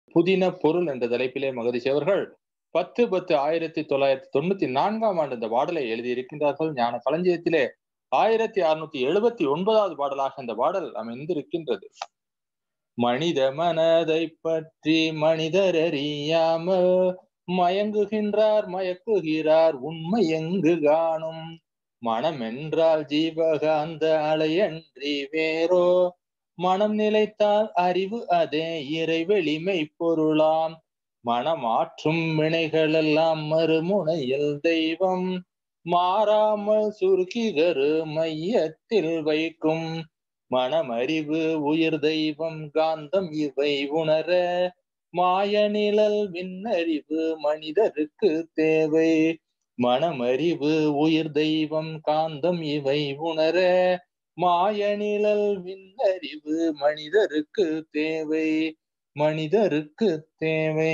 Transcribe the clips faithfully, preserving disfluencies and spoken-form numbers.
புதின பொருள் என்ற தலைப்பிலே மகரிஷி அவர்கள் பத்து பத்து ஆயிரத்தி தொள்ளாயிரத்தி தொண்ணூத்தி நான்காம் ஆண்டு இந்த பாடலை எழுதியிருக்கின்றார்கள். ஞான களஞ்சியத்திலே ஆயிரத்தி அறுநூத்தி எழுபத்தி ஒன்பதாவது பாடலாக இந்த பாடல் அமைந்திருக்கின்றது. மனித மனதை பற்றி மனிதர் அறியாமல் மயங்குகின்றார் மயக்குகிறார் உண்மை எங்கு காணும். மனம் என்றால் ஜீவகாந்த அலையன்றி வேறோ, மனம் நிலைத்தால் அறிவு அதே இறைவெளிமை பொருளாம். மனமாற்றும் வினைகளெல்லாம் மறுமுனையில் தெய்வம் மாறாமல் சுருக்கிகரு மையத்தில் வைக்கும். மனமறிவு உயிர் தெய்வம் காந்தம் இவை உணர மாய நிழல் விண்ணறிவு மனிதருக்கு தேவை. மனமறிவு உயிர் தெய்வம் காந்தம் இவை உணர மாய நிழல் விண்ணறிவு மனிதருக்கு தேவை, மனிதருக்கு தேவை.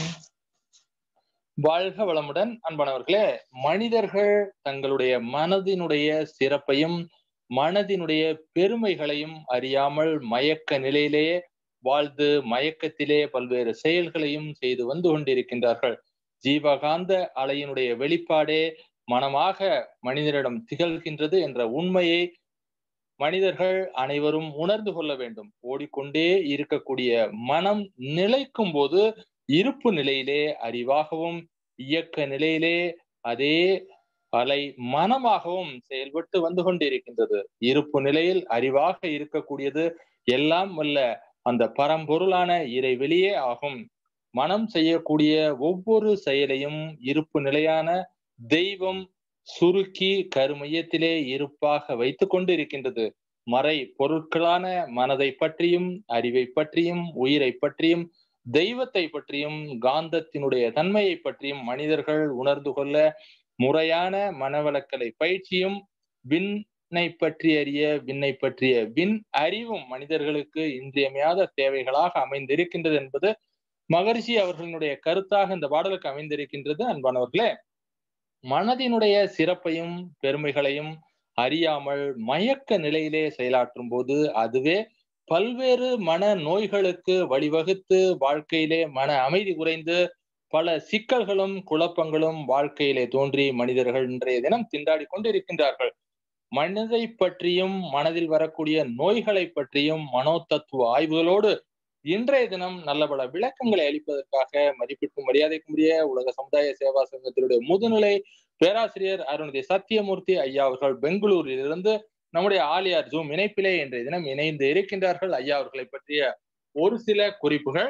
வாழ்க வளமுடன் அன்பானவர்களே. மனிதர்கள் தங்களுடைய மனதினுடைய சிறப்பையும் மனதினுடைய பெருமைகளையும் அறியாமல் மயக்க நிலையிலேயே வாழ்ந்து மயக்கத்திலே பல்வேறு செயல்களையும் செய்து வந்து கொண்டிருக்கின்றார்கள். ஜீவகாந்த அலையினுடைய வெளிப்பாடே மனமாக மனிதரிடம் திகழ்கின்றது என்ற உண்மையை மனிதர்கள் அனைவரும் உணர்ந்து கொள்ள வேண்டும். ஓடிக்கொண்டே இருக்கக்கூடிய மனம் நிலைக்கும் போது இருப்பு நிலையிலே அறிவாகவும் இயக்க நிலையிலே அதே அலை மனமாகவும் செயல்பட்டு வந்து கொண்டிருக்கின்றது. இருப்பு நிலையில் அறிவாக இருக்கக்கூடியது எல்லாம் வல்ல அந்த பரம்பொருளான இறைவெளியே ஆகும். மனம் செய்யக்கூடிய ஒவ்வொரு செயலையும் இருப்பு நிலையான தெய்வம் சுருக்கி கருமையத்திலே இருப்பாக வைத்து கொண்டு இருக்கின்றது. மறை பொருட்களான மனதை பற்றியும் அறிவை பற்றியும் உயிரை பற்றியும் தெய்வத்தை பற்றியும் காந்தத்தினுடைய தன்மையை பற்றியும் மனிதர்கள் உணர்ந்து கொள்ள முறையான மனவளக்கலை பயிற்சியும் விண்ணை பற்றி அறிய விண்ணை பற்றிய விண் அறிவும் மனிதர்களுக்கு இன்றியமையாத தேவைகளாக அமைந்திருக்கின்றது என்பது மகரிஷி அவர்களுடைய கருத்தாக இந்த பாடலுக்கு அமைந்திருக்கின்றது. அன்பானவர்களே, மனதினுடைய சிறப்பையும் பெருமைகளையும் அறியாமல் மயக்க நிலையிலே செயலாற்றும் போது அதுவே பல்வேறு மன நோய்களுக்கு வழிவகுத்து வாழ்க்கையிலே மன அமைதி குறைந்து பல சிக்கல்களும் குழப்பங்களும் வாழ்க்கையிலே தோன்றி மனிதர்கள் இன்றைய தினம் திண்டாடி கொண்டிருக்கின்றார்கள். மனதை பற்றியும் மனதில் வரக்கூடிய நோய்களை பற்றியும் மனோ தத்துவ ஆய்வுகளோடு இன்றைய தினம் நல்ல பல விளக்கங்களை அளிப்பதற்காக மதிப்பிற்கும் மரியாதைக்கும் உரிய உலக சமுதாய சேவா சங்கத்தினுடைய முதுநிலை பேராசிரியர் அருணதி சத்தியமூர்த்தி ஐயா அவர்கள் பெங்களூரில் இருந்து நம்முடைய ஆலியார் ஜூம் இணைப்பிலே இன்றைய தினம் இணைந்து இருக்கின்றார்கள். ஐயா அவர்களை பற்றிய ஒரு சில குறிப்புகள்.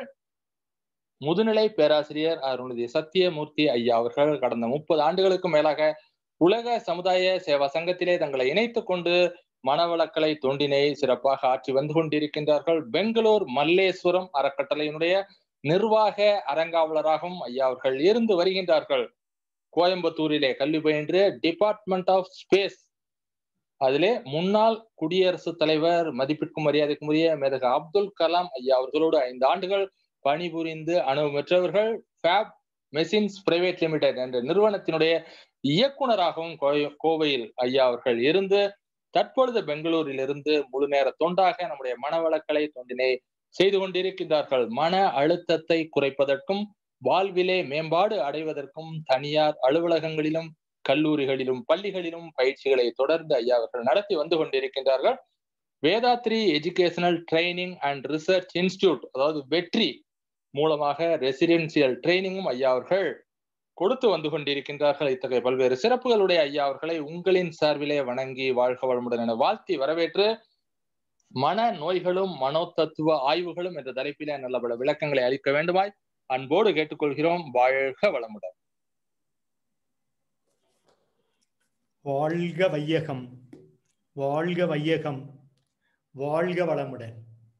முதுநிலை பேராசிரியர் அருணதி சத்தியமூர்த்தி ஐயா அவர்கள் கடந்த முப்பது ஆண்டுகளுக்கு மேலாக உலக சமுதாய சேவா சங்கத்திலே தங்களை இணைத்துக் கொண்டு மனவளக்கலை தொண்டினை சிறப்பாக ஆற்றி வந்து கொண்டிருக்கின்றார்கள். பெங்களூர் மல்லேஸ்வரம் அறக்கட்டளையினுடைய நிர்வாக அரங்காவலராகவும் ஐயா அவர்கள் இருந்து வருகின்றார்கள். கோயம்புத்தூரிலே கல்வி பயின்று டிபார்ட்மெண்ட் ஆஃப் ஸ்பேஸ் அதிலே முன்னாள் குடியரசுத் தலைவர் மதிப்பிற்கும் மரியாதைக்கும் உரிய மேதக அப்துல் கலாம் ஐயா அவர்களோடு ஐந்து ஆண்டுகள் பணிபுரிந்து அனுபவம் பெற்றவர்கள். ஃபேப் மெஷின்ஸ் பிரைவேட் லிமிடெட் என்ற நிறுவனத்தினுடைய இயக்குனராகவும் கோவையில் ஐயா அவர்கள் இருந்து தற்பொழுது பெங்களூரில் இருந்து முழு நேர தொண்டாக நம்முடைய மனவளக்கலை தொண்டினை செய்து கொண்டிருக்கின்றார்கள். மன அழுத்தத்தை குறைப்பதற்கும் வாழ்விலே மேம்பாடு அடைவதற்கும் தனியார் அலுவலகங்களிலும் கல்லூரிகளிலும் பள்ளிகளிலும் பயிற்சிகளை தொடர்ந்து ஐயா அவர்கள் நடத்தி வந்து கொண்டிருக்கின்றார்கள். Vethathri educational training and research institute அதாவது வெற்றி மூலமாக ரெசிடென்சியல் ட்ரைனிங்கும் ஐயா அவர்கள் கொடுத்து வந்து கொண்டிருக்கின்றார்கள். இத்தகைய பல்வேறு சிறப்புகளுடைய ஐயா அவர்களை உங்களின் சார்பிலே வணங்கி வாழ்க வளமுடன் என வாழ்த்தி வரவேற்று மன நோய்களும் மனோ தத்துவ ஆய்வுகளும் என்ற தலைப்பிலே நல்ல பல விளக்கங்களை அளிக்க வேண்டுமாய் அன்போடு கேட்டுக்கொள்கிறோம். வாழ்க வளமுடன். வாழ்க வையகம், வாழ்க வையகம், வாழ்க வளமுடன்.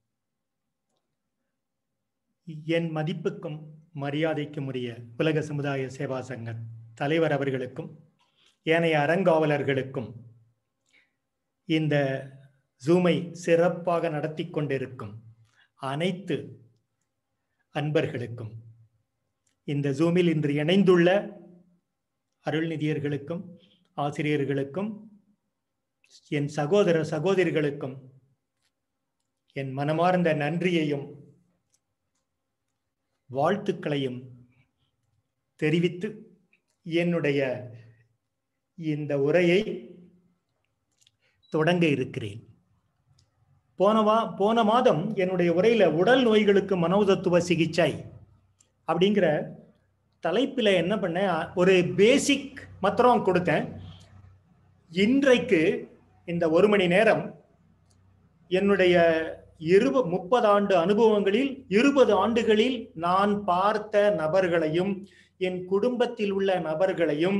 என் மதிப்புக்கும் மரியாதைக்கும் உரிய உலக சமுதாய சேவா சங்க தலைவர் அவர்களுக்கும் ஏனைய அறங்காவலர்களுக்கும் இந்த ஜூமை சிறப்பாக நடத்தி கொண்டிருக்கும் அனைத்து அன்பர்களுக்கும் இந்த ஜூமில் இன்று இணைந்துள்ள அருள்நிதியர்களுக்கும் ஆசிரியர்களுக்கும் என் சகோதர சகோதரிகளுக்கும் என் மனமார்ந்த நன்றியையும் வாழ்த்துக்களையும் தெரிவித்து என்னுடைய இந்த உரையை தொடங்க இருக்கிறேன். போன வா போன மாதம் என்னுடைய உரையில உடல் நோய்களுக்கு மனோதத்துவ சிகிச்சை அப்படிங்கிற தலைப்பில் என்ன பண்ணேன், ஒரு பேசிக் மாத்திரம் கொடுத்தேன். இன்றைக்கு இந்த ஒரு மணி நேரம் என்னுடைய இருப முப்பது ஆண்டு அனுபவங்களில் இருபது ஆண்டுகளில் நான் பார்த்த நபர்களையும் என் குடும்பத்தில் உள்ள நபர்களையும்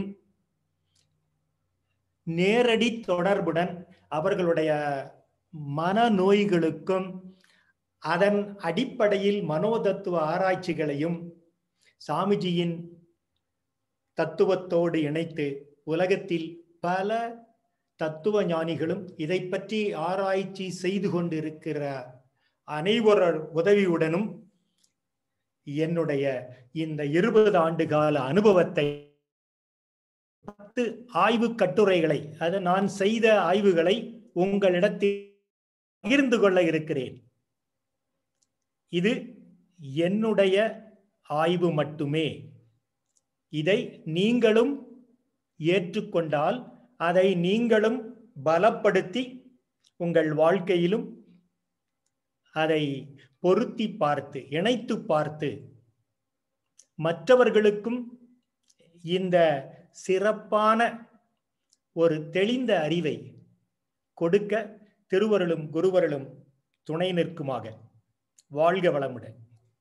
நேரடி தொடர்புடன் அவர்களுடைய மனநோய்களுக்கும் அதன் அடிப்படையில் மனோதத்துவ ஆராய்ச்சிகளையும் சாமிஜியின் தத்துவத்தோடு இணைத்து உலகத்தில் பல தத்துவ ஞானிகளும் இதை பற்றி ஆராய்ச்சி செய்து கொண்டிருக்கிற அனைவரோட உதவியுடனும் என்னுடைய இந்த இருபது ஆண்டு கால அனுபவத்தை பத்து ஆய்வு கட்டுரைகளை, அது நான் செய்த ஆய்வுகளை உங்களிடத்தில் பகிர்ந்து கொள்ள இருக்கிறேன். இது என்னுடைய ஆய்வு மட்டுமே. இதை நீங்களும் ஏற்றுக்கொண்டால் அதை நீங்களும் பலப்படுத்தி உங்கள் வாழ்க்கையிலும் அதை பொருத்தி பார்த்து இணைத்து பார்த்து மற்றவர்களுக்கும் இந்த சிறப்பான ஒரு தெளிந்த அறிவை கொடுக்க திருவருளும் குருவருளும் துணை நிற்குமாக. வாழ்க வளமுடன்.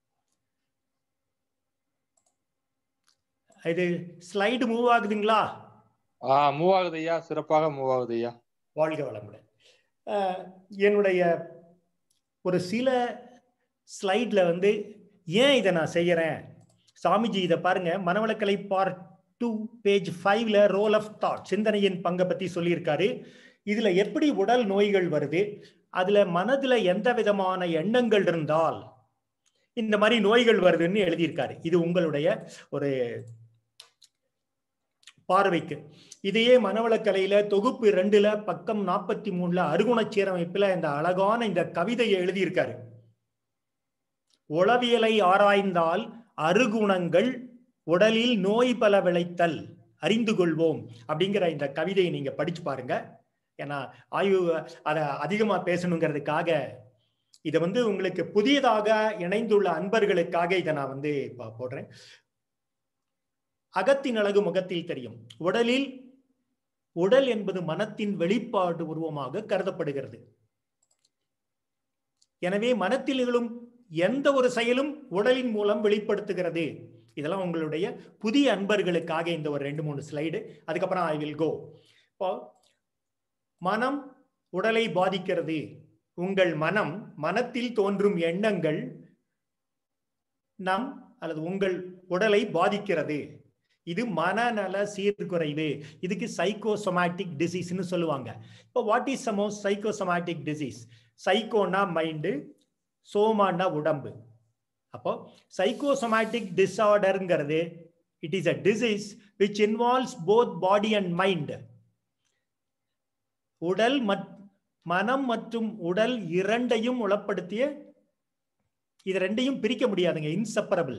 இது ஸ்லைடு மூவ் ஆகுதுங்களா? ஆ மூவ் ஆகுது ஐயா, சிறப்பாக மூவ் ஆகுது ஐயா. வாழ்க வளமுடன். என்னுடைய ஒரு சில ஸ்லைட்ல வந்து ஏன் இதை நான் செய்யறேன், சாமிஜி இதை பாருங்க, மனவளக்கலை பார்ட் டூ பேஜ் ஃபைவ்ல ரோல் ஆஃப் தாட், சிந்தனையின் பங்கை பத்தி சொல்லியிருக்காரு. இதுல எப்படி உடல் நோய்கள் வருது, அதுல மனதுல எந்த விதமான எண்ணங்கள் இருந்தால் இந்த மாதிரி நோய்கள் வருதுன்னு எழுதியிருக்காரு. இது உங்களுடைய ஒரு பார்வைக்கு. இதையே மனவளக்கலையில தொகுப்பு ரெண்டுல பக்கம் நாற்பத்தி மூணுல அருகுண சீரமைப்புல இந்த அழகான இந்த கவிதையை எழுதியிருக்காரு. உளவியலை ஆராய்ந்தால் அருகுணங்கள் உடலில் நோய் பல விளைத்தல் அறிந்து கொள்வோம் அப்படிங்கிற இந்த கவிதையை நீங்க படிச்சு பாருங்க. ஏன்னா ஆய்வு அதை அதிகமா பேசணுங்கிறதுக்காக இதை வந்து உங்களுக்கு புதியதாக இணைந்துள்ள அன்பர்களுக்காக இதை நான் வந்து போடுறேன். அகத்தின் அழகு முகத்தில் தெரியும். உடலில் உடல் என்பது மனத்தின் வெளிப்பாடு உருவமாக கருதப்படுகிறது. எனவே மனத்தில் நிகழும் எந்த ஒரு செயலும் உடலின் மூலம் வெளிப்படுத்துகிறது. இதெல்லாம் உங்களுடைய புதிய அன்பர்களுக்காக இந்த ஒரு ரெண்டு மூணு ஸ்லைடு. அதுக்கப்புறம் ஐ வில் கோ. இப்போ மனம் உடலை பாதிக்கிறது. உங்கள் மனம், மனத்தில் தோன்றும் எண்ணங்கள் நம் அல்லது உங்கள் உடலை பாதிக்கிறது. இது மனநல சீர்குறைவு. இதுக்கு சைக்கோசோமேட்டிக் டிசீஸ்னு சொல்லுவாங்க. இப்போ வாட் இஸ் சமோ சைக்கோசோமேட்டிக் டிசீஸ்? சைக்கோனா மைண்டு, சோமானா உடம்பு. அப்போ சைக்கோசோமேட்டிக் டிஸார்டர்ங்கிறது it is a disease which involves both body and mind. உடல் மனம் மற்றும் உடல் இரண்டையும் உளப்படுத்திய, இது ரெண்டையும் பிரிக்க முடியாதுங்க, இன்செப்பரபிள்.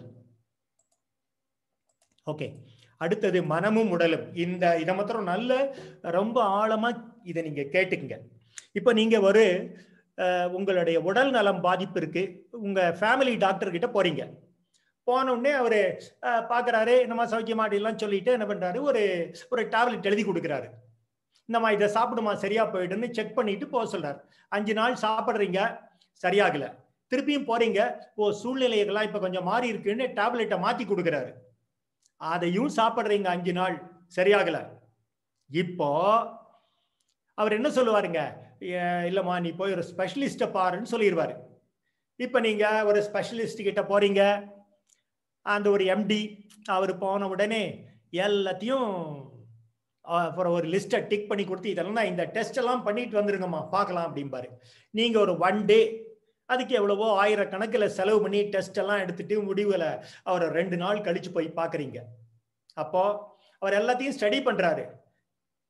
ஓகே, அடுத்தது மனமும் உடலும். இந்த இதை மாத்திரம் நல்ல ரொம்ப ஆழமா இதை நீங்க கேட்டுக்குங்க. இப்ப நீங்க ஒரு உங்களுடைய உடல் நலம் பாதிப்பு இருக்கு, உங்க ஃபேமிலி டாக்டர் கிட்ட போறீங்க. போன உடனே அவரு பாக்குறாரு, நம்ம சௌக்கியமாடிலாம் சொல்லிட்டு என்ன பண்றாரு, ஒரு ஒரு டேப்லெட் எழுதி கொடுக்குறாரு. நம்ம இதை சாப்பிடுமா சரியா போயிடுன்னு செக் பண்ணிட்டு போக சொல்றாரு. அஞ்சு நாள் சாப்பிட்றீங்க, சரியாகல. திருப்பியும் போறீங்க, ஓ சூழ்நிலைகள்லாம் இப்ப கொஞ்சம் மாறி இருக்குன்னு டேப்லெட்டை மாத்தி கொடுக்குறாரு. அதையும் சாப்பிட்றீங்க, அஞ்சு நாள் சரியாகல. இப்போ அவர் என்ன சொல்லுவாருங்க, இல்லம்மா நீ போய் ஒரு ஸ்பெஷலிஸ்ட பாருன்னு சொல்லிடுவாரு. இப்ப நீங்க ஒரு ஸ்பெஷலிஸ்ட் கிட்ட போறீங்க, அந்த ஒரு எம்டி அவர் போன உடனே எல்லாத்தையும் ஒரு லிஸ்ட்டை டிக் பண்ணி கொடுத்து, இதெல்லாம் இந்த டெஸ்ட் எல்லாம் பண்ணிட்டு வந்துருங்கம்மா பார்க்கலாம் அப்படிம்பாரு. நீங்க ஒரு ஒன் டே அதுக்கு எவ்வளவோ ஆயிரக்கணக்கில் செலவு பண்ணி டெஸ்ட் எல்லாம் எடுத்துட்டு முடிவுல அவர் ரெண்டு நாள் கழிச்சு போய் பாக்குறீங்க. அப்போ அவர் எல்லாத்தையும் ஸ்டடி பண்றாரு.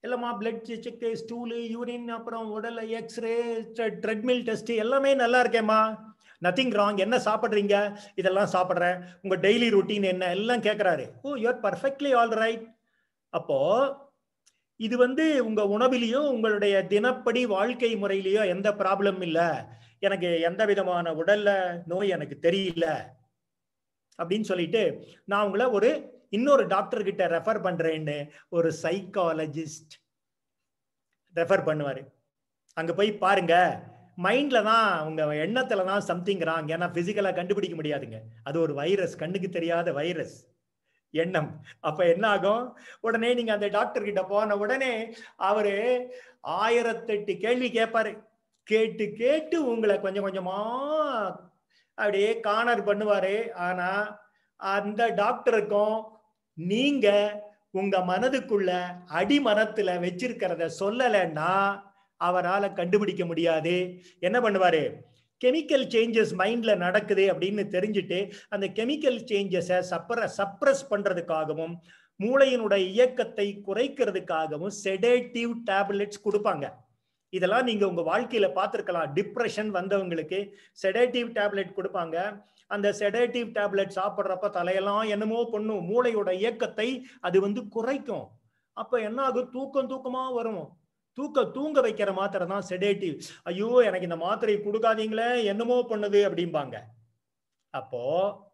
எல்லாமா பிளட் செக், ஸ்டூலு, யூரின், அப்புறம் உடல் எக்ஸ்ரே, ட்ரெட்மில் டெஸ்ட் எல்லாமே நல்லா இருக்கேம்மா, நத்திங் ராங், என்ன சாப்பிட்றீங்க, இதெல்லாம் சாப்பிட்றேன், உங்க டெய்லி ரொட்டீன் என்ன, எல்லாம் கேட்கறாரு. Oh you are perfectly all right. அப்போ இது வந்து உங்க உணவிலையும் உங்களுடைய தினப்படி வாழ்க்கை முறையிலையோ எந்த ப்ராப்ளம் இல்லை, எனக்கு எந்த விதமான உடல்ல நோய் எனக்கு தெரியல அப்படின்னு சொல்லிட்டு நான் உங்களை ஒரு இன்னொரு டாக்டர் கிட்ட ரெஃபர் பண்றேன்னு ஒரு சைக்காலஜிஸ்ட் ரெஃபர் பண்ணுவாரு. அங்க போய் பாருங்க, மைண்ட்ல தான் உங்க எண்ணத்துல தான் சம்திங் ராங். ஏன்னா பிசிக்கலா கண்டுபிடிக்க முடியாதுங்க, அது ஒரு வைரஸ், கண்ணுக்கு தெரியாத வைரஸ் எண்ணம். அப்ப என்ன ஆகும், உடனே நீங்க அந்த டாக்டர் கிட்ட போன உடனே அவரு ஆயிரத்தெட்டு கேள்வி கேட்பாரு. கேட்டு கேட்டு உங்களை கொஞ்சம் கொஞ்சமா அப்படியே கார்னர் பண்ணுவாரு. ஆனா அந்த டாக்டருக்கும் நீங்க உங்க மனதுக்குள்ள அடிமனத்துல வச்சிருக்கிறத சொல்லலைன்னா அவரால் கண்டுபிடிக்க முடியாது. என்ன பண்ணுவாரு, கெமிக்கல் சேஞ்சஸ் மைண்ட்ல நடக்குது அப்படின்னு தெரிஞ்சுட்டு அந்த கெமிக்கல் சேஞ்சஸை சப்ர சப்ரஸ் பண்றதுக்காகவும் மூளையினுடைய இயக்கத்தை குறைக்கிறதுக்காகவும் செடேட்டிவ் டேப்லெட்ஸ் கொடுப்பாங்க. இதெல்லாம் நீங்க உங்க வாழ்க்கையில பார்த்திருக்கலாம். டிப்ரெஷன் வந்தவங்களுக்கு செடேட்டிவ் டேப்லெட் கொடுப்பாங்க. அந்த செடேட்டிவ் டேப்லெட் சாப்பிட்றப்ப தலையெல்லாம் என்னமோ பண்ணும், மூளையோட இயக்கத்தை அது வந்து குறைக்கும். அப்ப என்ன ஆகும், தூக்கம் தூக்கமா வரும். தூக்க தூங்க வைக்கிற மாத்திரை தான் செடேட்டிவ். ஐயோ எனக்கு இந்த மாத்திரை கொடுக்காதீங்களே, என்னமோ பண்ணுது அப்படிம்பாங்க. அப்போ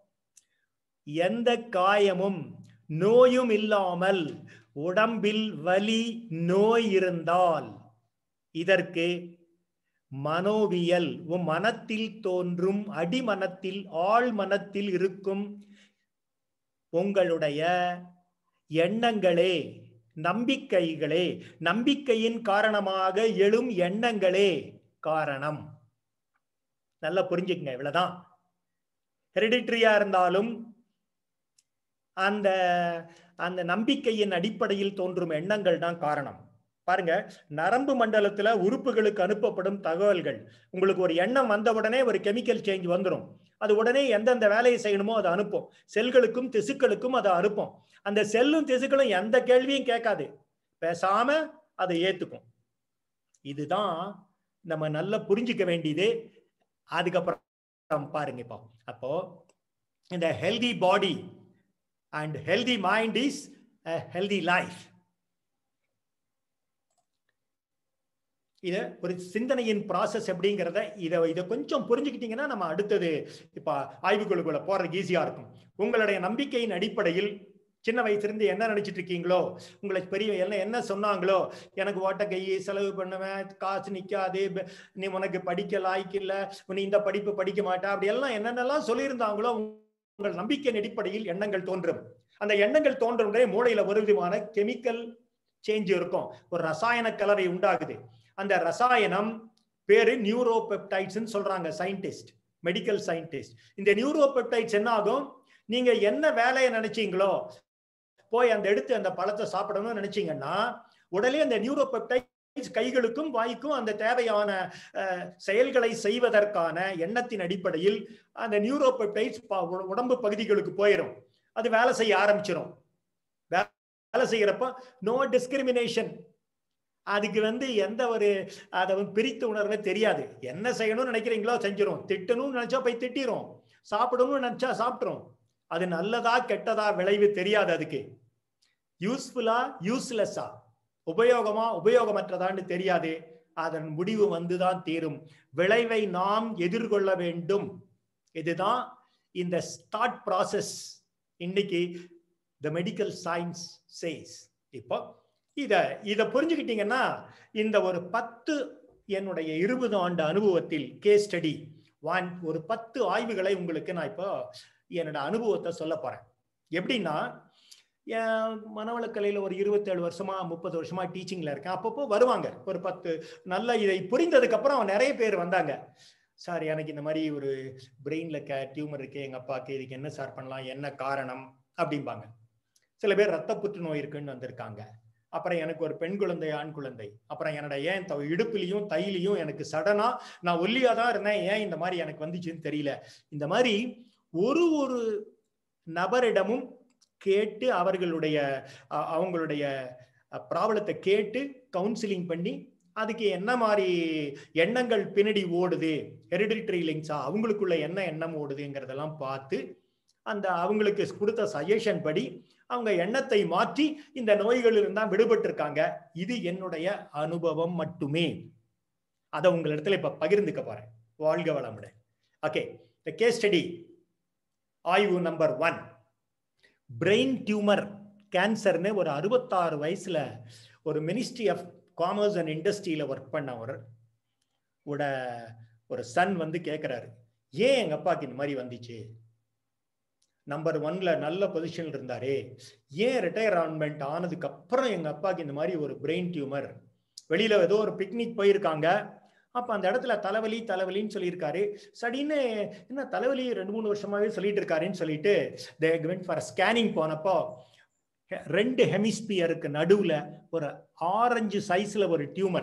எந்த காயமும் நோயும் இல்லாமல் உடம்பில் வலி நோய் இருந்தால் இதற்கு மனோவியல், உன் மனத்தில் தோன்றும் அடிமனத்தில் ஆழ் மனத்தில் இருக்கும் உங்களுடைய எண்ணங்களே, நம்பிக்கைகளே, நம்பிக்கையின் காரணமாக எழும் எண்ணங்களே காரணம். நல்லா புரிஞ்சுக்கங்க, இவ்வளவுதான். ஹெரிடிட்ரியா இருந்தாலும் அந்த அந்த நம்பிக்கையின் அடிப்படையில் தோன்றும் எண்ணங்கள் தான் காரணம். பாருங்க, நரம்பு மண்டலத்துல உறுப்புகளுக்கு அனுப்பப்படும் தகவல்கள், உங்களுக்கு ஒரு எண்ணம் வந்த உடனே ஒரு கெமிக்கல் சேஞ்ச் வந்துடும். அது உடனே எந்தெந்த வேலையை செய்யணுமோ அதை அனுப்பும். செல்களுக்கும் திசுக்களுக்கும் அதை அனுப்பும். அந்த செல்லும் திசுக்களும் எந்த கேள்வியும் கேட்காது, பேசாம அதை ஏத்துக்கும். இதுதான் நம்ம நல்லா புரிஞ்சுக்க வேண்டியது. அதுக்கப்புறம் பாருங்க, இப்போ அப்போ இந்த healthy body and healthy mind is a healthy life. இதை ஒரு சிந்தனையின் ப்ராசஸ் எப்படிங்கிறத இதை இதை கொஞ்சம் புரிஞ்சுக்கிட்டீங்கன்னா நம்ம அடுத்தது இப்போ ஆய்வுகளுக்குள்ள போறதுக்கு ஈஸியா இருக்கும். உங்களுடைய நம்பிக்கையின் அடிப்படையில் சின்ன வயசுலேருந்து என்ன நினைச்சிட்டு இருக்கீங்களோ, உங்களுக்கு பெரிய என்ன என்ன சொன்னாங்களோ, எனக்கு ஓட்ட கை, செலவு பண்ணுவேன், காசு நிற்காது, நீ உனக்கு படிக்க லாய்க்கு இல்லை, நீ இந்த படிப்பு படிக்க மாட்டா, அப்படி எல்லாம் என்னென்னலாம் சொல்லியிருந்தாங்களோ உங்கள் நம்பிக்கையின் அடிப்படையில் எண்ணங்கள் தோன்றும். அந்த எண்ணங்கள் தோன்றும் மூளையில ஒரு விதமான கெமிக்கல் சேஞ்ச் இருக்கும், ஒரு ரசாயன கலவை உண்டாகுது. அந்த ரசாயனம் பேரு நியூரோபெப்டைட்ஸ் சொல்றாங்க சயின்டிஸ்ட், மெடிக்கல் சயின்டிஸ்ட். இந்த நியூரோபெப்டைட்ஸ் என்ன ஆகும், நீங்க என்ன வேலையை நினைச்சீங்களோ போய் அந்த எடுத்து அந்த பழத்தை சாப்பிடணும்னு நினைச்சீங்கன்னா உடனே அந்த நியூரோபெப்டைட்ஸ் கைகளுக்கும் வாய்க்கும் அந்த தேவையான செயல்களை செய்வதற்கான எண்ணத்தின் அடிப்படையில் அந்த நியூரோபெப்டைட்ஸ் உடம்பு பகுதிகளுக்கு போயிடும். அது வேலை செய்ய ஆரம்பிச்சிடும். வேலை செய்யறப்ப நோ டிஸ்கிரிமினேஷன், அதுக்கு வந்து எந்த ஒரு அதை பிரித்து உணர்வே தெரியாது. என்ன செய்யணும்னு நினைக்கிறீங்களோ செஞ்சிடும், திட்டணும்னு நினைச்சா போய் திட்டிரும், சாப்பிடணும்னு நினைச்சா சாப்பிட்றோம். அது நல்லதா கெட்டதா விளைவு தெரியாது. அதுக்கு யூஸ்ஃபுல்லா யூஸ்லெஸ்ஸா, உபயோகமா உபயோகமற்றதான்னு தெரியாது. அதன் முடிவு வந்துதான் தீரும். விளைவை நாம் எதிர்கொள்ள வேண்டும். இதுதான் இந்த ஸ்டார்ட் ப்ராசஸ். இன்னைக்கு த மெடிக்கல் சயின்ஸ் சேஸ். இப்போ இத இத புரிஞ்சுக்கிட்டீங்கன்னா இந்த ஒரு பத்து என்னுடைய இருபது ஆண்டு அனுபவத்தில் கேஸ் ஸ்டடி ஒன் ஒரு பத்து ஆய்வுகளை உங்களுக்கு நான் இப்போ என்னோட அனுபவத்தை சொல்ல போறேன். எப்படின்னா, மனவளக்கலையில் ஒரு இருபத்தேழு வருஷமா முப்பது வருஷமா டீச்சிங்ல இருக்கேன். அப்பப்போ வருவாங்க ஒரு பத்து நல்ல இதை புரிந்ததுக்கு அப்புறம் நிறைய பேர் வந்தாங்க. சார் எனக்கு இந்த மாதிரி ஒரு பிரெயின்ல கே டியூமர் இருக்கு எங்க அப்பாவுக்கு, இதுக்கு என்ன சார் பண்ணலாம், என்ன காரணம் அப்படிம்பாங்க. சில பேர் ரத்த புற்றுநோய் இருக்குன்னு வந்திருக்காங்க. அப்புறம் எனக்கு ஒரு பெண் குழந்தை, ஆண் குழந்தை. அப்புறம் என்னோட ஏன் இடுப்புலையும் தையிலையும் எனக்கு சடனா நான் ஒல்லியா தான் இருந்தேன், ஏன் இந்த மாதிரி எனக்கு வந்துச்சுன்னு தெரியல. இந்த மாதிரி ஒரு ஒரு நபரிடமும் கேட்டு அவர்களுடைய அவங்களுடைய ப்ராப்ளத்தை கேட்டு கவுன்சிலிங் பண்ணி அதுக்கு என்ன மாதிரி எண்ணங்கள் பின்னாடி ஓடுது, ஹெரிடிட்டரி லிங்க்ஸா, அவங்களுக்குள்ள என்ன எண்ணம் ஓடுதுங்கிறதெல்லாம் பார்த்து அந்த அவங்களுக்கு கொடுத்த சஜஷன் படி அவங்க எண்ணத்தை மாற்றி இந்த நோய்களில் இருந்தால் விடுபட்டு இருக்காங்க. இது என்னுடைய அனுபவம் மட்டுமே. அதை உங்கள் இடத்துல இப்ப பகிர்ந்துக்க போறேன். வாழ்க வளமுடன். ஓகே, the case study ஆய்வு நம்பர் ஒன். பிரெயின் டியூமர் கேன்சர்னு ஒரு அறுபத்தாறு வயசுல ஒரு மினிஸ்ட்ரி ஆஃப் காமர்ஸ் அண்ட் இண்டஸ்ட்ரியில ஒர்க் பண்ணவர் உட ஒரு சன் வந்து கேட்கிறாரு, ஏன் எங்க அப்பாவுக்கு இந்த மாதிரி வந்துச்சு? நம்பர் ஒன்ல நல்ல பொசிஷன்ல இருந்தாரு, ஏன் ரிட்டையர்மெண்ட் ஆனதுக்கு அப்புறம் எங்க அப்பாவுக்கு இந்த மாதிரி ஒரு பிரெயின் டியூமர்? வெளியில ஏதோ ஒரு பிக்னிக் போயிருக்காங்க, அப்ப அந்த இடத்துல தலைவலி தலைவலின்னு சொல்லியிருக்காரு. சடின்னு என்ன தலைவலி ரெண்டு மூணு வருஷமாவே சொல்லிட்டு இருக்காருன்னு சொல்லிட்டு they went for ஸ்கேனிங் போனப்போ ரெண்டு ஹெமிஸ்பியருக்கு நடுவுல ஒரு ஆரஞ்சு சைஸ்ல ஒரு டியூமர்,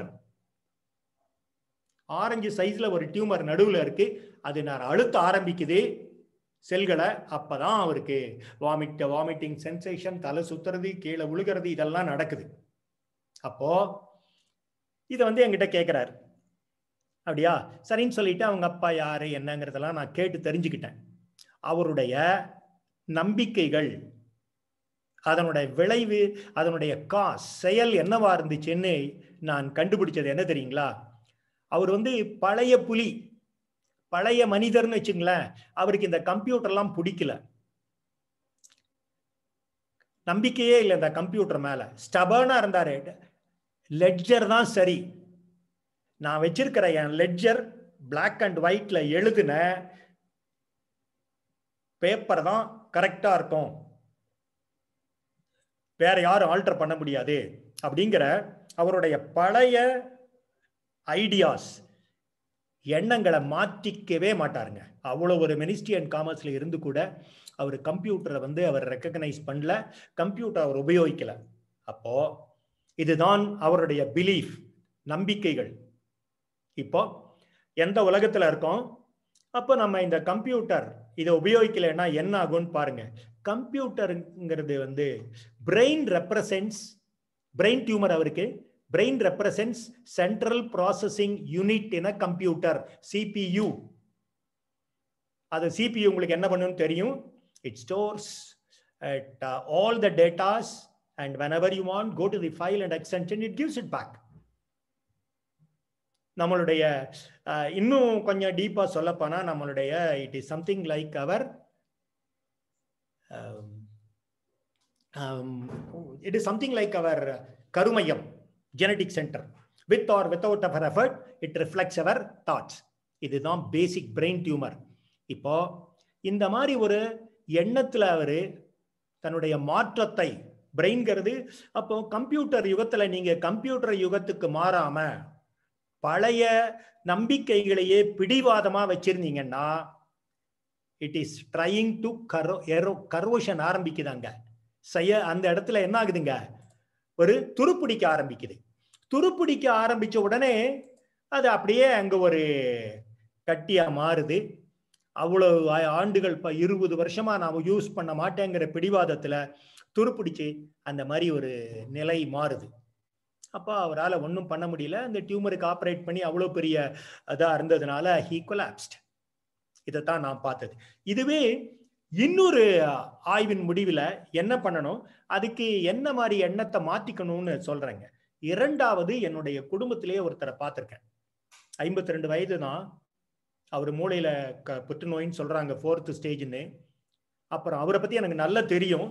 ஆரஞ்சு சைஸ்ல ஒரு டியூமர் நடுவுல இருக்கு. அது நான் அழுத்த ஆரம்பிக்குது செல்களை. அப்பதான் அவருக்கு வாமிட் வாமிட்டிங் சென்சேஷன், தலை சுத்துறது, கீழே விழுகிறது, இதெல்லாம் நடக்குது. அப்போ இதை வந்து என்கிட்ட கேட்கிறாரு. அப்படியா, சரின்னு சொல்லிட்டு அவங்க அப்பா யாரு என்னங்கிறதெல்லாம் நான் கேட்டு தெரிஞ்சுக்கிட்டேன். அவருடைய நம்பிக்கைகள், அதனுடைய விளைவு, அதனுடைய காஸ் செயல் என்னவா இருந்துச்சுன்னு நான் கண்டுபிடிச்சது என்ன தெரியுங்களா? அவர் வந்து பழைய புலி, பழைய மனிதர்னு வச்சுங்களேன். அவருக்கு இந்த கம்ப்யூட்டர்லாம் பிடிக்கல, நம்பிக்கையே இல்லை இந்த கம்ப்யூட்டர் மேல, ஸ்டபர்னா இருந்தாரு. லெட்ஜர் தான் சரி, நான் வச்சிருக்கிற என் லெட்ஜர் பிளாக் அண்ட் ஒயிட்ல எழுதின பேப்பர் தான் கரெக்டா இருக்கும், வேற யாரும் ஆல்டர் பண்ண முடியாது அப்படிங்கிற அவருடைய பழைய ஐடியாஸ், எண்ணங்களை மாற்றிக்கவே மாட்டாருங்க. அவ்வளோ ஒரு மினிஸ்ட்ரி அண்ட் காமர்ஸ்ல இருந்து கூட அவர் கம்ப்யூட்டரை வந்து அவர் ரெக்கக்னைஸ் பண்ணல, கம்ப்யூட்டர் அவர் உபயோகிக்கல. அப்போ இதுதான் அவருடைய பிலீஃப், நம்பிக்கைகள். இப்போ எந்த உலகத்துல இருக்கோம்? அப்போ நம்ம இந்த கம்ப்யூட்டர் இதை உபயோகிக்கலைன்னா என்ன ஆகும்னு பாருங்க. கம்ப்யூட்டருங்கிறது வந்து பிரெயின் ரெப்ரசன்ட்ஸ், பிரெயின் டியூமர் அவருக்கு, brain represents central processing unit in a computer, CPU. அது சிபியு உங்களுக்கு என்ன பண்ணுன்னு தெரியும்? It stores all the datas and whenever you want go to the file and extension it gives it back. நம்மளுடைய இன்னும் கொஞ்சம் டீப்பா சொல்ல போனா நம்மளுடைய it is something like our it is something like our கருமையம் genetic centre. With or without our effort it reflects our thoughts. இதுதான் basic brain tumour. இப்போ இந்த மாதிரி ஒரு எண்ணத்துல அவரு தன்னுடைய மாற்றத்தை, பிரெயின்கிறது அப்போ கம்ப்யூட்டர் யுகத்துல நீங்க கம்ப்யூட்டர் யுகத்துக்கு மாறாம பழைய நம்பிக்கைகளையே பிடிவாதமா வச்சிருந்தீங்கன்னா இட் இஸ் ட்ரையிங் டு கரோ எரோ கரோஷன் ஆரம்பிக்குதாங்க செய்ய. அந்த இடத்துல என்ன ஆகுதுங்க? ஒரு துருப்பிடிக்க ஆரம்பிக்குது. துருப்பிடிக்க ஆரம்பிச்ச உடனே அது அப்படியே அங்க ஒரு கட்டியா மாறுது. அவ்வளவு ஆண்டுகள் இப்ப இருபது வருஷமா நாம யூஸ் பண்ண மாட்டேங்கிற பிடிவாதத்துல துருப்பிடிச்சு அந்த மாதிரி ஒரு நிலை மாறுது. அப்போ அவரால் ஒன்றும் பண்ண முடியல. அந்த டியூமருக்கு ஆப்ரேட் பண்ணி அவ்வளோ பெரிய இதா இருந்ததுனால ஹீ கொலாப்ஸ்ட். இதைத்தான் நான் பார்த்தது. இதுவே இன்னொரு ஆய்வின் முடிவில் என்ன பண்ணணும், அதுக்கு என்ன மாதிரி எண்ணத்தை மாற்றிக்கணும்னு சொல்றேங்க. இரண்டாவது, என்னுடைய குடும்பத்திலேயே ஒருத்தரை பார்த்துருக்கேன். ஐம்பத்தி ரெண்டு வயது தான். அவர் மூளையில க புற்றுநோயின்னு சொல்றாங்க, ஃபோர்த் ஸ்டேஜ்னு. அப்புறம் அவரை பத்தி எனக்கு நல்லா தெரியும்.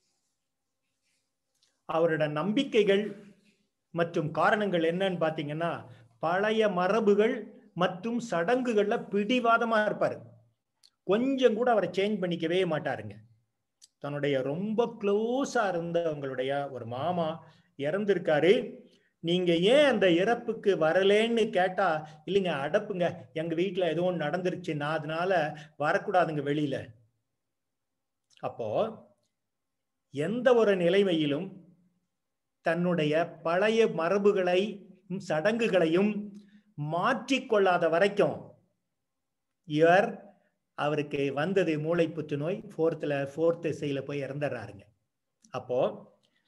அவரோட நம்பிக்கைகள் மற்றும் காரணங்கள் என்னன்னு பாத்தீங்கன்னா, பழைய மரபுகள் மற்றும் சடங்குகள்ல பிடிவாதமா இருப்பாரு. கொஞ்சம் கூட அவரை சேஞ்ச் பண்ணிக்கவே மாட்டாருங்க. தன்னுடைய ரொம்ப க்ளோஸா இருந்தவங்களுடைய ஒரு மாமா இறந்திருக்காரு. நீங்க ஏன் அந்த இறப்புக்கு வரலேன்னு கேட்டா, இல்லைங்க அடப்புங்க, எங்க வீட்டுல ஏதோ ஒன்று நடந்துருச்சு, நான் அதனால வரக்கூடாதுங்க வெளியில. அப்போ எந்த ஒரு நிலைமையிலும் தன்னுடைய பழைய மரபுகளை சடங்குகளையும் மாற்றிக்கொள்ளாத வரைக்கும் இவர் அவருக்கு வந்தது மூளை புற்றுநோய், ஃபோர்த்தில் ஃபோர்த் திசையில போய் இறந்துடுறாருங்க. அப்போ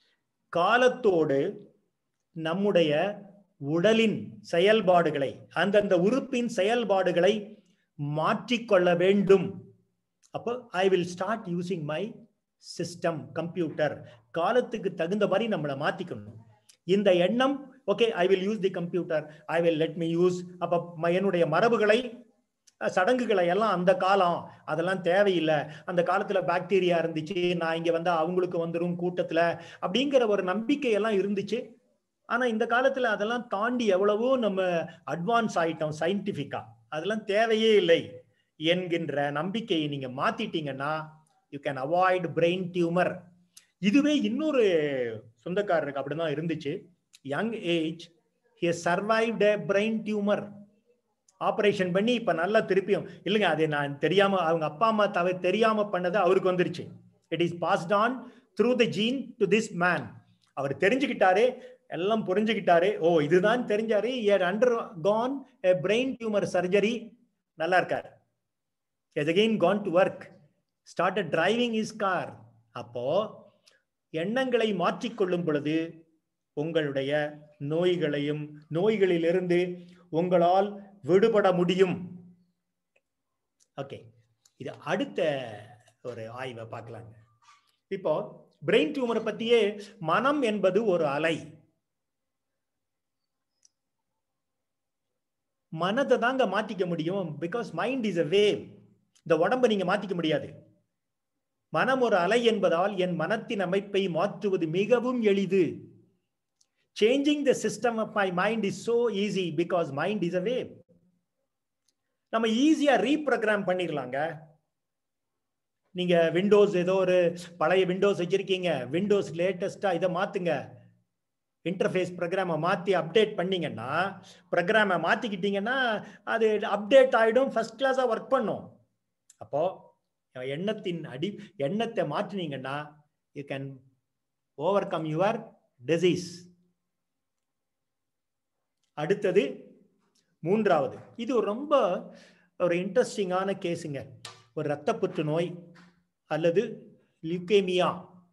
காலத்தோடு நம்முடைய உடலின் செயல்பாடுகளை, அந்தந்த உறுப்பின் செயல்பாடுகளை மாற்றிக்கொள்ள வேண்டும். அப்போ I will start using my system, computer. காலத்துக்கு தகுந்த மாதிரி நம்மளை மாத்திக்கணும். இந்த எண்ணம், okay I will use the computer, I will let me use. அப்ப என்னுடைய மரபுகளை, சடங்குகளை எல்லாம் அந்த காலம் அதெல்லாம் தேவையில்லை. அந்த காலத்துல பாக்டீரியா இருந்துச்சு, நான் இங்க வந்தா அவங்களுக்கு வந்துடும் கூட்டத்துல, அப்படிங்கிற ஒரு நம்பிக்கை எல்லாம் இருந்துச்சு. ஆனா இந்த காலத்துல அதெல்லாம் தாண்டி எவ்வளவோ நம்ம அட்வான்ஸ் ஆயிட்டோம் சயின்டிபிக்கா. அதெல்லாம் தேவையே இல்லை என்கின்ற நம்பிக்கையை நீங்க மாத்திட்டீங்கன்னா you can avoid brain tumour. இதுவே இன்னொரு சொந்தக்காரருக்கு அப்படிதான் இருந்துச்சு. Young age he survived a brain tumor. Operation பண்ணி இப்ப நல்லா திருப்பியும் இல்லைங்க, அது நான் தெரியாம, அவங்க அப்பா அம்மா தவிர தெரியாம பண்ணது அவருக்கு வந்துருச்சு. It is passed on through the gene to this man. அவர் தெரிஞ்சுக்கிட்டாரு, எல்லாம் புரிஞ்சுக்கிட்டாரு. ஓ இதுதான் தெரிஞ்சாரு. he had undergone a brain tumor surgery. நல்லா இருக்காரு. he has again gone to work, started driving his car. அப்போ எண்ணங்களை மாற்றிக்கொள்ளும் பொழுது உங்களுடைய நோய்களையும் நோய்களிலிருந்து உங்களால் விடுபட முடியும். ஓகே, இது அடுத்த ஒரு ஆய்வை பார்க்கலாங்க. இப்போ பிரெயின் டியூமரை பத்தியே, மனம் என்பது ஒரு அலை. மனதை தாங்க மாத்திக்க முடியும். Because mind is a wave. இந்த உடம்பை நீங்க மாத்திக்க முடியாது. மனம் ஒரு அலை என்பதால் என் மனத்தின் அமைப்பை மாற்றுவது மிகவும் எளிது. Changing the system of my mind is so easy because mind is a wave. நம்ம ஈஸியா ரீப்ரோகிராம் பண்ணிடலாங்க. நீங்க விண்டோஸ் ஏதோ ஒரு பழைய விண்டோஸ் வச்சிருக்கீங்க, விண்டோஸ் லேட்டஸ்டா இதை மாத்துங்க, இன்டர்ஃபேஸ் ப்ரோக்ராமை மாத்தி அப்டேட் பண்ணீங்கன்னா, ப்ரோக்ராமை மாத்திக்கிட்டீங்கன்னா அது அப்டேட் ஆயிடும், ஃபர்ஸ்ட் கிளாஸா ஒர்க் பண்ணும். அப்போ எண்ணத்தின் அடி எண்ணத்தை மாற்றினீங்கன்னா you can overcome your disease. அடுத்தது மூன்றாவது, இது ரொம்ப ஒரு இன்ட்ரெஸ்டிங்கான கேஸுங்க. ஒரு இரத்த புற்றுநோய் அல்லது லியூகேமியா.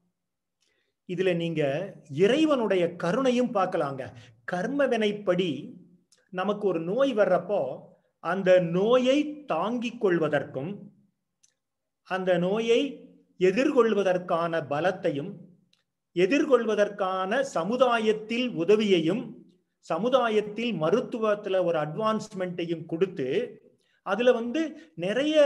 இதுல நீங்க இறைவனுடைய கருணையும் பார்க்கலாங்க. கர்ம வினைப்படி நமக்கு ஒரு நோய் வர்றப்போ அந்த நோயை தாங்கிக் கொள்வதற்கும் அந்த நோயை எதிர்கொள்வதற்கான பலத்தையும் எதிர்கொள்வதற்கான சமுதாயத்தில் உதவியையும் சமுதாயத்தில் மருத்துவத்துல ஒரு அட்வான்ஸ்மெண்ட்டையும் கொடுத்து அதுல வந்து நிறைய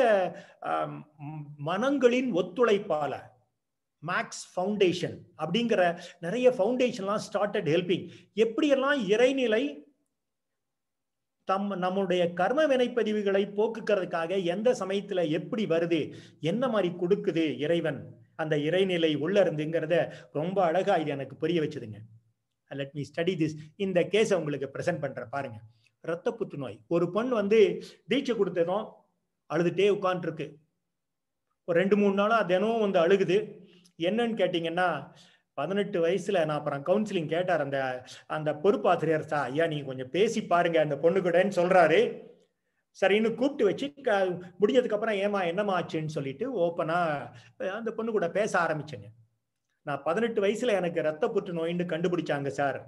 மனங்களின் ஒத்துழைப்பால மேக்ஸ் ஃபவுண்டேஷன் அப்படிங்கிற நிறைய ஃபவுண்டேஷன்லாம் ஸ்டார்டட் ஹெல்பிங். எப்படியெல்லாம் இறைநிலை தம் நம்முடைய கர்ம வினைப்பதிவுகளை போக்குக்கிறதுக்காக எந்த சமயத்துல எப்படி வருது, என்ன மாதிரி கொடுக்குது இறைவன், அந்த இறைநிலை உள்ள இருந்துங்கிறத ரொம்ப அழகா இது எனக்கு புரிய வச்சுதுங்க. Let me study this. இந்த கேஸை உங்களுக்கு பிரசன்ட் பண்றேன் பாருங்க. ரத்த புற்றுநோய். ஒரு பொண்ணு வந்து தீட்சை கொடுத்ததும் அழுதுட்டே உட்காந்துருக்கு. ஒரு ரெண்டு மூணு நாளா தினம் வந்து அழுகுது. என்னன்னு கேட்டீங்கன்னா, பதினெட்டு வயசுல நான் அப்புறம் கவுன்சிலிங் கேட்டார் அந்த அந்த பொறுப்பாசிரியர், சா ஐயா நீங்க கொஞ்சம் பேசி பாருங்க அந்த பொண்ணு கூடன்னு சொல்றாரு. சரின்னு கூப்பிட்டு வச்சு முடிஞ்சதுக்கு அப்புறம் ஏமா என்னமா ஆச்சுன்னு சொல்லிட்டு ஓப்பனா அந்த பொண்ணு கூட பேச ஆரம்பிச்சேங்க. நான் பதினெட்டு வயசுல எனக்கு ரத்த புற்றுநோயின்னு கண்டுபிடிச்சாங்க சார்.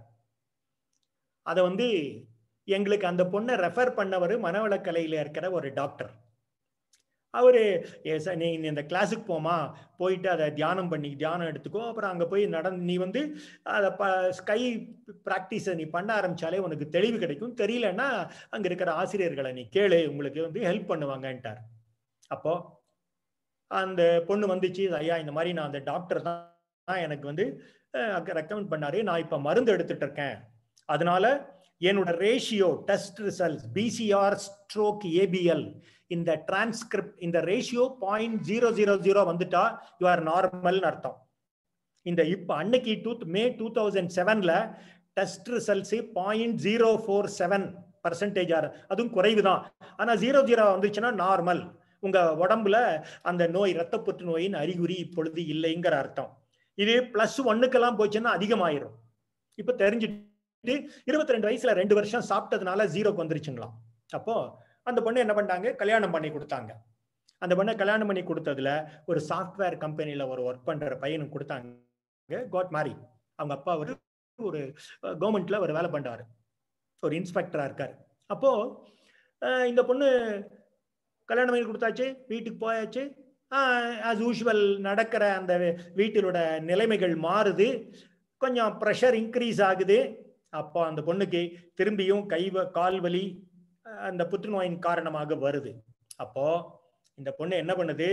அதை வந்து எங்களுக்கு அந்த பொண்ணை ரெஃபர் பண்ணவர் மனவளக்கலையில இருக்கிற ஒரு டாக்டர். அவரு நீ இந்த கிளாஸுக்கு போமா, போயிட்டு அதை தியானம் பண்ணி தியானம் எடுத்துக்கோ, அப்புறம் அங்க போய் நடந்து நீ வந்து அதை ஸ்கை பிராக்டிஸை நீ பண்ண ஆரம்பிச்சாலே உனக்கு தெளிவு கிடைக்கும், தெரியலன்னா அங்க இருக்கிற ஆசிரியர்களை நீ கேளு, உங்களுக்கு வந்து ஹெல்ப் பண்ணுவாங்கன்ட்டார். அப்போ அந்த பொண்ணு வந்துச்சு, ஐயா இந்த மாதிரி நான் அந்த டாக்டர் தான் எனக்கு வந்து ரெக்கமெண்ட் பண்ணாரு, நான் இப்ப மருந்து எடுத்துட்டு இருக்கேன், அதனால என்னோட ratio test results BCR stroke ABL இந்த டிரான்ஸ்கிரிப்ட் இந்த ratio point zero zero zero வந்துட்டா யூ ஆர் நார்மல் அர்த்தம். இந்த இப்ப அன்னைக்கு டூ மே டூ தௌசண்ட் செவன்ல test results point zero four seven percentage அதுவும் குறைவுதான். ஆனா ஜீரோ ஜீரோ வந்துச்சுன்னா நார்மல், உங்க உடம்புல அந்த நோய் ரத்த புற்றுநோயின் அறிகுறி இப்பொழுது இல்லைங்கிற அர்த்தம். இது பிளஸ் ஒன்னுக்கெல்லாம் போச்சுன்னா அதிகமாயிரும். இப்ப தெரிஞ்சுட்டு இருபத்தி ரெண்டு வயசுல ரெண்டு வருஷம் சாப்பிட்டதுனால ஜீரோக்கு வந்துருச்சுங்களாம். அப்போ அந்த பொண்ணு என்ன பண்ணாங்க, கல்யாணம் பண்ணி கொடுத்தாங்க. அந்த பொண்ணை கல்யாணம் பண்ணி கொடுத்ததுல ஒரு சாஃப்ட்வேர் கம்பெனில ஒரு ஒர்க் பண்ற பையனுக்கு கொடுத்தாங்க. Got marry. அவங்க அப்பா ஒரு ஒரு கவர்மெண்ட்ல ஒரு வேலை பண்றாரு, ஒரு இன்ஸ்பெக்டரா இருக்காரு. அப்போ இந்த பொண்ணு கல்யாணம் பண்ணி கொடுத்தாச்சு, வீட்டுக்கு போயாச்சு. ஆஸ் யூஷுவல் நடக்கிற அந்த வீட்டிலோட நிலைமைகள் மாறுது, கொஞ்சம் ப்ரெஷர் இன்க்ரீஸ் ஆகுது. அப்போ அந்த பொண்ணுக்கு திரும்பியும் கை கால் வலி அந்த புற்றுநோயின் காரணமாக வருது. அப்போ இந்த பொண்ணு என்ன பண்ணுது,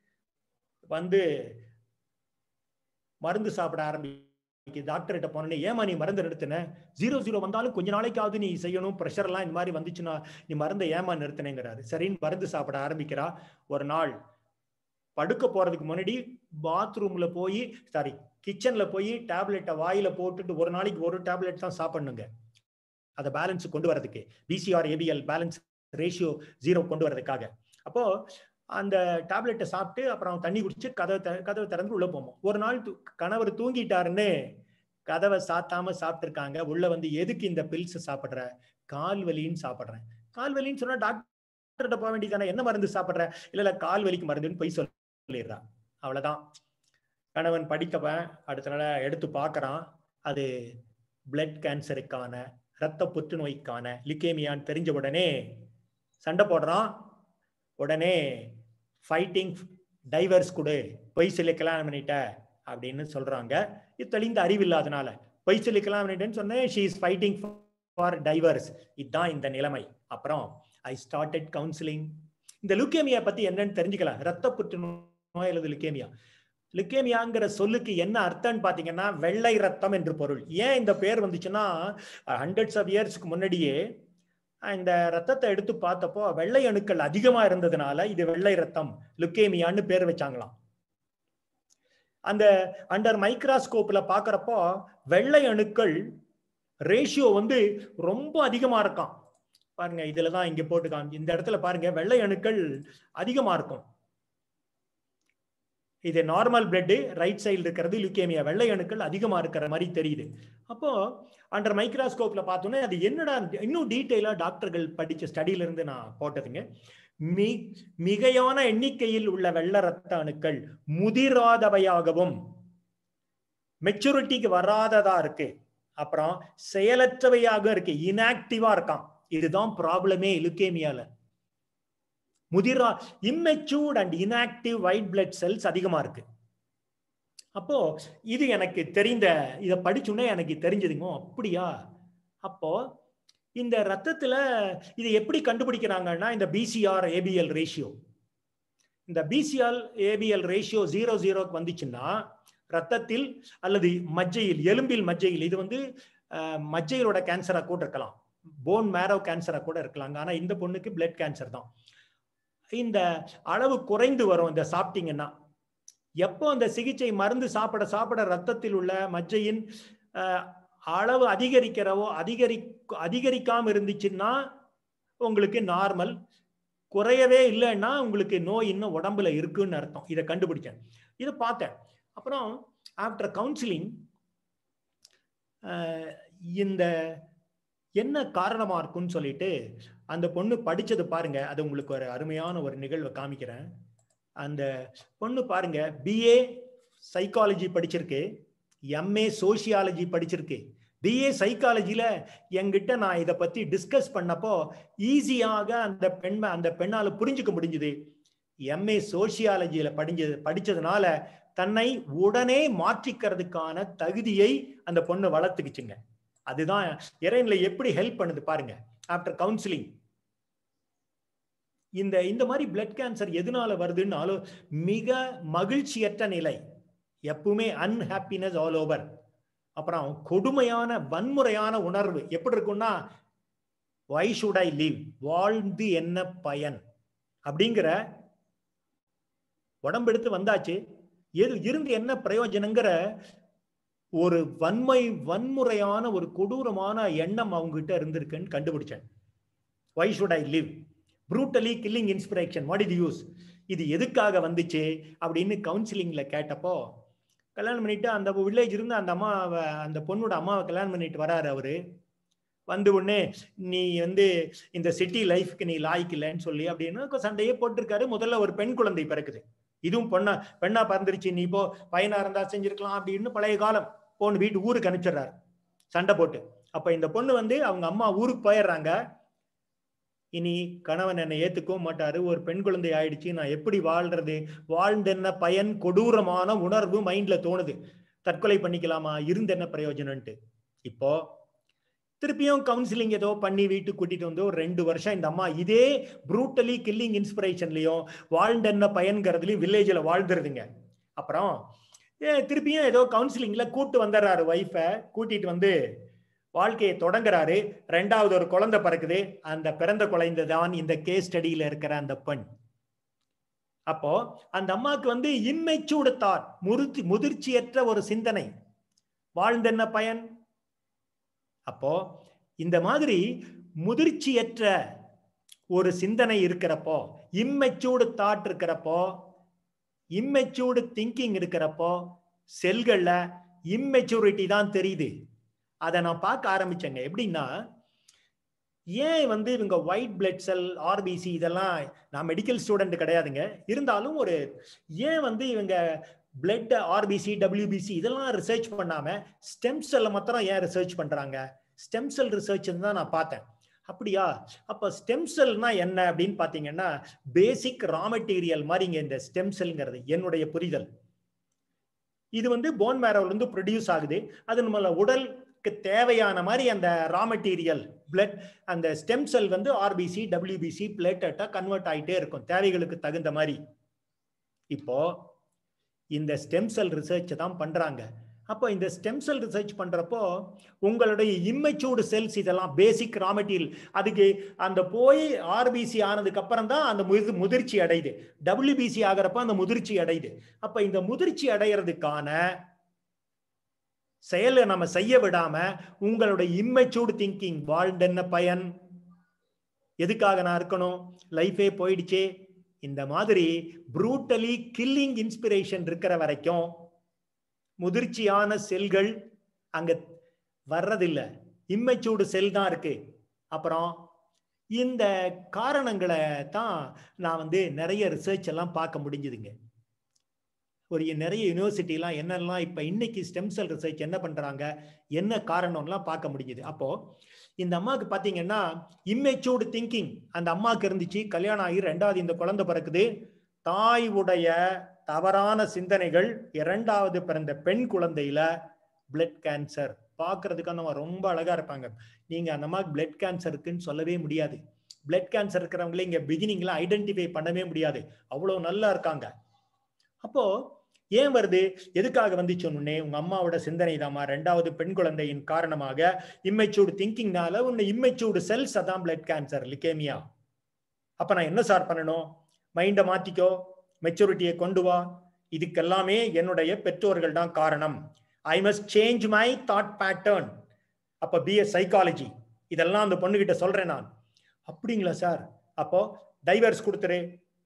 வந்து மருந்து சாப்பிட ஆரம்பிக்கு. டாக்டர் கிட்ட போனே, ஏமா நீ மருந்து நிறுத்தின, ஜீரோ ஜீரோ வந்தாலும் கொஞ்ச நாளைக்காவது நீ செய்யணும், ப்ரெஷர் எல்லாம் இந்த மாதிரி வந்துச்சுன்னா நீ மருந்தை ஏமா நிறுத்தினேங்கிறாரு. சரின்னு மருந்து சாப்பிட ஆரம்பிக்கிறா. ஒரு நாள் படுக்க போறதுக்கு முன்னாடி பாத்ரூம்ல போய் சாரி கிச்சன்ல போய் டேப்லெட்டை வாயில போட்டுட்டு ஒரு நாளைக்கு ஒரு டேப்லெட் தான் சாப்பிடணுங்க, அதை பேலன்ஸ் கொண்டு வரதுக்கு, BCR ABL balance ratio zero கொண்டு வரதுக்காக. அப்போ அந்த டேப்லெட்டை சாப்பிட்டு அப்புறம் தண்ணி குடிச்சு கதவை கதவை திறந்து உள்ள போவோம். ஒரு நாள் கணவர் தூங்கிட்டாருன்னு கதவை சாத்தாம சாப்பிட்டுருக்காங்க. உள்ள வந்து, எதுக்கு இந்த பில்ஸ் சாப்பிடுற, கால் வலின்னு சாப்பிடுறேன். கால் வலின்னு சொன்னா டாக்டர்கிட்ட போக வேண்டியதானே, என்ன மருந்து சாப்பிடுற, இல்ல இல்ல கால் வலிக்கு மருந்துன்னு போய் சொல்லிடுறான். அவ்வளவுதான். கணவன் படிக்கவன் அடுத்த நாள எடுத்து பார்க்கறான், அது பிளட் கேன்சருக்கான, இரத்த புற்றுநோய்க்கான, லியூகேமியான்னு தெரிஞ்ச உடனே சண்டை போடுறான். உடனே ஃபைட்டிங் டைவர்ஸ் கொடு, பொய் சொல்லி கல்யாணம் பண்ணிட்ட அப்படின்னு சொல்றாங்க. இது தெளிந்த அறிவு இல்லாதனால பொய் சொல்லி கல்யாணம் பண்ணிட்டேன்னு சொன்னேன். She is fighting for divorce. இதுதான் இந்த நிலைமை. அப்புறம் ஐ ஸ்டார்டட் கவுன்சிலிங். இந்த லுக்கேமியா பத்தி என்னன்னு தெரிஞ்சுக்கலாம். ரத்த புற்றுநோய் அல்லது லுக்கேமியா. லுக்கேமியாங்கிற சொல்லுக்கு என்ன அர்த்தம்னு பாத்தீங்கன்னா வெள்ளை ரத்தம் என்று பொருள். ஏன் இந்த பேர் வந்துச்சுன்னா, ஹண்ட்ரட்ஸ் ஆஃப் இயர்ஸ்க்கு முன்னாடியே இந்த ரத்தத்தை எடுத்து பார்த்தப்போ வெள்ளை அணுக்கள் அதிகமா இருந்ததுனால இது வெள்ளை ரத்தம், லுக்கேமியான்னு பேர் வச்சாங்களாம். அந்த அண்டர் மைக்ராஸ்கோப்ல பாக்குறப்போ வெள்ளை அணுக்கள் ரேஷியோ வந்து ரொம்ப அதிகமா இருக்காம். பாருங்க, இதுலதான் இங்க போட்டுக்காங்க, இந்த இடத்துல பாருங்க, வெள்ளை அணுக்கள் அதிகமா இருக்கும். இது நார்மல் பிளட், ரைட் சைடு இருக்கிறது லுக்கேமியா, வெள்ளை அணுக்கள் அதிகமா இருக்கிற மாதிரி தெரியுது. அப்போ அண்டர் மைக்ராஸ்கோப்ல பார்த்தோன்னே அது என்னடா, இன்னும் டீட்டெயிலா டாக்டர்கள் படிச்ச ஸ்டடியில இருந்து நான் போட்டதுங்க. மி மிகையான எண்ணிக்கையில் உள்ள வெள்ளை ரத்த அணுக்கள் முதிராதவையாகவும் மெச்சூரிட்டிக்கு வராததா இருக்கு, அப்புறம் செயலற்றவையாக இருக்கு, இன்ஆக்டிவா இருக்கான். இதுதான் ப்ராப்ளமே லுக்கேமியால. முதிரா immatured and inactive white blood cells அதிகமா இருக்கு. அப்போ இது எனக்கு தெரிந்த, இதை படிச்சுன்னே எனக்கு தெரிஞ்சதுங்க. அப்படியா? அப்போ இந்த ரத்தத்துல இது எப்படி கண்டுபிடிக்கிறாங்கன்னா, இந்த பிசிஆர் ஏபிஎல் ரேஷியோ, இந்த பிசிஆர் ஏபிஎல் ரேஷியோ ஜீரோ ஜீரோக்கு வந்துச்சுன்னா ரத்தத்தில் அல்லது மஜ்ஜையில், எலும்பில் மஜ்ஜையில், இது வந்து மஜ்ஜையிலோட கேன்சரா கூட இருக்கலாம், போன் மேரோ கேன்சரா கூட இருக்கலாம். ஆனா இந்த பொண்ணுக்கு பிளட் கேன்சர் தான். இந்த அளவு குறைந்து வரும் இந்த சாப்பிட்டீங்கன்னா. எப்போ அந்த சிகிச்சை மருந்து சாப்பிட சாப்பிட ரத்தத்தில் உள்ள மஜ்ஜையின் அளவு அதிகரிக்கிறவோ அதிகரி அதிகரிக்காம இருந்துச்சுன்னா உங்களுக்கு நார்மல், குறையவே இல்லைன்னா உங்களுக்கு நோய் இன்னும் உடம்புல இருக்குன்னு அர்த்தம். இதை கண்டுபிடிச்சேன், இதை பார்த்தேன். அப்புறம் ஆஃப்டர் கவுன்சிலிங் இந்த என்ன காரணமா இருக்குன்னு சொல்லிட்டு அந்த பொண்ணு படிச்சது பாருங்க. அது உங்களுக்கு ஒரு அருமையான ஒரு நிகழ்வை காமிக்கிறேன். அந்த பொண்ணு பாருங்க, பிஏ சைக்காலஜி படிச்சிருக்கு, எம்ஏ சோசியாலஜி படிச்சிருக்கு. பிஏ சைக்காலஜில என்கிட்ட நான் இதை பத்தி டிஸ்கஸ் பண்ணப்போ ஈஸியாக அந்த பெண் அந்த பெண்ணால புரிஞ்சுக்க முடிஞ்சுது. எம்ஏ சோசியாலஜியில படிஞ்சது படிச்சதுனால தன்னை உடனே மாற்றிக்கிறதுக்கான தகுதியை அந்த பொண்ணு வளர்த்துக்குச்சுங்க. அதுதான் இறைநிலை எப்படி ஹெல்ப் பண்ணுது பாருங்க. ஆஃப்டர் கவுன்சிலிங் இந்த இந்த மாதிரி பிளட் கேன்சர் எதனால வருதுன்னு மிக மகிழ்ச்சியற்ற நிலை, எப்பவுமே அன்ஹாப்பினஸ் ஆல் ஓவர். அப்புறம் கொடுமையான வன்முறையான உணர்வு எப்படி இருக்கும்னா, why should I live, வாழ்ந்து என்ன பயன் அப்படிங்கிற, உடம்பு எடுத்து வந்தாச்சு, எது இருந்து என்ன பிரயோஜனங்கிற ஒரு வன்மை வன்முறையான ஒரு கொடூரமான எண்ணம் அவங்க கிட்ட இருந்திருக்குன்னு கண்டுபிடிச்சேன். why should I live, brutally killing inspiration, what is the use, இது எதுக்காக வந்துச்சு அப்படின்னு கவுன்சிலிங்ல கேட்டப்போ, கல்யாணம் பண்ணிட்டு அந்த வில்லேஜ் இருந்து அந்த அம்மா, அந்த பொண்ணோட அம்மாவை கல்யாணம் பண்ணிட்டு வராரு. அவரு வந்து உடனே நீ வந்து இந்த சிட்டி லைஃப்க்கு நீ லாய்க்கு இல்லைன்னு சொல்லி அப்படின்னு சண்டையே போட்டிருக்காரு. முதல்ல ஒரு பெண் குழந்தை பிறக்குது. இதுவும் பொண்ணா பெண்ணா பிறந்துருச்சு, நீ இப்போ பையனா இருந்தா செஞ்சிருக்கலாம் அப்படின்னு பழைய காலம். பொண்ணு வீட்டு ஊருக்கு அனுப்பிச்சிடுறாரு சண்டை போட்டு. அப்ப இந்த பொண்ணு வந்து அவங்க அம்மா ஊருக்கு போயிடுறாங்க. இனி கணவன் என்னை ஏத்துக்கவும் மாட்டாரு, ஒரு பெண் குழந்தை ஆயிடுச்சு, நான் எப்படி வாழ்றது, வாழ்ந்தென்ன பயன், கொடூரமான உணர்வு மைண்ட்ல தோணுது. தற்கொலை பண்ணிக்கலாமா, இருந்த என்ன பிரயோஜனம்ட்டு. இப்போ திருப்பியும் கவுன்சிலிங் ஏதோ பண்ணி வீட்டுக்கு கூட்டிட்டு வந்து ஒரு ரெண்டு வருஷம் இந்த அம்மா இதே ப்ரூட்டலி கில்லிங் இன்ஸ்பிரேஷன்லயும் வாழ்ந்தென்ன பயன்கிறதுலயும் வில்லேஜ்ல வாழ்ந்துருதுங்க. அப்புறம் திருப்பியும் ஏதோ கவுன்சிலிங்ல கூட்டு வந்துடுறாரு ஒய்ஃபை, கூட்டிட்டு வந்து வாழ்க்கையை தொடங்குறாரு. ரெண்டாவது ஒரு குழந்தை பிறக்குது. அந்த பிறந்த குழந்தை தான் இந்த கேஸ் ஸ்டடியில இருக்கிற அந்த பெண். அப்போ அந்த அம்மாவுக்கு வந்து இம்மெச்சூர்டு தாட், முதிர்ச்சி முதிர்ச்சியற்ற ஒரு சிந்தனை, வாழ்ந்தென்ன பயன். அப்போ இந்த மாதிரி முதிர்ச்சியற்ற ஒரு சிந்தனை இருக்கிறப்போ, இம்மெச்சூர்டு தாட் இருக்கிறப்போ, இம்மெச்சூர்டு திங்கிங் இருக்கிறப்போ செல்கள்ல இம்மெச்சூரிட்டி தான் தெரியுது. அதை நான் பார்க்க ஆரம்பிச்சேங்க. எப்படின்னா, ஏன் வந்து இவங்க ஒயிட் பிளட் செல், ஆர்பிசி, இதெல்லாம் நான் மெடிக்கல் ஸ்டூடெண்ட் கிடையாதுங்க, இருந்தாலும் ஒரு ஏன் வந்து இவங்க பிளட், ஆர்பிசி, டபிள்யூபிசி இதெல்லாம் ரிசர்ச் பண்ணாம ஸ்டெம் செல்லை மாத்திரம் ஏன் ரிசர்ச் பண்றாங்க? ஸ்டெம் செல் ரிசர்ச் தான் நான் பார்த்தேன். அப்படியா, அப்ப ஸ்டெம் செல்னா என்ன அப்படின்னு பாத்தீங்கன்னா, பேசிக் ரா மெட்டீரியல் மாதிரிங்க இந்த ஸ்டெம் செல்ங்கிறது, என்னுடைய புரிதல். இது வந்து போன் மேரோல இருந்து ப்ரொடியூஸ் ஆகுது. அது நம்மள உடலுக்கு தேவையான மாதிரி அந்த ரா மெட்டீரியல் பிளட், அந்த ஸ்டெம் செல் வந்து ஆர்பிசி, டபிள்யூபிசி, பிளேட்டட்டா கன்வெர்ட் ஆகிட்டே இருக்கும் தேவைகளுக்கு தகுந்த மாதிரி. இப்போ இந்த ஸ்டெம் செல் ரிசர்ச் தான் பண்றாங்க. அப்போ இந்த ஸ்டெம் செல் ரிசர்ச் பண்றப்போ உங்களுடைய இம்மெச்சூர்டு செல்ஸ், இதெல்லாம் பேசிக் ரா மெட்டீரியல், அதுக்கு அந்த போய் ஆர்பிசி ஆனதுக்கு அப்புறம் தான் அந்த முதிர்ச்சி அடையுது, டபிள்யூபிசி ஆகிறப்ப அந்த முதிர்ச்சி அடையுது. அப்ப இந்த முதிர்ச்சி அடைகிறதுக்கான செயலை நம்ம செய்ய விடாம உங்களுடைய இம்மெச்சூர்டு திங்கிங், வாழ்ந்தென்ன பயன், எதுக்காக நான் இருக்கணும், லைஃபே போயிடுச்சே, இந்த மாதிரி ப்ரூட்டலி கில்லிங் இன்ஸ்பிரேஷன் இருக்கிற வரைக்கும் முதிர்ச்சியான செல்கள் அங்க வர்றதில்லை, இம்மெச்சூர்டு செல் தான் இருக்கு. அப்புறம் இந்த காரணங்களை தான் நான் வந்து நிறைய ரிசர்ச் எல்லாம் பார்க்க முடிஞ்சுதுங்க. ஒரு நிறைய யூனிவர்சிட்டிலாம் என்னெல்லாம் இப்ப இன்னைக்கு ஸ்டெம் செல் ரிசர்ச் என்ன பண்றாங்க, என்ன காரணம்லாம் பார்க்க முடியுது. அப்போ இந்த அம்மாவுக்கு பாத்தீங்கன்னா இம்மெச்சூர்டு திங்கிங் அந்த அம்மாவுக்கு இருந்துச்சு. கல்யாணம் ஆகி ரெண்டாவது இந்த குழந்தை பிறக்குது. தாய் உடைய தவறான சிந்தனைகள், இரண்டாவது பிறந்த பெண் குழந்தையில பிளட் கேன்சர். பாக்குறதுக்கு அந்த ரொம்ப அழகா இருப்பாங்க. நீங்க அந்த மாதிரி பிளட் கேன்சர் இருக்குன்னு சொல்லவே முடியாது. பிளட் கேன்சர் இருக்கிறவங்களே இங்க பிகினிங்ல ஐடென்டிஃபை பண்ணவே முடியாது, அவ்வளவு நல்லா இருக்காங்க. அப்போ ஏன் வருது, எதுக்காக வந்துச்சுன்னே உங்க அம்மாவோட சிந்தனை தாமா. ரெண்டாவது பெண் குழந்தையின் காரணமாக இம்மெச்சூர்டு திங்கிங்னால உன்னை இம்மெச்சூர்டு செல்ஸ் அதான் பிளட் கேன்சர், லிகேமியா. அப்ப நான் என்ன சார் பண்ணணும், மைண்டை மாத்திக்கோ, மெச்சூரிட்டியை கொண்டு வா, இதுக்கெல்லாமே என்னுடைய பெற்றோர்கள் தான் காரணம். I must change my thought pattern. அப்ப பி எ சைக்காலஜி இதெல்லாம் அந்த பொண்ணுகிட்ட சொல்றேன் நான். அப்படிங்களா சார், அப்போ டைவர்ஸ் கொடுத்துரு.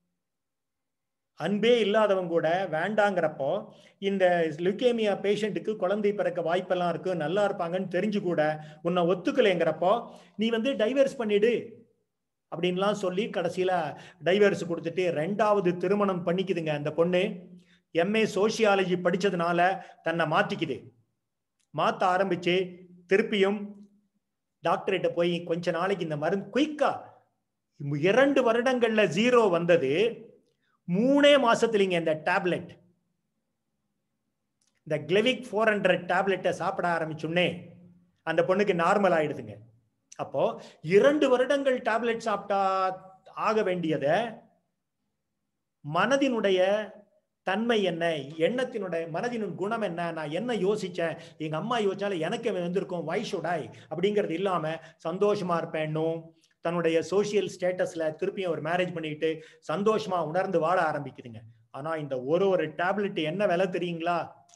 அன்பே இல்லாதவங்க கூட வேண்டாங்கிறப்போ, இந்த லுக்கேமியா பேஷண்ட்டுக்கு குழந்தை பிறக்க வாய்ப்பெல்லாம் இருக்கு, நல்லா இருப்பாங்கன்னு தெரிஞ்சு கூட உன்னை ஒத்துக்கலைங்கிறப்போ நீ வந்து டைவர்ஸ் பண்ணிடு அப்படின்லாம் சொல்லி கடைசியில டைவர்ஸ் கொடுத்துட்டு ரெண்டாவது திருமணம் பண்ணிக்குதுங்க அந்த பொண்ணு. எம்ஏ சோசியாலஜி படிச்சதுனால தன்னை மாத்திக்குது. மாத்த ஆரம்பிச்சு திருப்பியும் டாக்டர்கிட்ட போய் கொஞ்ச நாளைக்கு இந்த மருந்து குயிக்கா, இரண்டு வருடங்கள்ல ஜீரோ வந்தது, மூணே மாசத்துலங்க இந்த டேப்லெட், இந்த கிளெவிக் ஃபோர் ஹண்ட்ரட் டேப்லெட்டை சாப்பிட ஆரம்பிச்சுன்னே அந்த பொண்ணுக்கு நார்மல் ஆயிடுதுங்க. அப்போ இரண்டு வருடங்கள் டேப்லெட் சாப்பிட்டா ஆக வேண்டியத மனதினுடைய தன்மை என்ன, எண்ணத்தினுடைய மனதின் குணம் என்ன, நான் என்ன யோசிச்சேன், எங்க அம்மா யோசிச்சாலும் எனக்கு வந்திருக்கும், வை ஷுட் ஐ அப்படிங்கிறது இல்லாம சந்தோஷமா இருப்பேன்னும் தன்னுடைய சோசியல் ஸ்டேட்டஸ்ல திருப்பியும் ஒரு மேரேஜ் பண்ணிட்டு சந்தோஷமா உணர்ந்து வாழ ஆரம்பிக்குதுங்க. ஆனா இந்த ஒரு ஒரு டேப்லெட் என்ன விலை தெரியுங்களா?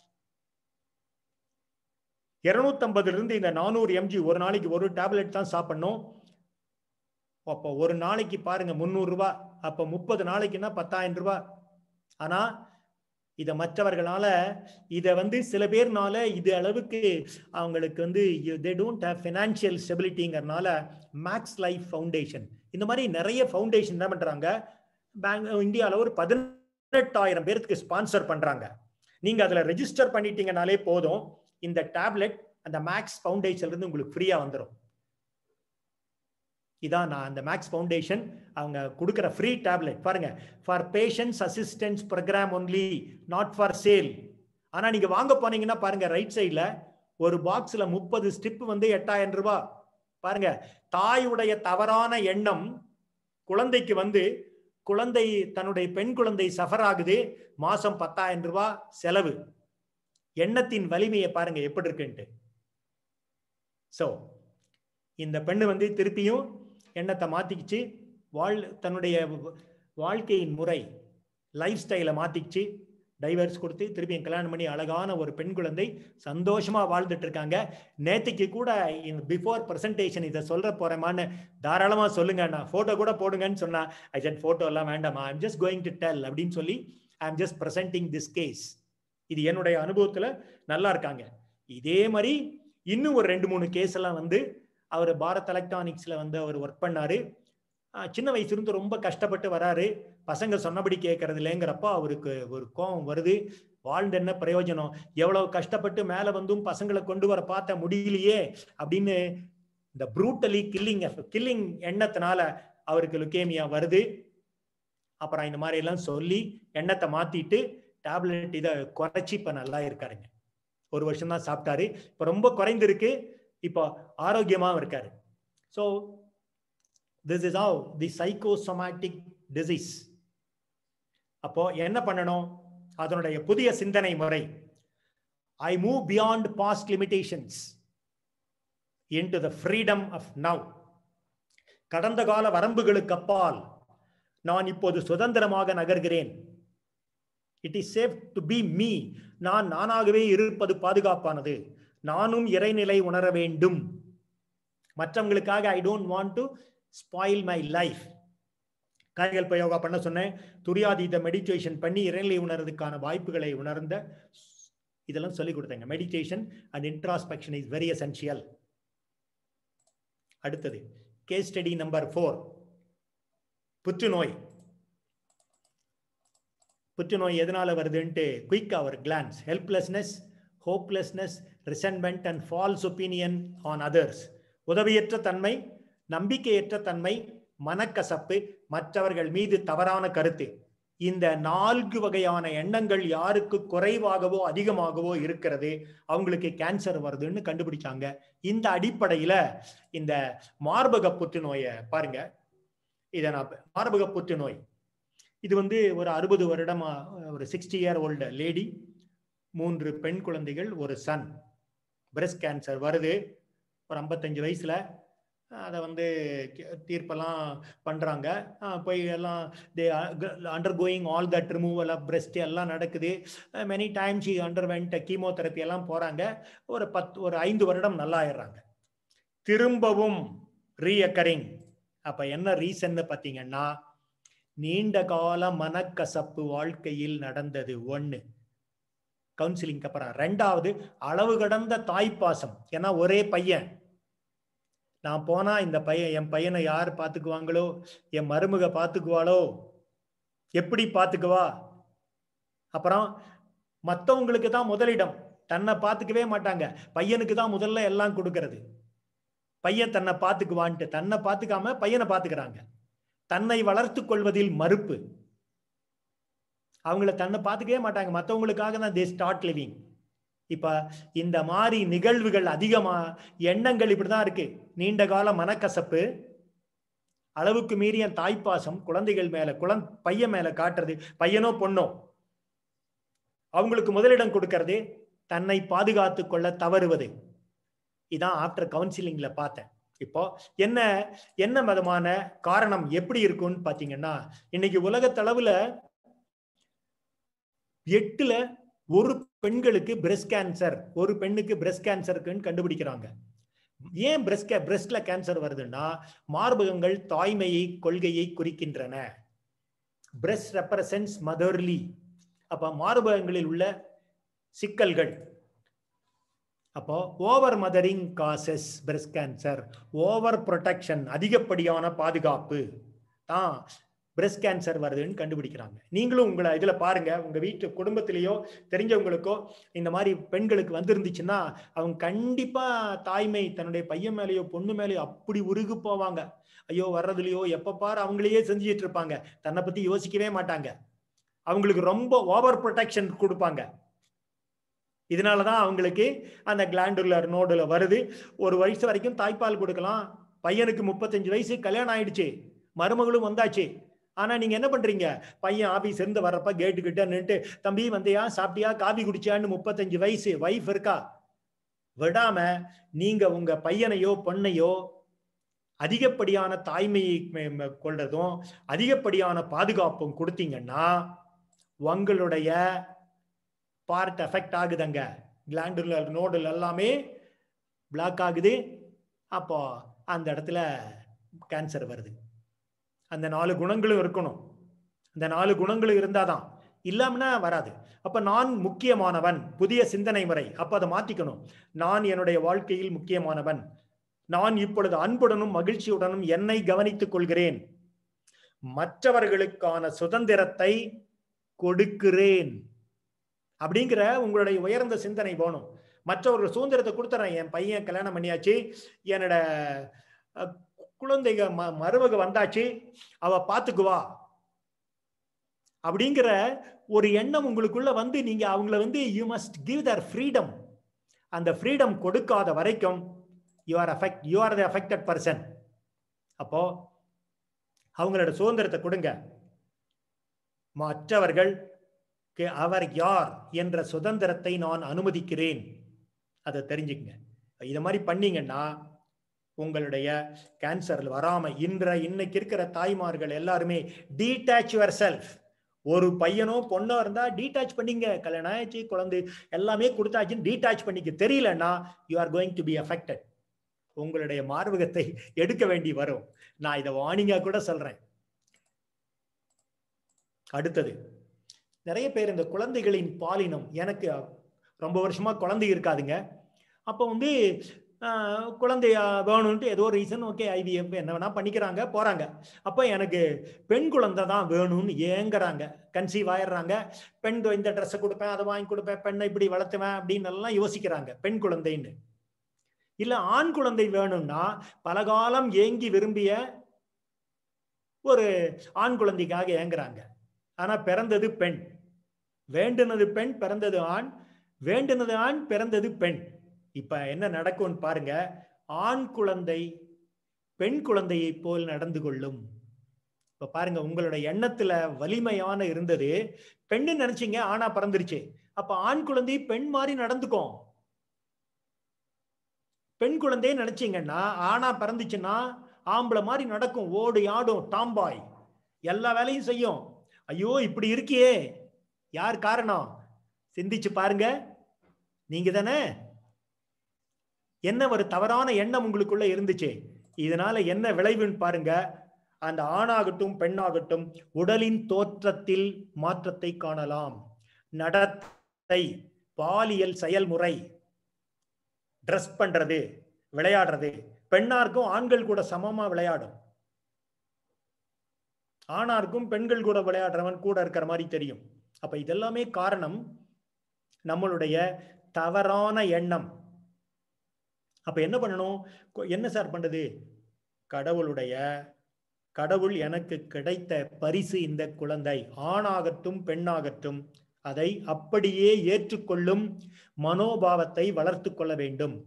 இருநூத்தி ஐம்பதுல இருந்து இந்த நானூறு எம்ஜி ஒரு நாளைக்கு ஒரு டேப்லெட் தான் சாப்பிடணும். அப்போ ஒரு நாளைக்கு பாருங்க முன்னூறு ரூபாய், அப்ப முப்பது நாளைக்குன்னா பத்தாயிரம் ரூபாய். ஆனா இத மற்றவர்களால, இத வந்து சில பேர்னால இது அளவுக்கு அவங்களுக்கு வந்து they don't have financial stabilityங்கறனால மேக்ஸ் லைஃப் ஃபவுண்டேஷன் இந்த மாதிரி நிறைய ஃபவுண்டேஷன் என்ன பண்றாங்க, பேங்க் இந்தியால ஒரு பதினெட்டாயிரம் பேருக்கு ஸ்பான்சர் பண்றாங்க. நீங்க அதுல ரெஜிஸ்டர் பண்ணிட்டீங்கனாலே போதும், இந்த டேப்லெட் அந்த மேக்ஸ் ஃபவுண்டேஷன்ல இருந்து உங்களுக்கு ஃப்ரீயா வந்துடும். இதான் நான் அந்த மேக்ஸ் ஃபவுண்டேஷன் அவங்க கொடுக்குற ஃப்ரீ டேப்லெட் பாருங்க. For patients assistance programme only, not for sale. ஆனா நீங்க வாங்க போனீங்கன்னா பாருங்க, ரைட் சைட்ல ஒரு பாக்ஸ்ல முப்பது ஸ்டிப் வந்து எட்டாயிரம் ரூபாய். பாருங்க, தாயுடைய தவறான எண்ணம் குழந்தைக்கு வந்து, குழந்தை தன்னுடைய பெண் குழந்தை சஃபர் ஆகுது, மாசம் பத்தாயிரம் ரூபாய் செலவு. எண்ணத்தின் வலிமையை பாருங்க எப்படி இருக்குன்ட்டு. சோ இந்த பெண்ணு வந்து திருப்பியும் எண்ணத்தை மாத்திக்கிச்சு, வாழ் தன்னுடைய வாழ்க்கையின் முறை லைஃப் ஸ்டைலை மாத்திக்கிச்சு, டைவர்ஸ் கொடுத்து திருப்பியும் கல்யாணம் பண்ணி அழகான ஒரு பெண் குழந்தை சந்தோஷமா வாழ்ந்துட்டு இருக்காங்க. நேற்றுக்கு கூட பிஃபோர் பிரசன்டேஷன் இதை சொல்ற போறேமான்னு தாராளமா சொல்லுங்க, நான் போட்டோ கூட போடுங்கன்னு சொன்னா, ஐ செட் போட்டோ எல்லாம் வேண்டாமா, I'm just going to tell அப்படின்னு சொல்லி I am just presenting this case. இது என்னுடைய அனுபவத்துல நல்லா இருக்காங்க. இதே மாதிரி இன்னும் ஒரு ரெண்டு மூணு கேஸ் எல்லாம் வந்து அவர் பாரத் எலக்ட்ரானிக்ஸ்ல வந்து அவர் ஒர்க் பண்ணாரு. சின்ன வயசுல இருந்து ரொம்ப கஷ்டப்பட்டு வராரு, பசங்க சொன்னபடி கேட்கறது இல்லைங்கிறப்ப அவருக்கு ஒரு கோபம் வருது. வாழ்ந்து என்ன பிரயோஜனம், எவ்வளவு கஷ்டப்பட்டு மேல வந்தும் பசங்களை கொண்டு வர பார்த்த முடியலையே அப்படின்னு இந்த ப்ரூட்டலி கில்லிங் கில்லிங் எண்ணத்தினால அவருக்கு லுக்கேமியா வருது. அப்புறம் இந்த மாதிரி எல்லாம் சொல்லி எண்ணத்தை மாத்திட்டு டேப்லெட் இதை குறைச்சி இப்ப நல்லா இருக்காருங்க. ஒரு வருஷம் தான் சாப்பிட்டாரு, இப்ப ரொம்ப குறைந்திருக்கு, இப்போ ஆரோக்கியமாவும் இருக்காரு. So this is how the psychosomatic disease. அப்போ என்ன பண்ணணும், அதனுடைய புதிய சிந்தனை முறை, I move beyond past limitations into the freedom of now. கடந்த கால வரம்புகளுக்கு அப்பால் நான் இப்போது சுதந்திரமாக நகர்கிறேன். It is safe to be me. நான் நானாகவே இருப்பது பாதுகாப்பானது. நானும் இறைநிலை உணர வேண்டும். மற்றவங்களுக்காக I don't want to spoil my life. காயகல்ப yoga பண்ண சொன்னேன், துரியாதீத மெடிடேஷன் பண்ணி இறைநிலை உணர்றதுக்கான வாய்ப்புகளை உணர்ந்த இதெல்லாம் சொல்லி கொடுத்தேங்க. Meditation and introspection is very essential. அடுத்தது கேஸ் ஸ்டடி நம்பர் ஃபோர், புற்றுநோய். புற்றுநோய் எதனால வருதுன்ட்டு குயிக்கா ஒரு glance. Helplessness, hopelessness, resentment and false opinion on others. உதவியற்ற தன்மை, நம்பிக்கையற்ற தன்மை, மனக்கசப்பு, மற்றவர்கள் மீது தவறான கருத்து. இந்த நான்கு வகையான எண்ணங்கள் யாருக்கு குறைவாகவோ அதிகமாகவோ இருக்கிறது அவங்களுக்கு கேன்சர் வருதுன்னு கண்டுபிடிச்சாங்க. இந்த அடிப்படையில இந்த மார்பக புற்றுநோயை பாருங்க. இதை நான் மார்பக புற்றுநோய் இது வந்து ஒரு அறுபது வருடமா ஒரு சிக்ஸ்டி இயர் ஓல்டு லேடி, மூன்று பெண் குழந்தைகள், ஒரு சன். பிரஸ்ட் கேன்சர் வருது ஒரு ஐம்பத்தஞ்சு வயசுல. அதை வந்து தீர்ப்பெல்லாம் பண்றாங்க, போய் எல்லாம் they undergoing all that removal of breast எல்லாம் நடக்குது. மெனி டைம்ஸ் அண்டர்வென்ட் கீமோதெரப்பி எல்லாம் போறாங்க. ஒரு பத்து ஒரு ஐந்து வருடம் நல்லா ஆயிடுறாங்க. திரும்பவும் ரீஅக்கரிங். அப்ப என்ன ரீசன் பார்த்தீங்கன்னா, நீண்ட கால மனக்கசப்பு வாழ்க்கையில் நடந்தது ஒண்ணு, கவுன்சிலிங் அப்புறம். ரெண்டாவது அளவு கடந்த தாய்ப்பாசம். ஏன்னா ஒரே பையன், நான் போனா இந்த பையன் என் பையனை யார் பாத்துக்குவாங்களோ, என் மருமக பாத்துக்குவாளோ, எப்படி பாத்துக்குவா. அப்புறம் மற்றவங்களுக்கு தான் முதலிடம், தன்னை பாத்துக்கவே மாட்டாங்க. பையனுக்கு தான் முதல்ல எல்லாம் கொடுக்கறது. பையன் தன்னை பாத்துக்குவான்ட்டு தன்னை பாத்துக்காம பையனை பாத்துக்கிறாங்க. தன்னை வளர்த்து கொள்வதில் மறுப்பு. அவங்கள தன்னை பாத்துக்கவே மாட்டாங்க, மற்றவங்களுக்காக தான் தே ஸ்டார்ட் லிவிங். இப்ப இந்த மாதிரி நிகழ்வுகள் அதிகமா, எண்ணங்கள் இப்படிதான் இருக்கு. நீண்ட கால மனக்கசப்பு, அளவுக்கு மீறிய தாய்ப்பாசம் குழந்தைகள் மேல, குழந்தை பையன் மேல காட்டுறது, பையனோ பொண்ணோ அவங்களுக்கு முதலிடம் கொடுக்கறது, தன்னை பாதுகாத்து கொள்ள தவறுவது. இதான் ஆஃப்டர் கவுன்சிலிங்ல பார்த்தேன். இப்போ என்ன என்ன விதமான காரணம் எப்படி இருக்கும்னு பாத்தீங்கன்னா, இன்னைக்கு உலகத்தளவுல எட்டுல ஒரு பெண்களுக்கு பிரஸ்ட் கேன்சர், ஒரு பெண்ணுக்கு பிரஸ்ட் கேன்சருக்குன்னு கண்டுபிடிக்கிறாங்க. ஏன் பிரஸ்ட் பிரஸ்ட்ல கேன்சர் வருதுன்னா, மார்பகங்கள் தாய்மையை கொள்கையை குறிக்கின்றன. Breast represents motherly. அப்ப மார்பகங்களில் உள்ள சிக்கல்கள். அப்போ over mothering causes breast cancer. Over protection, அதிகப்படியான பாதுகாப்பு தான் பிரஸ்ட் கேன்சர் வருதுன்னு கண்டுபிடிக்கிறாங்க. நீங்களும் உங்களை இதுல பாருங்க, உங்க வீட்டு குடும்பத்திலேயோ தெரிஞ்சவங்களுக்கோ இந்த மாதிரி பெண்களுக்கு வந்திருந்துச்சுன்னா அவங்க கண்டிப்பா தாய்மை தன்னுடைய பையன் மேலேயோ பொண்ணு மேலேயோ அப்படி உருகு போவாங்க. ஐயோ வர்றதுலையோ எப்ப பாரு அவங்களையே செஞ்சுட்டு இருப்பாங்க, தன்னை பத்தி யோசிக்கவே மாட்டாங்க. அவங்களுக்கு ரொம்ப ஓவர் ப்ரொடெக்ஷன் கொடுப்பாங்க. இதனாலதான் அவங்களுக்கு அந்த கிளாண்டுலர் நோடுல வருது. ஒரு வயசு வரைக்கும் தாய்ப்பால் கொடுக்கலாம். பையனுக்கு முப்பத்தஞ்சு வயசு, கல்யாணம் ஆயிடுச்சு, மருமகளும் வந்தாச்சு. ஆனா நீங்க என்ன பண்றீங்க, பையன் ஆபீஸ் இருந்து வர்றப்ப கேட்டு கிட்ட நின்று தம்பி வந்தியா, சாப்பிட்டியா, காபி குடிச்சியான்னு முப்பத்தஞ்சு வயசு வைஃப் இருக்கா விடாம நீங்க உங்க பையனையோ பொண்ணையோ அதிகப்படியான தாய்மையை கொள்றதும் அதிகப்படியான பாதுகாப்பும் கொடுத்தீங்கன்னா உங்களுடைய பார்ட் எஃபெக்ட் ஆகுதுங்க. கிளாண்டுலர் நோடுல எல்லாமே பிளாக் ஆகுது. அப்போ அந்த இடத்துல கேன்சர் வருது. அந்த நாலு குணங்களும் இருக்கணும். அந்த நாலு குணங்களும் இருந்தாதான், இல்லாமனா வராது. அப்ப நான் முக்கியமானவன், புதிய சிந்தனை முறை. அப்ப அதை மாத்திக்கணும். நான் என்னுடைய வாழ்க்கையில் முக்கியமானவன். நான் இப்பொழுது அன்புடனும் மகிழ்ச்சியுடனும் என்னை கவனித்துக் கொள்கிறேன். மற்றவர்களுக்கான சுதந்திரத்தை கொடுக்கிறேன் அப்படிங்கிற உங்களுடைய உயர்ந்த சிந்தனை வேணும். மற்றவர்கள் சுதந்திரத்தை கொடுத்துறேன், என் பையன் கல்யாணம் பண்ணியாச்சு, என்னோட குழந்தைக மருமக வந்தாச்சு, அவ பாத்துக்குவா அப்படிங்கிற ஒரு எண்ணம் உங்களுக்குள்ள வந்து நீங்க அவங்கள வந்து you must give their freedom. அந்த ஃப்ரீடம் கொடுக்காத வரைக்கும் you are affect you are the affected person. அப்போ அவங்களோட சுதந்திரத்தை கொடுங்க. மற்றவர்கள் அவர் யார் என்ற சுதந்திரத்தை நான் அனுமதிக்கிறேன், அதை தெரிஞ்சுக்கங்க. இத மாதிரி பண்ணீங்கன்னா உங்களுடைய கேன்சர் வராம இன்ற இன்னைக்கு இருக்கிற தாய்மார்கள் எல்லாருமே டீடாச் யுவர் செல்ஃப். ஒரு பையனோ பொண்ணோ இருந்தா டீடாச் பண்ணிங்க. கல்யாணம் ஆயிடுச்சு, குழந்தை எல்லாமே கொடுத்தாச்சுன்னு டீடாச் பண்ணிக்க தெரியலன்னா you are going to be affected. உங்களுடைய மார்பகத்தை எடுக்க வேண்டி வரும். நான் இதை வார்னிங்கா கூட சொல்றேன். அடுத்தது, நிறைய பேர் இந்த குழந்தைகளின் பாலினம், எனக்கு ரொம்ப வருஷமா குழந்தை இருக்காதுங்க, அப்போ வந்து குழந்தைய வேணும்ட்டு ஏதோ ரீசன், ஓகே ஐவிஎஃப் என்ன வேணா பண்ணிக்கிறாங்க போறாங்க. அப்போ எனக்கு பெண் குழந்தை தான் வேணும்னு ஏங்குறாங்க, கன்சீவ் ஆயிடுறாங்க. பெண் இந்த ட்ரெஸ்ஸை கொடுப்பேன், அதை வாங்கி கொடுப்பேன், பெண்ணை இப்படி வளர்த்துவேன் அப்படின்னு எல்லாம் யோசிக்கிறாங்க பெண் குழந்தைன்னு. இல்ல ஆண் குழந்தை வேணும்னா பலகாலம் ஏங்கி விரும்பிய ஒரு ஆண் குழந்தைக்காக ஏங்குறாங்க. ஆனா பிறந்தது பெண். வேண்டுனது பெண், பிறந்தது ஆண். வேண்டுனது ஆண், பிறந்தது பெண். இப்ப என்ன நடக்கும்னு பாருங்க. ஆண் குழந்தை பெண் குழந்தையை போல் நடந்து கொள்ளும். இப்ப பாருங்க, உங்களுடைய எண்ணத்துல வலிமையான இருந்தது பெண்ணு நினைச்சீங்க, ஆனா பிறந்துருச்சு. அப்ப ஆண் குழந்தை பெண் மாதிரி நடந்துக்கும். பெண் குழந்தைய நினைச்சீங்கன்னா ஆனா பிறந்துச்சுன்னா ஆம்பளை மாதிரி நடக்கும், ஓடு ஆடும், டாம்பாய் எல்லா வேலையும் செய்யும். ஐயோ இப்படி இருக்கியே, யார் காரணம்? சிந்திச்சு பாருங்க, நீங்க தானே. என்ன ஒரு தவறான எண்ணம் உங்களுக்குள்ள இருந்துச்சு, இதனால என்ன விளைவுன்னு பாருங்க. அந்த ஆணாகட்டும் பெண்ணாகட்டும் உடலின் தோற்றத்தில் மாற்றத்தை காணலாம். நடத்தை, பாலியல் செயல்முறை, ட்ரெஸ் பண்றது, விளையாடுறது. பெண்ணாருக்கும் ஆண்கள் கூட சமமா விளையாடும், ஆணாருக்கும் பெண்கள் கூட விளையாடுறவன் கூட இருக்கிற மாதிரி தெரியும். அப்ப இதெல்லாமே காரணம் நம்மளுடைய தவறான எண்ணம். அப்ப என்ன பண்ணணும்? என்ன சார் பண்றது? கடவுளுடைய கடவுள் எனக்கு கிடைத்த பரிசு இந்த குழந்தை, ஆணாகட்டும் பெண்ணாகட்டும், அதை அப்படியே ஏற்றுக்கொள்ளும் மனோபாவத்தை வளர்த்து கொள்ள வேண்டும்.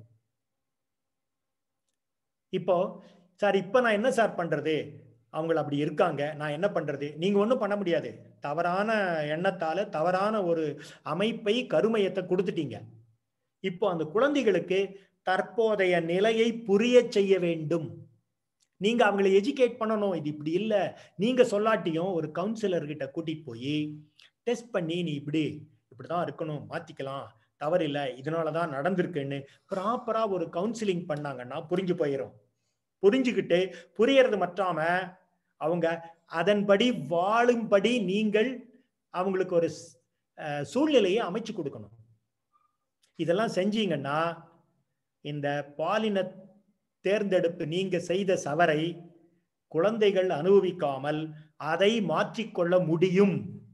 இப்போ சார் இப்ப நான் என்ன சார் பண்றது? அவங்க அப்படி இருக்காங்க, நான் என்ன பண்றது? நீங்க ஒண்ணும் பண்ண முடியாது. தவறான எண்ணத்தால தவறான ஒரு அமைப்பை, கருமையத்தை கொடுத்துட்டீங்க. இப்போ அந்த குழந்தைகளுக்கு தற்போதைய நிலையை புரிய செய்ய வேண்டும். நீங்க அவங்களை எஜுகேட் பண்ணணும். இது இப்படி இல்ல, நீங்க சொல்லாட்டியும் ஒரு கவுன்சிலர் கிட்ட கூட்டிட்டு போய் டெஸ்ட் பண்ணி, நீ இப்படி இப்படிதான் இருக்கணும், மாத்திக்கலாம், தவறு இல்லை, இதனாலதான் நடந்திருக்குன்னு ப்ராப்பரா ஒரு கவுன்சிலிங் பண்ணாங்கன்னா புரிஞ்சு போயிடும். புரிஞ்சுக்கிட்டு புரியறது மற்றாம அவங்க அதன்படி வாழும்படி நீங்கள் அவங்களுக்கு ஒரு சூழ்நிலையை அமைச்சு கொடுக்கணும். இதெல்லாம் செஞ்சீங்கன்னா இந்த பாலின தேர்ந்தெடுப்பு நீங்க செய்த சவறை குழந்தைகள் அனுபவிக்காமல் அதை மாற்றிக்கொள்ள முடியும்.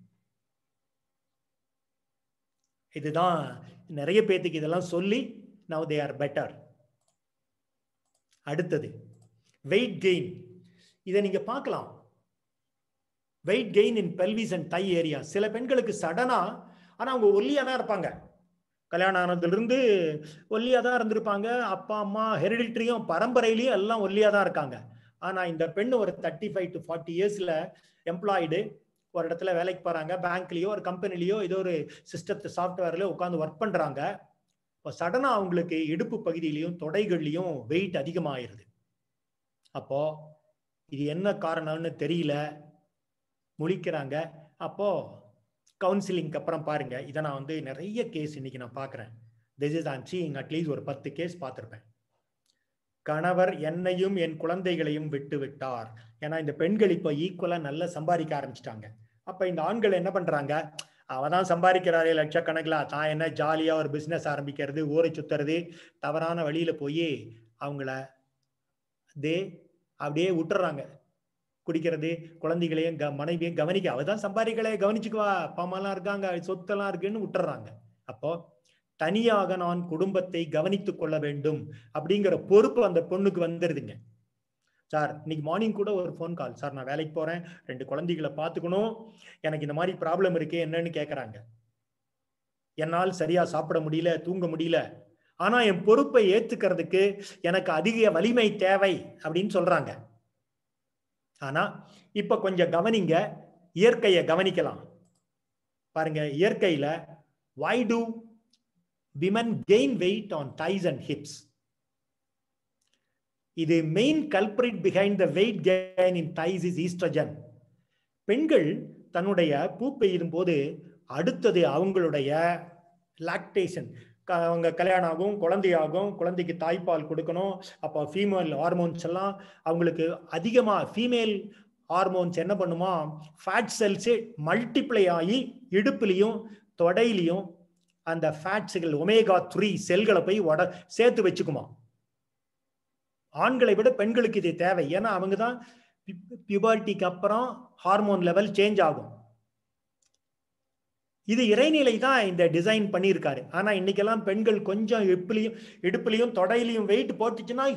இதுதான் நிறைய பேத்துக்கு இதெல்லாம் சொல்லி now they are better. அடுத்தது weight gain. இதை நீங்க பார்க்கலாம். weight gain in pelvis and thigh area. சில பெண்களுக்கு சடனா, ஆனா அவங்க ஒல்லியா தான் இருப்பாங்க. கல்யாணம் ஆனதுலேருந்து ஒல்லியா தான் இருந்திருப்பாங்க. அப்பா அம்மா ஹெரிடிட்ரியும் பரம்பரையிலையும் எல்லாம் ஒல்லியா தான் இருக்காங்க. ஆனா இந்த பெண் ஒரு தேர்ட்டி ஃபைவ் டு ஃபார்ட்டி இயர்ஸ்ல எம்ப்ளாய்டு, ஒரு இடத்துல வேலைக்கு போறாங்க, பேங்க்லயோ ஒரு கம்பெனிலயோ ஏதோ ஒரு சிஸ்டத்து சாஃப்ட்வேர்ல உட்காந்து ஒர்க் பண்றாங்க. இப்போ சடனா அவங்களுக்கு இடுப்பு பகுதியிலையும் தொடைகள்லையும் வெயிட் அதிகமாயிருது. அப்போ இது என்ன காரணம்னு தெரியல, முழிக்கிறாங்க. அப்போ கவுன்சிலிங்க்கு அப்புறம் பாருங்க, இதை நான் வந்து நிறைய கேஸ் இன்னைக்கு நான் பார்க்குறேன். This is I'm seeing at least ஒரு பத்து கேஸ் பார்த்துருப்பேன். கணவர் என்னையும் என் குழந்தைகளையும் விட்டு விட்டார். ஏன்னா இந்த பெண்கள் இப்போ ஈக்குவலா நல்லா சம்பாதிக்க ஆரம்பிச்சிட்டாங்க. அப்ப இந்த ஆண்கள் என்ன பண்றாங்க, அவதான் சம்பாதிக்கிறாரே லட்சக்கணக்கில், தான் என்ன ஜாலியா ஒரு பிசினஸ் ஆரம்பிக்கிறது, ஊரை சுத்துறது, தவறான வழியில போய் அவங்கள தே அப்படியே விட்டுறாங்க. குடிக்கிறது, குழந்தைகளையும் க மனைவியும் கவனிக்க, அவதான் சம்பாதிக்கலை, கவனிச்சுக்குவா, அப்பா அம்மாலாம் இருக்காங்க, சொத்தெல்லாம் இருக்குன்னு விட்டுறாங்க. அப்போ தனியாக நான் குடும்பத்தை கவனித்துக் கொள்ள வேண்டும் அப்படிங்கிற பொறுப்பு அந்த பொண்ணுக்கு வந்துருதுங்க. சார் இன்னைக்கு மார்னிங் கூட ஒரு ஃபோன் கால், சார் நான் வேலைக்கு போறேன், ரெண்டு குழந்தைகளை பார்த்துக்கணும், எனக்கு இந்த மாதிரி ப்ராப்ளம் இருக்கு, என்னன்னு கேட்கறாங்க. என்னால் சரியா சாப்பிட முடியல, தூங்க முடியல, ஆனா என் பொறுப்பை ஏத்துக்கிறதுக்கு எனக்கு அதிக வலிமை தேவை அப்படின்னு சொல்றாங்க. ஆனா இப்ப கொஞ்சம் கவனிங்க, இயற்கையை கவனிக்கலாம் பாருங்க. இயற்கையில why do women gain weight on thighs and hips? இது main culprit behind the weight gain in thighs is oestrogen. பெண்கள் தன்னுடைய பூ பெய்யும் போது அடுத்தது அவங்களுடைய லாக்டேஷன், அவங்க கல்யாணம் ஆகும், குழந்தையாகும், குழந்தைக்கு தாய்ப்பால் கொடுக்கணும். அப்போ ஃபீமேல் ஹார்மோன்ஸ் எல்லாம் அவங்களுக்கு அதிகமாக, ஃபீமேல் ஹார்மோன்ஸ் என்ன பண்ணுமா, ஃபேட் செல்ஸே மல்டிப்ளை ஆகி இடுப்புலையும் தொடையிலையும் அந்த ஃபேட்ஸுகள் ஒமேகா த்ரீ செல்களை போய் உட சேர்த்து வச்சுக்குமா. ஆண்களை விட பெண்களுக்கு இது தேவை. ஏன்னா அவங்க தான் பியூபர்ட்டிக்கு அப்புறம் ஹார்மோன் லெவல் சேஞ்ச் ஆகும். இது இறைநிலை தான் இந்த டிசைன் பண்ணியிருக்காரு. ஆனா இன்னைக்கெல்லாம் பெண்கள் கொஞ்சம் இடுப்புலையும் இடுப்புலையும் தொடையிலையும் வெயிட் போட்டுச்சுன்னா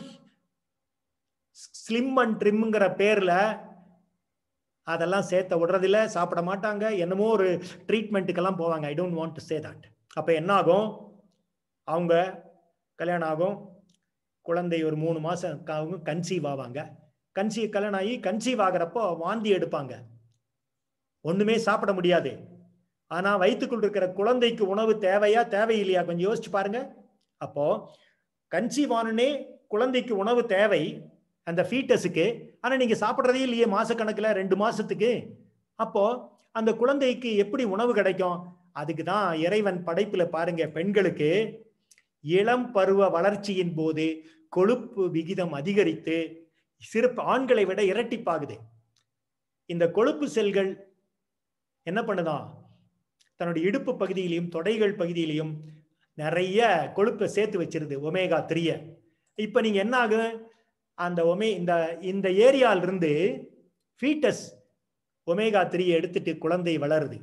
ஸ்லிம் அண்ட் ட்ரிம்ங்கிற பேர்ல அதெல்லாம் சேர்த்த விடுறதில்ல, சாப்பிட மாட்டாங்க, என்னமோ ஒரு ட்ரீட்மெண்ட்டுக்கெல்லாம் போவாங்க. I don't want to say that. அப்ப என்ன ஆகும், அவங்க கல்யாணம் ஆகும், குழந்தை ஒரு மூணு மாசம் ஆகும், கன்சீவ் ஆவாங்க. கன்சீவ் கல்யாணம் ஆகி கன்சீவ் ஆகிறப்போ வாந்தி எடுப்பாங்க, ஒண்ணுமே சாப்பிட முடியாது. ஆனா வயிற்றுக்குள் இருக்கிற குழந்தைக்கு உணவு தேவையா தேவையில்லையா கொஞ்சம் யோசிச்சு பாருங்க. அப்போ கன்சீவ் ஆனே குழந்தைக்கு உணவு தேவை அந்த ஃபீட்டஸுக்கு, ஆனா நீங்க சாப்பிட்றதே இல்லையே மாசக்கணக்கில், ரெண்டு மாசத்துக்கு. அப்போ அந்த குழந்தைக்கு எப்படி உணவு கிடைக்கும்? அதுக்கு தான் இறைவன் படைப்புல பாருங்க, பெண்களுக்கு இளம் பருவ வளர்ச்சியின் போது கொழுப்பு விகிதம் அதிகரித்து சிறப்பு ஆண்களை விட இரட்டிப்பாகுது. இந்த கொழுப்பு செல்கள் என்ன பண்ணுதான், தன்னுடைய இடுப்பு பகுதியிலையும் தொடைகள் பகுதியிலையும் நிறைய கொழுப்பை சேர்த்து வச்சிருது, ஒமேகா த்ரீய. இப்ப நீங்க என்ன ஆகும், அந்த ஒமே இந்த இந்த ஏரியால இருந்து ஃபீட்டஸ் ஒமேகா த்ரீ எடுத்துட்டு குழந்தை வளருது.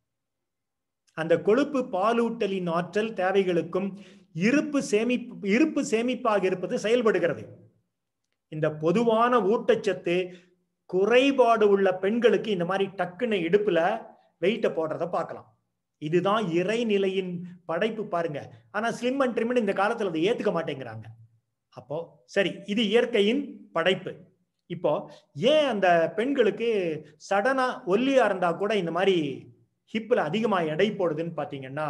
அந்த கொழுப்பு பாலூட்டலின் ஆற்றல் தேவைகளுக்கும் இருப்பு சேமிப்பு இருப்பு சேமிப்பாக இருப்பது செயல்படுகிறது. இந்த பொதுவான ஊட்டச்சத்து குறைபாடு உள்ள பெண்களுக்கு இந்த மாதிரி டக்குன்னு இடுப்புல வெயிட்ட போடுறத பார்க்கலாம். இதுதான் இறைநிலையின் படைப்பு பாருங்க. ஆனா ஸ்லிம் அண்ட் ட்ரிம்னு இந்த காலத்துல அதை ஏத்துக்க மாட்டேங்கிறாங்க. அப்போ சரி, இது இயற்கையின் படைப்பு. இப்போ ஏன் அந்த பெண்களுக்கு சடனா ஒல்லியா இருந்தா கூட இந்த மாதிரி ஹிப்ல அதிகமா எடை போடுதுன்னு பாத்தீங்கன்னா,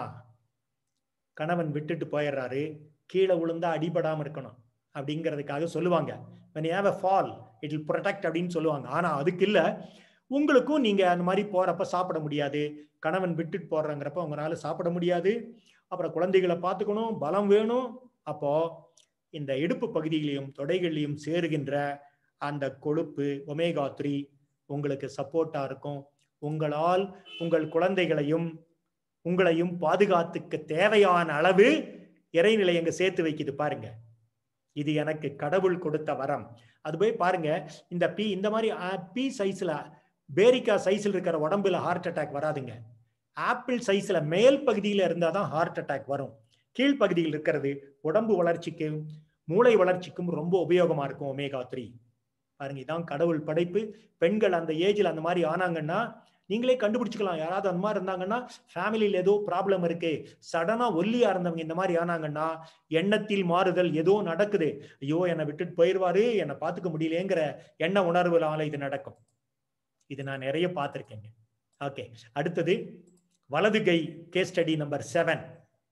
கணவன் விட்டுட்டு போயிடுறாரு, கீழே விழுந்தா அடிபடாம இருக்கணும் அப்படிங்கிறதுக்காக சொல்லுவாங்க. when you have a fall it will protect அப்படின்னு சொல்லுவாங்க. ஆனா அதுக்கு இல்ல, உங்களுக்கும் நீங்க அந்த மாதிரி போறப்ப சாப்பிட முடியாது, கணவன் விட்டுட்டு போடுறங்கிறப்ப உங்களால சாப்பிட முடியாது, அப்புறம் குழந்தைகளை பார்த்துக்கணும், பலம் வேணும். அப்போ இந்த இடுப்பு பகுதியிலையும் தொடைகளிலையும் சேருகின்ற அந்த கொழுப்பு ஒமேகா த்ரீ உங்களுக்கு சப்போர்ட்டா இருக்கும். உங்களால் உங்கள் குழந்தைகளையும் உங்களையும் பாதுகாத்துக்க தேவையான அளவு இறைநிலை எங்க சேர்த்து வைக்குது பாருங்க. இது எனக்கு கடவுள் கொடுத்த வரம். அது போய் பாருங்க, இந்த பி இந்த மாதிரி பி சைஸ்ல பேரிக்கா சைஸில் இருக்கிற உடம்புல ஹார்ட் அட்டாக் வராதுங்க. ஆப்பிள் சைஸ்ல மேல் பகுதியில இருந்தாதான் ஹார்ட் அட்டாக் வரும். கீழ்ப்பகுதியில் இருக்கிறது உடம்பு வளர்ச்சிக்கும் மூளை வளர்ச்சிக்கும் ரொம்ப உபயோகமா இருக்கும் ஒமேகா த்ரீ. பாருங்க, இதான் கடவுள் படைப்பு. பெண்கள் அந்த ஏஜ்ல அந்த மாதிரி ஆனாங்கன்னா நீங்களே கண்டுபிடிச்சுக்கலாம். யாராவது அந்த மாதிரி இருந்தாங்கன்னா ஃபேமிலியில் ஏதோ ப்ராப்ளம் இருக்கு, சடனா ஒல்லியா இருந்தவங்க இந்த மாதிரி ஆனாங்கன்னா எண்ணத்தில் மாறுதல் ஏதோ நடக்குது. ஐயோ என்னை விட்டுட்டு போயிடுவாரு, என்னை பார்த்துக்க முடியலங்கிற எண்ண உணர்வுனால இது நடக்கும். இது நான் நிறைய பார்த்துருக்கேங்க. ஓகே, அடுத்தது வலது கை கேஸ் ஸ்டடி நம்பர் செவன்.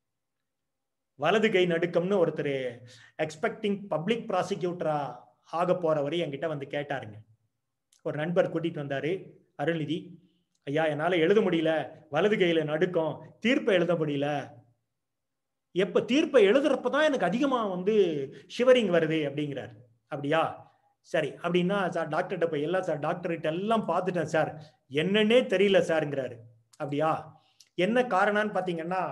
வலது கை நடுக்கம்னு ஒருத்தர் எக்ஸ்பெக்டிங் பப்ளிக் ப்ராசிக்யூட்டரா ஆக போறவரு என்கிட்ட வந்து கேட்டாருங்க. ஒரு நண்பர் கூட்டிட்டு வந்தாரு, அருள்நிதி ஐயா என்னால எழுத முடியல, வலது கையில நடுக்கம், தீர்ப்பை எழுத முடியல. எப்ப தீர்ப்பை எழுதுறப்பதான் எனக்கு அதிகமா வந்து ஷிவரிங் வருது அப்படிங்கிறார். அப்படியா, சரி அப்படின்னா சார் டாக்டர்கிட்ட போய் எல்லாம் சார் டாக்டர்கிட்ட எல்லாம் பார்த்துட்டேன் சார், என்னன்னே தெரியல சார்ங்கிறாரு. அப்படியா, என்ன காரணம்னு பாத்தீங்கன்னா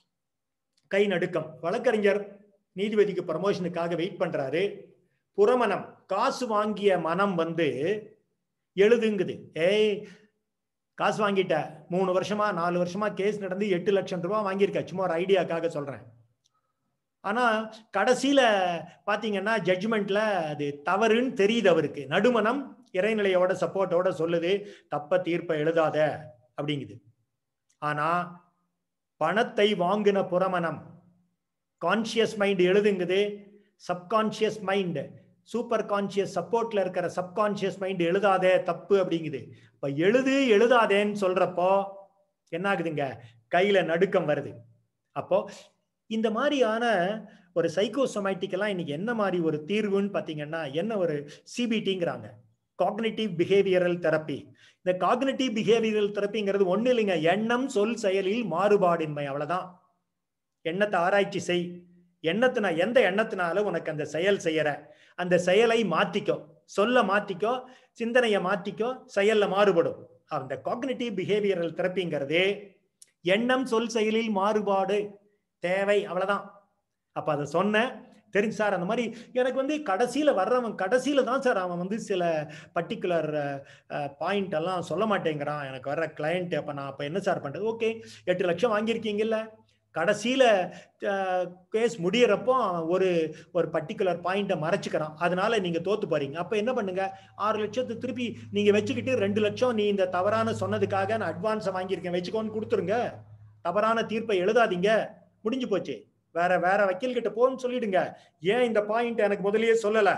கை நடுக்கம். வழக்கறிஞர் நீதிபதிக்கு ப்ரமோஷனுக்காக வெயிட் பண்றாரு. புறமனம், காசு வாங்கிய மனம் வந்து எழுதுங்குது. ஏய் காசு வாங்கிட்ட, மூணு வருஷமா நாலு வருஷமா கேஸ் நடந்து எட்டு லட்சம் ரூபாய் வாங்கியிருக்க, சும்மா ஒரு ஐடியாக்காக சொல்றேன். ஆனா கடைசியில பாத்தீங்கன்னா ஜட்ஜ்மெண்ட்ல அது தவறுன்னு தெரியுது அவருக்கு. நடுமனம் இறைநிலையோட சப்போர்ட்டோட சொல்லுது தப்ப தீர்ப்பை எழுதாத அப்படிங்குது. ஆனா பணத்தை வாங்கின புறமனம் கான்சியஸ் மைண்ட் எழுதுங்குது, சப்கான்சியஸ் மைண்ட் சூப்பர் கான்சியஸ் சப்போர்ட்ல இருக்கிற சப்கான்சியஸ் மைண்ட் எழுதாதே தப்பு அப்படிங்குது. இப்ப எழுது எழுதாதேன்னு சொல்றப்போ என்ன ஆகுதுங்க, கையில நடுக்கம் வருது. அப்போ இந்த மாதிரியான ஒரு சைக்கோசோமேட்டிக்கெல்லாம் இன்னைக்கு என்ன மாதிரி ஒரு தீர்வுன்னு பாத்தீங்கன்னா என்ன ஒரு சிபிடிங்கிறாங்க, காக்னிட்டிவ் பிஹேவியரல் தெரப்பி. இந்த காக்னிட்டிவ் பிஹேவியரல் தெரப்பிங்கிறது ஒண்ணு இல்லைங்க, எண்ணம் சொல் செயலில் மாறுபாடின்மை, அவ்வளவுதான். எண்ணத்தை ஆராய்ச்சி செய், எண்ணத்தினா எந்த எண்ணத்தினால உனக்கு அந்த செயல் செய்யற, அந்த செயலை மாத்திக்கோ, சொல்ல மாத்திக்கோ, சிந்தனையை மாத்திக்கோ, செயல்ல மாறுபடும். அந்த காக்னிட்டிவ் பிஹேவியரல் தெரப்பிங்கிறது எண்ணம் சொல் செயலில் மாறுபாடு தேவை, அவ்வளவுதான். அப்ப அதை சொன்ன தெரிஞ்சு சார் அந்த மாதிரி எனக்கு வந்து கடைசியில வர்றவன் கடைசியில தான் சார் அவன் வந்து சில பர்டிகுலர் பாயிண்ட் எல்லாம் சொல்ல மாட்டேங்கிறான் எனக்கு வர்ற கிளையண்ட். அப்ப நான் அப்ப என்ன சார் பண்றது? ஓகே, எட்டு லட்சம் வாங்கியிருக்கீங்கல்ல, கடைசியில கேஸ் முடியறப்போ ஒரு ஒரு பர்டிகுலர் பாயிண்ட்டை மறைச்சுக்கிறான், அதனால நீங்க தோத்து போறீங்க. அப்ப என்ன பண்ணுங்க, ஆறு லட்சத்தை திருப்பி நீங்க வச்சுக்கிட்டு ரெண்டு லட்சம் நீ இந்த தவறான சொன்னதுக்காக நான் அட்வான்ஸை வாங்கியிருக்கேன் வச்சுக்கோன்னு கொடுத்துருங்க. தவறான தீர்ப்பை எழுதாதீங்க, முடிஞ்சு போச்சு. வேற வேற வக்கீல் கிட்ட போன்னு சொல்லிடுங்க. ஏன் இந்த பாயிண்ட் எனக்கு முதலியே சொல்லல,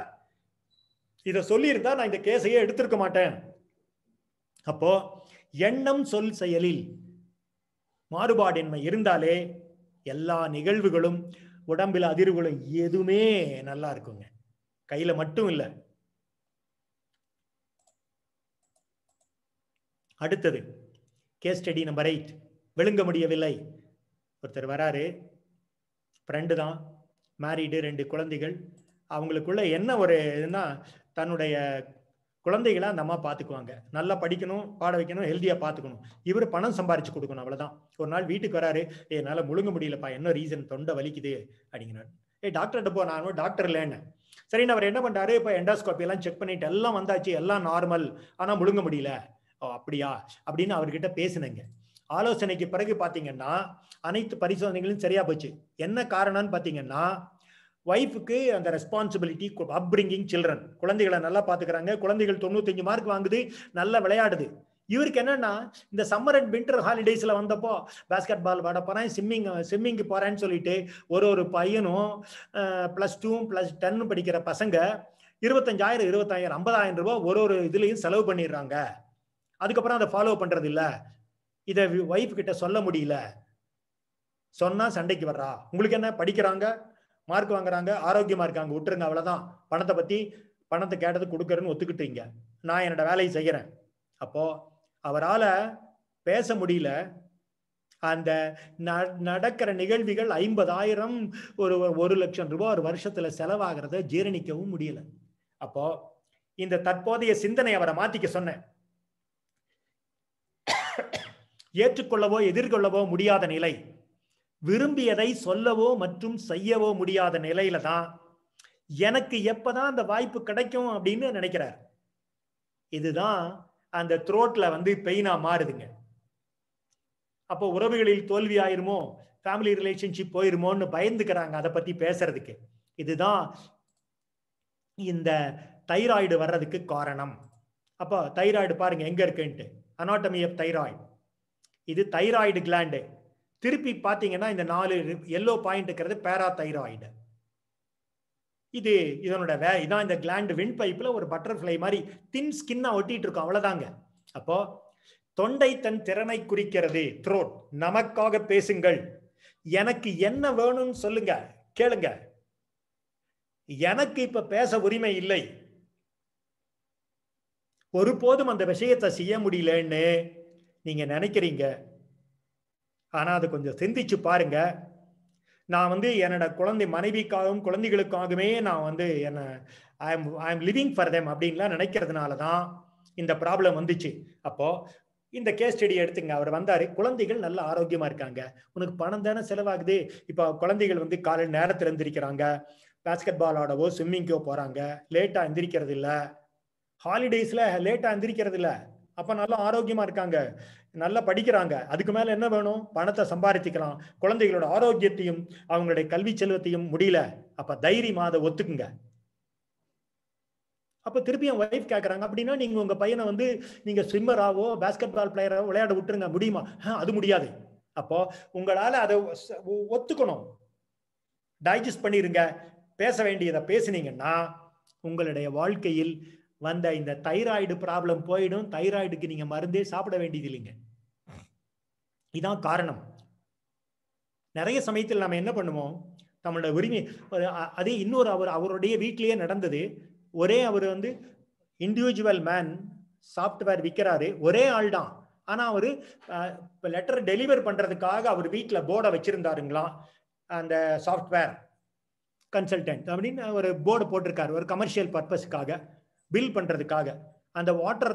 இத சொல்லியிருந்தா நான் இந்த கேஸையே எடுத்திருக்க மாட்டேன். அப்போ எண்ணம் சொல் செயலில் மாறுபாடின்மை இருந்தாலே எல்லா நிகழ்வுகளும் உடம்பில் அதிர்வுகளும் எதுவுமே நல்லா இருக்குங்க, கையில மட்டும் இல்ல. அடுத்தது கேஸ் ஸ்டடி நம்பர் எயிட். விழுங்க முடியவில்லை. ஒருத்தர் வராரு, ஃப்ரெண்டு தான், மேரீடு, ரெண்டு குழந்தைகள். அவங்களுக்குள்ள என்ன ஒரு இதுன்னா தன்னுடைய குழந்தைகளை அந்த அம்மா பார்த்துக்குவாங்க, நல்லா படிக்கணும், பாட வைக்கணும், ஹெல்த்தியா பார்த்துக்கணும், இவர் பணம் சம்பாரிச்சு கொடுக்கணும், அவ்வளவுதான். ஒரு நாள் வீட்டுக்கு வராரு, ஏ என்னால முழுங்க முடியலப்பா, என்ன ரீசன், தொண்டை வலிக்குது அப்படிங்கிறாரு. ஏ டாக்டர்கிட்ட போ, நான் டாக்டர் இல்லைன்னு. சரின்னு அவர் என்ன பண்றாரு, இப்போ எண்டோஸ்கோப்பி எல்லாம் செக் பண்ணிட்டு எல்லாம் வந்தாச்சு, எல்லாம் நார்மல், ஆனா முழுங்க முடியல. ஓ அப்படியா அப்படின்னு அவர்கிட்ட பேசினேங்க. ஆலோசனைக்கு பிறகு பாத்தீங்கன்னா அனைத்து பரிசோதனைகளும் சரியா போச்சு. என்ன காரணம்னு பாத்தீங்கன்னா ஒய்ஃபுக்கு அந்த ரெஸ்பான்சிபிலிட்டி, அப்ரிங்கிங் சில்ட்ரன், குழந்தைகளை நல்லா பாத்துக்கிறாங்க, குழந்தைகள் தொண்ணூத்தஞ்சு மார்க் வாங்குது, நல்லா விளையாடுது. இவருக்கு என்னன்னா இந்த சம்மர் அண்ட் வின்டர் ஹாலிடேஸ்ல வந்தப்போ பாஸ்கெட் பால் விளையாட போறேன், ஸ்விம்மிங் ஸ்விம்மிங்க்கு போறேன்னு சொல்லிட்டு ஒரு ஒரு பையனும் பிளஸ் டூ பிளஸ் டென் படிக்கிற பசங்க இருபத்தஞ்சாயிரம் இருபத்தாயிரம் ஐம்பதாயிரம் ரூபாய் ஒரு ஒரு இதுலயும் செலவு பண்ணிடுறாங்க. அதுக்கப்புறம் அதை ஃபாலோ பண்றது இல்ல. இதை ஒய்ஃப் கிட்ட சொல்ல முடியல, சொன்னா சண்டைக்கு வர்றா. உங்களுக்கு என்ன, படிக்கிறாங்க, மார்க் வாங்குறாங்க, ஆரோக்கியமா இருக்காங்க, விட்டுருங்க, அவ்வளவுதான். பணத்தை பத்தி பணத்தை கேட்டது கொடுக்கறன்னு ஒத்துக்கிட்டீங்க, நான் என்னோட வேலையை செய்யறேன். அப்போ அவரால பேச முடியல. அந்த நடக்கிற நிகழ்வுகள் ஐம்பதாயிரம் ஒரு ஒரு லட்சம் ரூபாய் ஒரு வருஷத்துல செலவாகிறத ஜீரணிக்கவும் முடியல. அப்போ இந்த தற்போதைய சிந்தனை அவரை மாத்திக்க சொன்னேன். ஏற்றுக்கொள்ளவோ எதிர்கொள்ளவோ முடியாத நிலை, விரும்பியதை சொல்லவோ மற்றும் செய்யவோ முடியாத நிலையில தான் எனக்கு எப்பதான் அந்த வாய்ப்பு கிடைக்கும் அப்படின்னு நினைக்கிறார். இதுதான் அந்த த்ரோட்ல வந்து பெயினா மாறுதுங்க. அப்போ உறவுகளில் தோல்வி ஆயிருமோ, ஃபேமிலி ரிலேஷன்ஷிப் போயிருமோன்னு பயந்துக்கிறாங்க அதை பத்தி பேசுறதுக்கு. இதுதான் இந்த தைராய்டு வர்றதுக்கு காரணம். அப்போ தைராய்டு பாருங்க எங்க இருக்குன்ட்டு, அனாட்டமி ஆஃப் தைராய்டு. இது தைராய்டு கிளாண்டு. திருப்பி பாத்தீங்கன்னா இந்த நாலு எல்லோ பாயிண்ட் இருக்கிறது பேராதைராய்டு. இது இதனோட வே இதான் இந்த கிளாண்ட் விண்ட் பைப்ல ஒரு பட்டர்ஃப்ளை மாதிரி தின் ஸ்கின்னா ஒட்டிட்டு இருக்கும், அவ்வளவுதாங்க. அப்போ தொண்டை தன் திறனை குறிக்கிறது. த்ரோட். நமக்காக பேசுங்கள். எனக்கு என்ன வேணும்னு சொல்லுங்க, கேளுங்க. எனக்கு இப்ப பேச உரிமை இல்லை, ஒருபோதும் அந்த விஷயத்தை செய்ய முடியலன்னு நீங்க நினைக்கிறீங்க. ஆனா அது கொஞ்சம் சிந்திச்சு பாருங்க. நான் வந்து என்னோட குழந்தை மனைவிக்காகவும் குழந்தைகளுக்காகவே நான் வந்து என்ன I am I am living for them அப்படின்லாம் நினைக்கிறதுனால தான் இந்த ப்ராப்ளம் வந்துச்சு. அப்போ இந்த கேஸ் ஸ்டடி எடுத்துங்க. அவர் வந்தாரு, குழந்தைகள் நல்ல ஆரோக்கியமா இருக்காங்க, உனக்கு பணம் தானே செலவாகுது. இப்போ குழந்தைகள் வந்து காலையில் நேரத்தில் எந்திரிக்கிறாங்க, பாஸ்கெட் பால் ஆடவோ ஸ்விம்மிங்கோ போறாங்க, லேட்டா எந்திரிக்கிறது இல்லை, ஹாலிடேஸ்ல லேட்டா எந்திரிக்கிறது இல்லை, அப்ப நல்லா ஆரோக்கியமா இருக்காங்க, நல்லா படிக்கிறாங்க. அதுக்கு மேல என்ன வேணும்? பணத்தை சம்பாதிக்கலாம். குழந்தைகளோட ஆரோக்கியத்தையும் அவங்களுடைய கல்வி செல்வத்தையும் முடியல, அப்ப தைரியமா அதை ஒத்துக்குங்க. அப்ப திருப்பி என் ஒய்ஃப் கேட்கறாங்க, அப்படின்னா நீங்க உங்க பையனை வந்து நீங்க ஸ்விம்மராவோ பாஸ்கெட் பால் பிளேயராவோ விளையாட விட்டுருங்க, முடியுமா? அது முடியாது. அப்போ உங்களால அதை ஒத்துக்கணும், டைஜஸ்ட் பண்ணிருங்க. பேச வேண்டியதை பேசுனீங்கன்னா உங்களுடைய வாழ்க்கையில் வந்த இந்த தைராய்டு ப்ராப்ளம் போயிடும். தைராய்டுக்கு நீங்க மருந்தே சாப்பிட வேண்டியது இல்லைங்க. இதான் காரணம். நிறைய சமயத்தில் நம்ம என்ன பண்ணுவோம், நம்மளோட உரிமை அதே இன்னொரு அவர் அவருடைய வீட்டிலேயே நடந்தது. ஒரே அவர் வந்து இண்டிவிஜுவல் மேன் சாஃப்ட்வேர் விற்கிறாரு, ஒரே ஆள் தான். ஆனா அவரு லெட்டர் டெலிவர் பண்றதுக்காக அவர் வீட்டில் போர்டை வச்சிருந்தாருங்களாம். அந்த சாஃப்ட்வேர் கன்சல்டன்ட் அப்படின்னு ஒரு போர்டு போட்டிருக்காரு, ஒரு கமர்ஷியல் பர்பஸ்க்காக, பில் பண்றதுக்காக. அந்த வாட்டர்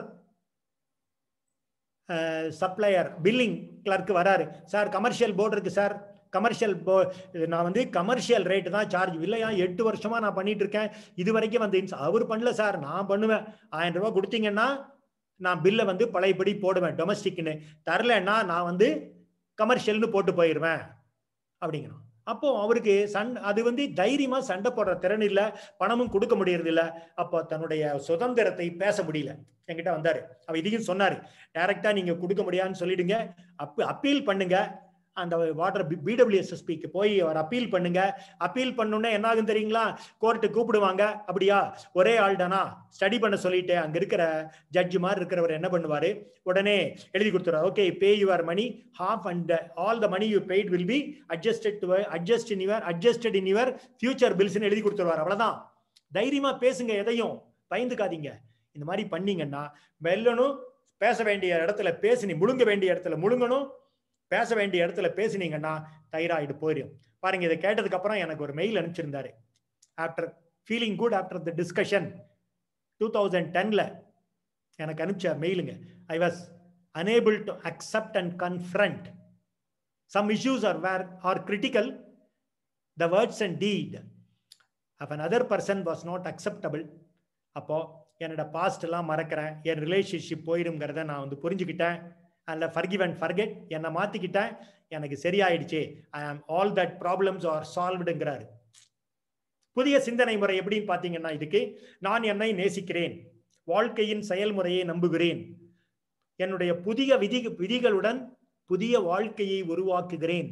சப்ளையர் பில்லிங் கிளர்க் வராரு, சார் கமர்ஷியல் போர்டு இருக்கு சார், கமர்ஷியல் போ நான் வந்து கமர்ஷியல் ரேட்டு தான் சார்ஜ். இல்லையா, எட்டு வருஷமா நான் பண்ணிட்டு இருக்கேன், இது வரைக்கும் வந்து அவர் பண்ணல சார், நான் பண்ணுவேன். ஆயிரம் ரூபாய் கொடுத்தீங்கன்னா நான் பில்லை வந்து பழையபடி போடுவேன், டொமஸ்டிக்னு. தரலன்னா நான் வந்து கமர்ஷியல்னு போட்டு போயிடுவேன் அப்படிங்கிறோம். அப்போ அவருக்கு சண் அது வந்து தைரியமா சண்டை போடுற திறன் இல்லை, பணமும் கொடுக்க முடியறது இல்லை. அப்போ தன்னுடைய சுதந்திரத்தை பேச முடியல. என்கிட்ட வந்தாரு, அவ இதையும் சொன்னாரு, டைரக்டா நீங்க கொடுக்க முடியாதுன்னு சொல்லிடுங்க, அப்ப அப்பீல் பண்ணுங்க. அந்த வாட்டர் பிடபிள்யூஎஸ்எஸ்பிக்கு போய் அவர் அப்பீல் பண்ணுங்க. அப்பீல் பண்ணோன்னே என்ன ஆகும் தெரியுங்களா, கோர்ட்டு கூப்பிடுவாங்க. அப்படியா, ஒரே ஆள் தானா, ஸ்டடி பண்ண சொல்லிட்டு அங்க இருக்கிற ஜட்ஜு மாதிரி இருக்கிறவர் என்ன பண்ணுவாரு, உடனே எழுதி கொடுத்துருவார், okay pay your money half and all the money you paid will be adjusted to adjust in your adjusted in your future பில்ஸ்ன்னு எழுதி கொடுத்துருவார். அவ்வளவுதான். தைரியமா பேசுங்க, எதையும் பயந்துக்காதீங்க. இந்த மாதிரி பண்ணீங்கன்னா மெல்லணும். பேச வேண்டிய இடத்துல பேசி முழுங்க வேண்டிய இடத்துல முழுங்கணும், பேச வேண்டிய இடத்துல பேசினீங்கன்னா தைராய்டு போயிடும். பாருங்க, இதை கேட்டதுக்கு அப்புறம் எனக்கு ஒரு மெயில் அனுப்பிச்சிருந்தாரு. After feeling good after the discussion two thousand டென்ல எனக்கு அனுப்பிச்ச மெயிலுங்க. I was unable to accept and confront some issues are where are critical, the words and deed of another person was not acceptable. அப்போ என்னோட past எல்லாம் மறக்கிறேன், என் relationship போயிடுங்கிறத நான் வந்து புரிஞ்சுக்கிட்டேன். அதில் ஃபர்கிவ் அண்ட் ஃபர்கெட், என்னை மாற்றிக்கிட்டேன், எனக்கு சரியாயிடுச்சு, I am all that problems are சால்வ்டுங்கிறாரு. புதிய சிந்தனை முறை எப்படின்னு பார்த்தீங்கன்னா, இதுக்கு நான் என்னை நேசிக்கிறேன், வாழ்க்கையின் செயல்முறையை நம்புகிறேன், என்னுடைய புதிய விதி விதிகளுடன் புதிய வாழ்க்கையை உருவாக்குகிறேன்,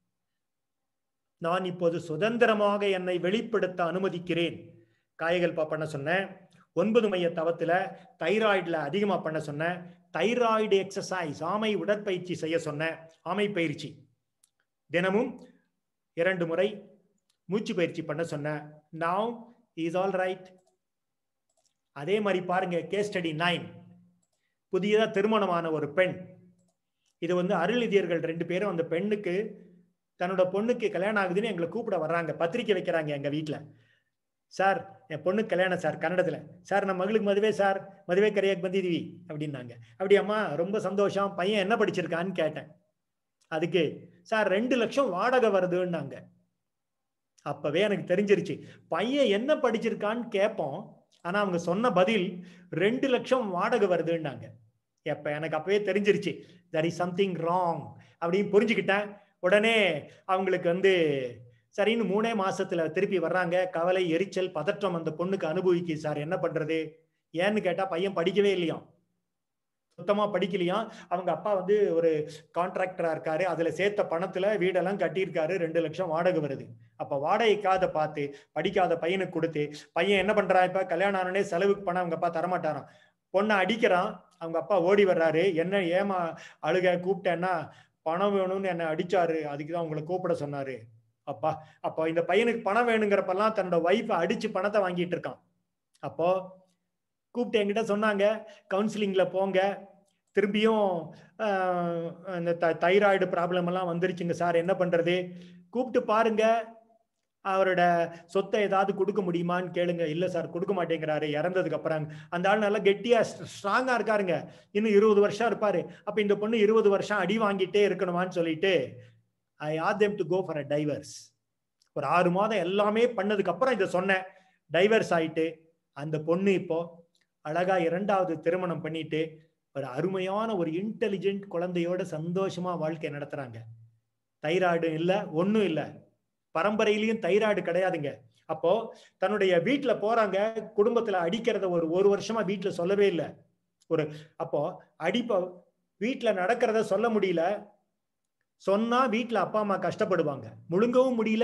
நான் இப்போது சுதந்திரமாக என்னை வெளிப்படுத்த அனுமதிக்கிறேன். காயகல்பா பண்ண சொன்னேன். ஒன்பது மைய தவத்துல தைராய்டுல அதிகமா பண்ண சொன்னேன். தைராய்டு எக்ஸசைஸ், ஆமை உடற்பயிற்சி செய்ய சொன்னேன். ஆமை பயிற்சி தினமும் இரண்டு முறை மூச்சு பயிற்சி பண்ண சொன்னேன். Now is all right. அதே மாதிரி பாருங்க, கேஸ் ஸ்டடி நைன். புதியதா திருமணமான ஒரு பெண், இது வந்து அருளிதியர்கள் ரெண்டு பேரும் அந்த பெண்ணுக்கு தன்னோட பொண்ணுக்கு கல்யாணம் ஆகுதுன்னு எங்களை கூப்பிட வர்றாங்க, பத்திரிக்கை வைக்கிறாங்க எங்க வீட்டுல. சார் என் பொண்ணு கல்யாணம் சார் கன்னடத்துல, சார் நம்ம மகளுக்கு மதுவே சார், மதுவே கரையாக்கு பந்திதிவி அப்படின்னாங்க. அப்படியாம்மா, ரொம்ப சந்தோஷம், பையன் என்ன படிச்சிருக்கான்னு கேட்டேன். அதுக்கு சார் ரெண்டு லட்சம் வாடகை வருதுன்னாங்க. அப்பவே எனக்கு தெரிஞ்சிருச்சு, பையன் என்ன படிச்சிருக்கான்னு கேட்போம், ஆனா அவங்க சொன்ன பதில் ரெண்டு லட்சம் வாடகை வருதுன்னாங்க. எப்ப எனக்கு அப்பவே தெரிஞ்சிருச்சு there is something wrong அப்படின்னு புரிஞ்சுக்கிட்டேன். உடனே அவங்களுக்கு வந்து சரின்னு மூணே மாசத்துல திருப்பி வர்றாங்க. கவலை, எரிச்சல், பதற்றம் அந்த பொண்ணுக்கு அனுபவிக்கு சார், என்ன பண்றது? ஏன்னு கேட்டா பையன் படிக்கவே இல்லையாம், சுத்தமா படிக்கலையாம். அவங்க அப்பா வந்து ஒரு கான்ட்ராக்டரா இருக்காரு, அதுல சேர்த்த பணத்துல வீடெல்லாம் கட்டியிருக்காரு, ரெண்டு லட்சம் வாடகை வருது. அப்ப வாடகைக்காத பார்த்து படிக்காத பையனுக்கு கொடுத்து, பையன் என்ன பண்றான், இப்ப கல்யாணம் ஆனே செலவுக்கு பணம் அவங்க அப்பா தரமாட்டாராம், பொண்ணை அடிக்கிறான். அவங்க அப்பா ஓடி வர்றாரு, என்ன ஏமா அழுக, கூப்பிட்டேன்னா பணம் வேணும்னு என்ன அடிச்சாரு, அதுக்குதான் உங்களை கூப்பிட சொன்னாரு. அப்பா அப்போ இந்த பையனுக்கு பணம் வேணுங்கிறப்பெல்லாம் தன்னோட ஒய்ஃபை அடிச்சு பணத்தை வாங்கிட்டு இருக்கான். அப்போ கூப்பிட்டு என்கிட்ட சொன்னாங்க, கவுன்சிலிங்ல போங்க, திரும்பியும் இந்த தைராய்டு ப்ராப்ளம் எல்லாம் வந்துருச்சுங்க சார், என்ன பண்றது, கூப்பிட்டு பாருங்க, அவரோட சொத்தை ஏதாவது கொடுக்க முடியுமான்னு கேளுங்க. இல்ல சார் கொடுக்க மாட்டேங்கிறாரு, இறந்ததுக்கு அப்புறம். அந்த ஆள் நல்லா கெட்டியா ஸ்ட்ராங்கா இருக்காருங்க, இன்னும் இருபது வருஷம் இருப்பாரு. அப்ப இந்த பொண்ணு இருபது வருஷம் அடி வாங்கிட்டே இருக்கணுமான்னு சொல்லிட்டு I asked them to go for a divorce. ஒரு ஆறு மாதம் எல்லாமே பண்ணதுக்கு அப்புறம் இதை சொன்னேன். டைவர்ஸ் ஆயிட்டு அந்த பொண்ணு இப்போ அழகா இரண்டாவது திருமணம் பண்ணிட்டு ஒரு அருமையான ஒரு இன்டெலிஜென்ட் குழந்தையோட சந்தோஷமா வாழ்க்கை நடத்துறாங்க. தைராய்டு இல்ல, ஒண்ணும் இல்ல, பரம்பரையிலையும் தைராய்டு கிடையாதுங்க. அப்போ தன்னுடைய வீட்டுல போறாங்க, குடும்பத்துல அடிக்கிறத ஒரு ஒரு வருஷமா வீட்டுல சொல்லவே இல்லை. ஒரு அப்போ அடிப்ப வீட்டுல நடக்கிறத சொல்ல முடியல, சொன்னா வீட்டுல அப்பா அம்மா கஷ்டப்படுவாங்க, முழுங்கவும் முடியல,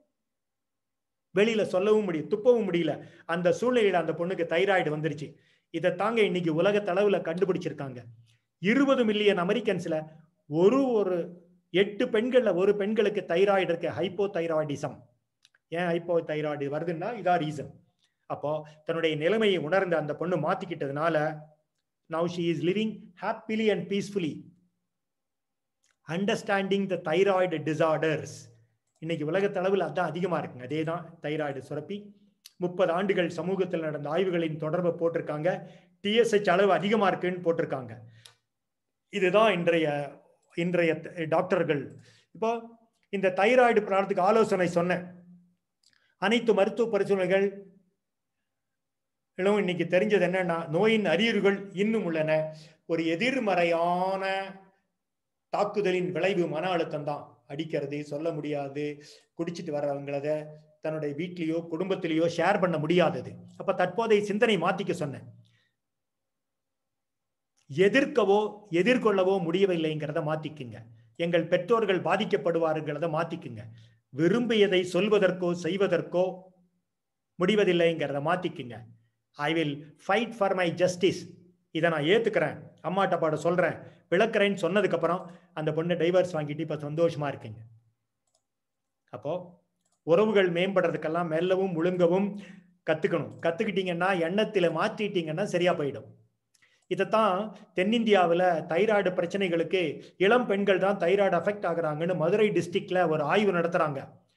வெளியில சொல்லவும் முடியும், துப்பவும் முடியல. அந்த சூழ்நிலையில அந்த பொண்ணுக்கு தைராய்டு வந்துருச்சு. இதை தாங்க இன்னைக்கு உலக தளவுல கண்டுபிடிச்சிருக்காங்க. இருபது மில்லியன் அமெரிக்கன்ஸ்ல ஒரு ஒரு எட்டு பெண்கள்ல ஒரு பெண்களுக்கு தைராய்டு இருக்கு, ஹைப்போ தைராய்டிசம். ஏன் ஹைப்போ தைராய்டு வருதுன்னா இதா ரீசன். அப்போ தன்னுடைய நிலைமையை உணர்ந்த அந்த பொண்ணு மாத்திக்கிட்டதுனால now she is living happily and peacefully, understanding the thyroid disorders. இன்னைக்கு உலகத்தளவில் அதான் அதிகமா இருக்குங்க. அதே தான் தைராய்டு சுரப்பி. முப்பது ஆண்டுகள் சமூகத்தில் நடந்த ஆய்வுகளின் தொடர்பை போட்டிருக்காங்க. டிஎஸ்ஹெச் அளவு அதிகமா இருக்குன்னு போட்டிருக்காங்க. இதுதான் இன்றைய இன்றைய டாக்டர்கள். இப்போ இந்த தைராய்டு பிரார்த்தத்துக்கு ஆலோசனை சொன்னேன். அனைத்து மருத்துவ பரிசோதனைகள் இன்னைக்கு தெரிஞ்சது என்னன்னா, நோயின் அறிகுறிகள் இன்னும் உள்ளன. ஒரு எதிர்மறையான தாக்குதலின் விளைவு மன அழுத்தம் தான். அடிக்கிறது, சொல்ல முடியாது, குடிச்சிட்டு வர்றவங்களத தன்னுடைய வீட்லயோ குடும்பத்திலேயோ ஷேர் பண்ண முடியாதது. அப்ப தற்போதைய சிந்தனை மாத்திக்க சொன்னேன். எதிர்க்கவோ எதிர்கொள்ளவோ முடியவில்லைங்கிறத மாத்திக்குங்க. எங்கள் பெற்றோர்கள் பாதிக்கப்படுவாருங்கிறத மாத்திக்குங்க. விரும்பியதை சொல்வதற்கோ செய்வதற்கோ முடிவதில்லைங்கிறத மாத்திக்குங்க. I will fight for my justice. இதை நான் ஏத்துக்கிறேன், அம்மாட்ட பாட சொல்றேன், விளக்குறேன்னு சொன்னதுக்கு அப்புறம் அந்த பொண்ணு டைவர்ஸ் வாங்கிட்டு இப்ப சந்தோஷமா இருக்குங்க. அப்போ உறவுகள் மேம்படுறதுக்கெல்லாம் மெல்லவும் முழுங்கவும் கத்துக்கணும். கத்துக்கிட்டீங்கன்னா, எண்ணத்தில மாற்றிட்டீங்கன்னா சரியா போயிடும். இதைத்தான் தென்னிந்தியாவில் தைராய்டு பிரச்சனைகளுக்கு இளம் பெண்கள் தான் தைராய்டு அஃபெக்ட் ஆகுறாங்கன்னு மதுரை டிஸ்ட்ரிக்ட்ல ஒரு ஆய்வு நடத்துறாங்க.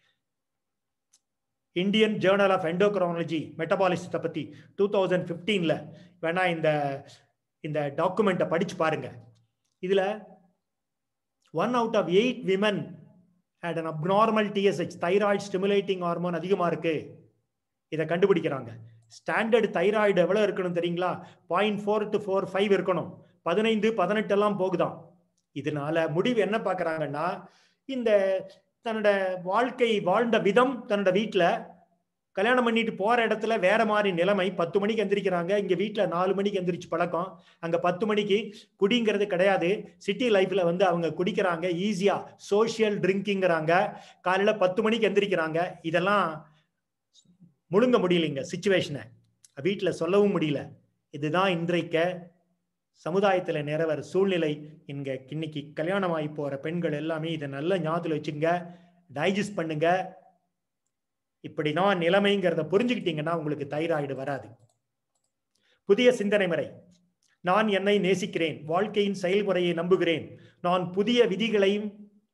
இந்தியன் ஜேர்னல் ஆஃப் எண்டோக்ரைனாலஜி மெட்டபாலிசத்தை பத்தி டூ தௌசண்ட் பிப்டீன்ல வேணா இந்த இந்த டாக்குமெண்ட்டை படிச்சு பாருங்க. இதுல one out of eight women had an abnormal T S H, thyroid stimulating hormone அதிகமா இருக்கு. இதை கண்டுபிடிக்கிறாங்க. ஸ்டாண்டர்ட் தைராய்டு எவ்வளவு இருக்கணும் தெரியுங்களா? Point four to four five இருக்கணும். பதினைந்து பதினெட்டு எல்லாம் போகுதான். இதனால முடிவு என்ன பாக்குறாங்கன்னா, இந்த தன்னோட வாழ்க்கை வாழ்ந்த விதம், தன்னோட வீட்டுல கல்யாணம் பண்ணிட்டு போற இடத்துல வேற மாதிரி நிலைமை. பத்து மணிக்கு எந்திரிக்கிறாங்க, இங்க வீட்டுல நாலு மணிக்கு எந்திரிச்சு பழக்கம். அங்க பத்து மணிக்கு குடிங்கிறது கிடையாது. சிட்டி லைஃப்ல வந்து அவங்க குடிக்கிறாங்க ஈஸியா, சோசியல் ட்ரிங்கிங்கிறாங்க. காலையில பத்து மணிக்கு எந்திரிக்கிறாங்க. இதெல்லாம் முழுங்க முடியலைங்க சிச்சுவேஷனை, வீட்டுல சொல்லவும் முடியல. இதுதான் இன்றைக்கு சமுதாயத்துல நிறவர சூழ்நிலை. இங்க இன்னைக்கு கல்யாணம் ஆகி போற பெண்கள் எல்லாமே இதை நல்ல ஞாபகத்துல வச்சுங்க, டைஜஸ்ட் பண்ணுங்க. இப்படிதான் நிலைமைங்கிறத புரிஞ்சுக்கிட்டீங்கன்னா உங்களுக்கு தைராய்டு வராது. புதிய சிந்தனை முறை. நான் என்னை நேசிக்கிறேன், வாழ்க்கையின் செயல்முறையை நம்புகிறேன், நான் புதிய விதிகளையும்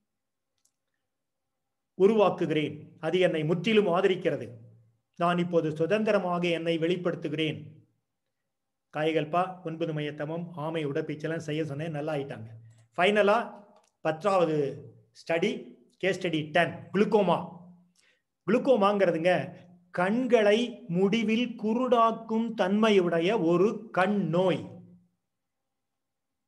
உருவாக்குகிறேன், அது என்னை முற்றிலும் ஆதரிக்கிறது, நான் இப்போது சுதந்திரமாக என்னை வெளிப்படுத்துகிறேன். காய்கல்பா, ஒன்பது மையத்தமம், ஆமை உடற்பயிற்சியெல்லாம் செய்ய சொன்னேன், நல்லா ஆயிட்டாங்க. ஃபைனலா பத்தாவது study, case study ten, glaucoma. குளுக்கோமாங்கிறதுங்க கண்களை முடிவில் குருடாக்கும் தன்மையுடைய ஒரு கண் நோய்.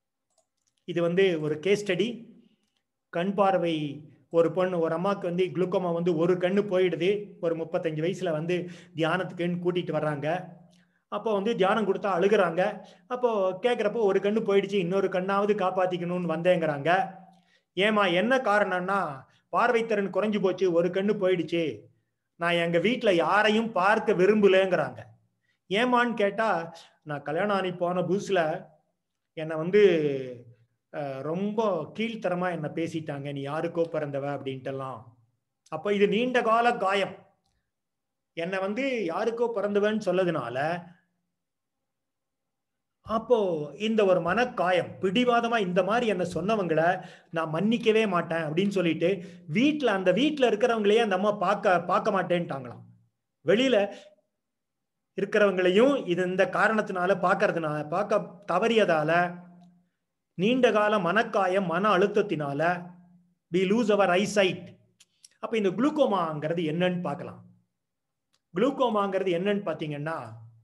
இது வந்து ஒரு கேஸ் ஸ்டடி. கண் பார்வை ஒரு பொண்ணு, ஒரு அம்மாவுக்கு வந்து குளுக்கோமா வந்து ஒரு கண்ணு போயிடுது. ஒரு முப்பத்தஞ்சு வயசுல வந்து தியானத்துக்குன்னு கூட்டிட்டு வர்றாங்க. அப்போ வந்து தியானம் கொடுத்தா அழுகுறாங்க. அப்போ கேட்குறப்போ ஒரு கண்ணு போயிடுச்சு, இன்னொரு கண்ணாவது காப்பாத்திக்கணும்னு வந்தேங்கிறாங்க. ஏமா என்ன காரணம்னா, பார்வைத்திறன் குறைஞ்சு போச்சு, ஒரு கண்ணு போயிடுச்சு, நான் எங்க வீட்டுல யாரையும் பார்க்க விரும்பலங்கிறாங்க. ஏமான்னு கேட்டா, நான் கல்யாணம் ஆகி போன புதுசுல என்னை வந்து ரொம்ப கீழ்த்தரமா என்ன பேசிட்டாங்க, நீ யாருக்கோ பிறந்தவ அப்படின்ட்டுலாம். அப்ப இது நீண்ட கால காயம். என்னை வந்து யாருக்கோ பிறந்தவன்னு சொல்லதுனால அப்போ இந்த ஒரு மனக்காயம் பிடிவாதமா இந்த மாதிரி என்ன சொன்னவங்களை நான் மன்னிக்கவே மாட்டேன் அப்படின்னு சொல்லிட்டு வீட்டுல அந்த வீட்டுல இருக்கிறவங்களையே அந்த அம்மா பார்க்க பார்க்க மாட்டேன்ட்டாங்களாம். வெளியில இருக்கிறவங்களையும் இது இந்த காரணத்தினால பார்க்கறதுனால பார்க்க தவறியதால நீண்ட கால மனக்காயம், மன அழுத்தத்தினால we lose our eyesight. அப்ப இந்த குளுக்கோமாங்கிறது என்னன்னு பார்க்கலாம். குளுக்கோமாங்கிறது என்னன்னு பாத்தீங்கன்னா,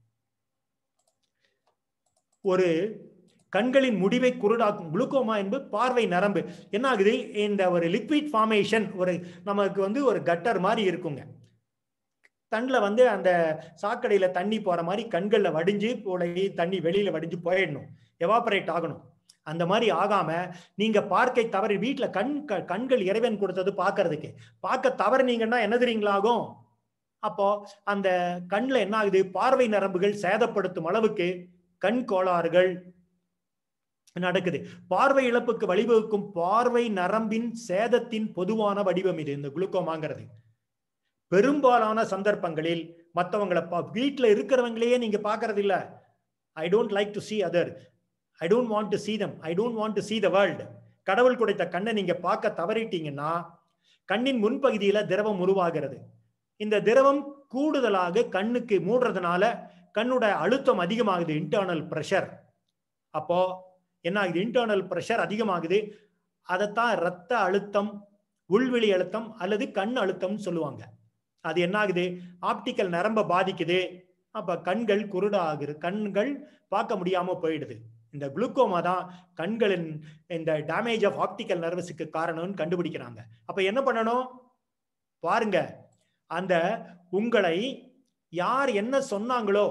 ஒரு கண்களின் முடிவை குருடாக்கும். குளுக்கோமா என்பது பார்வை நரம்பு. என்ன ஆகுது, இந்த ஒரு லிக்விட் ஃபார்மேஷன், ஒரு நமக்கு வந்து ஒரு கட்டர் மாதிரி இருக்குங்க. கண்ணில் வந்து அந்த சாக்கடையில தண்ணி போற மாதிரி கண்களில் வடிஞ்சு போய் தண்ணி வெளியில வடிஞ்சு போயிடணும், எவாபரேட் ஆகணும். அந்த மாதிரி ஆகாம நீங்க பார்க்கை தவறி வீட்டுல கண் கண்கள் இறைவன் கொடுத்தது பார்க்கறதுக்கு, பார்க்க தவறுனீங்கன்னா என்ன தெரியுங்களா ஆகும்? அப்போ அந்த கண்ணில் என்ன ஆகுது, பார்வை நரம்புகள் சேதப்படுத்தும் அளவுக்கு கண் கோளாறுகள் நடக்குது. பார்வை இழப்புக்கு வழிவகுக்கும் பார்வை நரம்பின் சேதத்தின் பொதுவான வடிவம் இது, இந்த குளுக்கோமாங்கிறது. பெரும்பாலான சந்தர்ப்பங்களில் மற்றவங்களை வீட்டுல இருக்கிறவங்களையே நீங்க பாக்குறது இல்ல. I don't like to see other, I don't want to see them, I don't want to see the world. கடவுள் கொடுத்த கண்ணை நீங்க பார்க்க தவறிட்டீங்கன்னா கண்ணின் முன்பகுதியில திரவம் உருவாகிறது. இந்த திரவம் கூடுதலாக கண்ணுக்கு மூடுறதுனால கண்ணோட அழுத்தம் அதிகமாகுது, இன்டர்னல் பிரஷர். அப்போ என்ன ஆகுது, இன்டர்னல் பிரஷர் அதிகமாகுது. அதைத்தான் இரத்த அழுத்தம், உள்வெளி அழுத்தம் அல்லது கண் அழுத்தம் சொல்லுவாங்க. அது என்ன ஆகுது, ஆப்டிக்கல் நரம்ப பாதிக்குது. அப்ப கண்கள் குருடாகுது, கண்கள் பார்க்க முடியாம போயிடுது. இந்த குளுக்கோமா தான் கண்களின் இந்த டேமேஜ் ஆஃப் ஆப்டிக்கல் நர்வஸுக்கு காரணம்னு கண்டுபிடிக்கிறாங்க. அப்ப என்ன பண்ணணும் பாருங்க, அந்த உங்களை யார் என்ன சொன்னாங்களோ,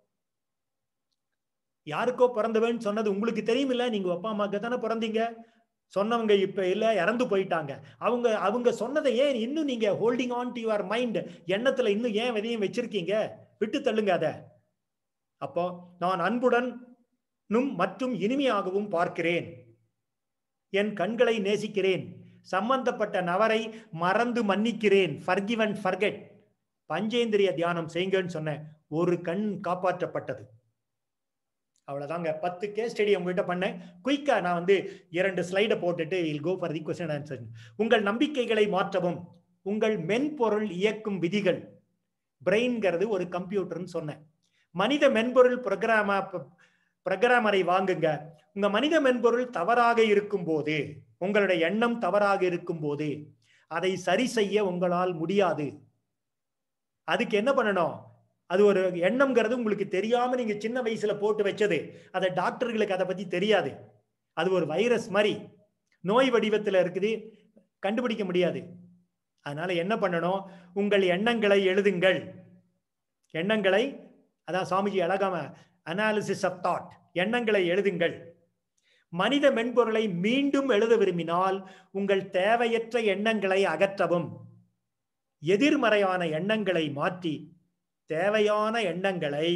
யாருக்கோ பிறந்தவன்னு சொன்னது உங்களுக்கு தெரியும் இல்ல, நீங்க அப்பா அம்மாக்கு தானே பிறந்தீங்க, சொன்னவங்க இப்ப இல்ல இறந்து போயிட்டாங்க. அவங்க அவங்க சொன்னதை ஏன் இன்னும் நீங்க holding on to your mind, எண்ணத்துல இன்னும் ஏன் விதையும் வச்சிருக்கீங்க? விட்டு தள்ளுங்க அத. அப்போ நான் அன்புடன் மற்றும் இனிமையாகவும் பார்க்கிறேன், என் கண்களை நேசிக்கிறேன், சம்பந்தப்பட்ட நபரை மறந்து மன்னிக்கிறேன், forgive and forget. பஞ்சேந்திரிய தியானம் செய்யுங்கன்னு சொன்ன ஒரு கண் காப்பாற்றப்பட்டது. அவ்வளவுதாங்க. பத்து கேஸ் ஸ்டடி உங்ககிட்ட பண்ணேன். குயிக்கா நான் வந்து இரண்டு ஸ்லைடை போட்டுட்டு will go for the question answer. உங்கள் நம்பிக்கைகளை மாற்றவும் உங்கள் மென்பொருள் இயக்கும் விதிகள். பிரெயின்ங்கிறது ஒரு கம்ப்யூட்டர்னு சொன்னேன். மனித மென்பொருள் புரோகிராம புரோகிராமரை வாங்குங்க. உங்க மனித மென்பொருள் தவறாக இருக்கும் போது, உங்களுடைய எண்ணம் தவறாக இருக்கும் போது அதை சரி செய்ய உங்களால் முடியாது. அதுக்கு என்ன பண்ணணும், அது ஒரு எண்ணம்ங்கிறது உங்களுக்கு தெரியாம நீங்க சின்ன வயசுல போட்டு வச்சது, அதை டாக்டர்களுக்கு அதை பத்தி தெரியாது. அது ஒரு வைரஸ் மாதிரி நோய் வடிவத்தில் இருக்குது, கண்டுபிடிக்க முடியாது. அதனால என்ன பண்ணணும், உங்கள் எண்ணங்களை எழுதுங்கள். எண்ணங்களை, அதான் சாமிஜி அழகாம அனாலிசிஸ் ஆஃப் தாட், எண்ணங்களை எழுதுங்கள். மனித மென்பொருளை மீண்டும் எழுத விரும்பினால் உங்கள் தேவையற்ற எண்ணங்களை அகற்றவும். எதிர்மறையான எண்ணங்களை மாற்றி தேவையான எண்ணங்களை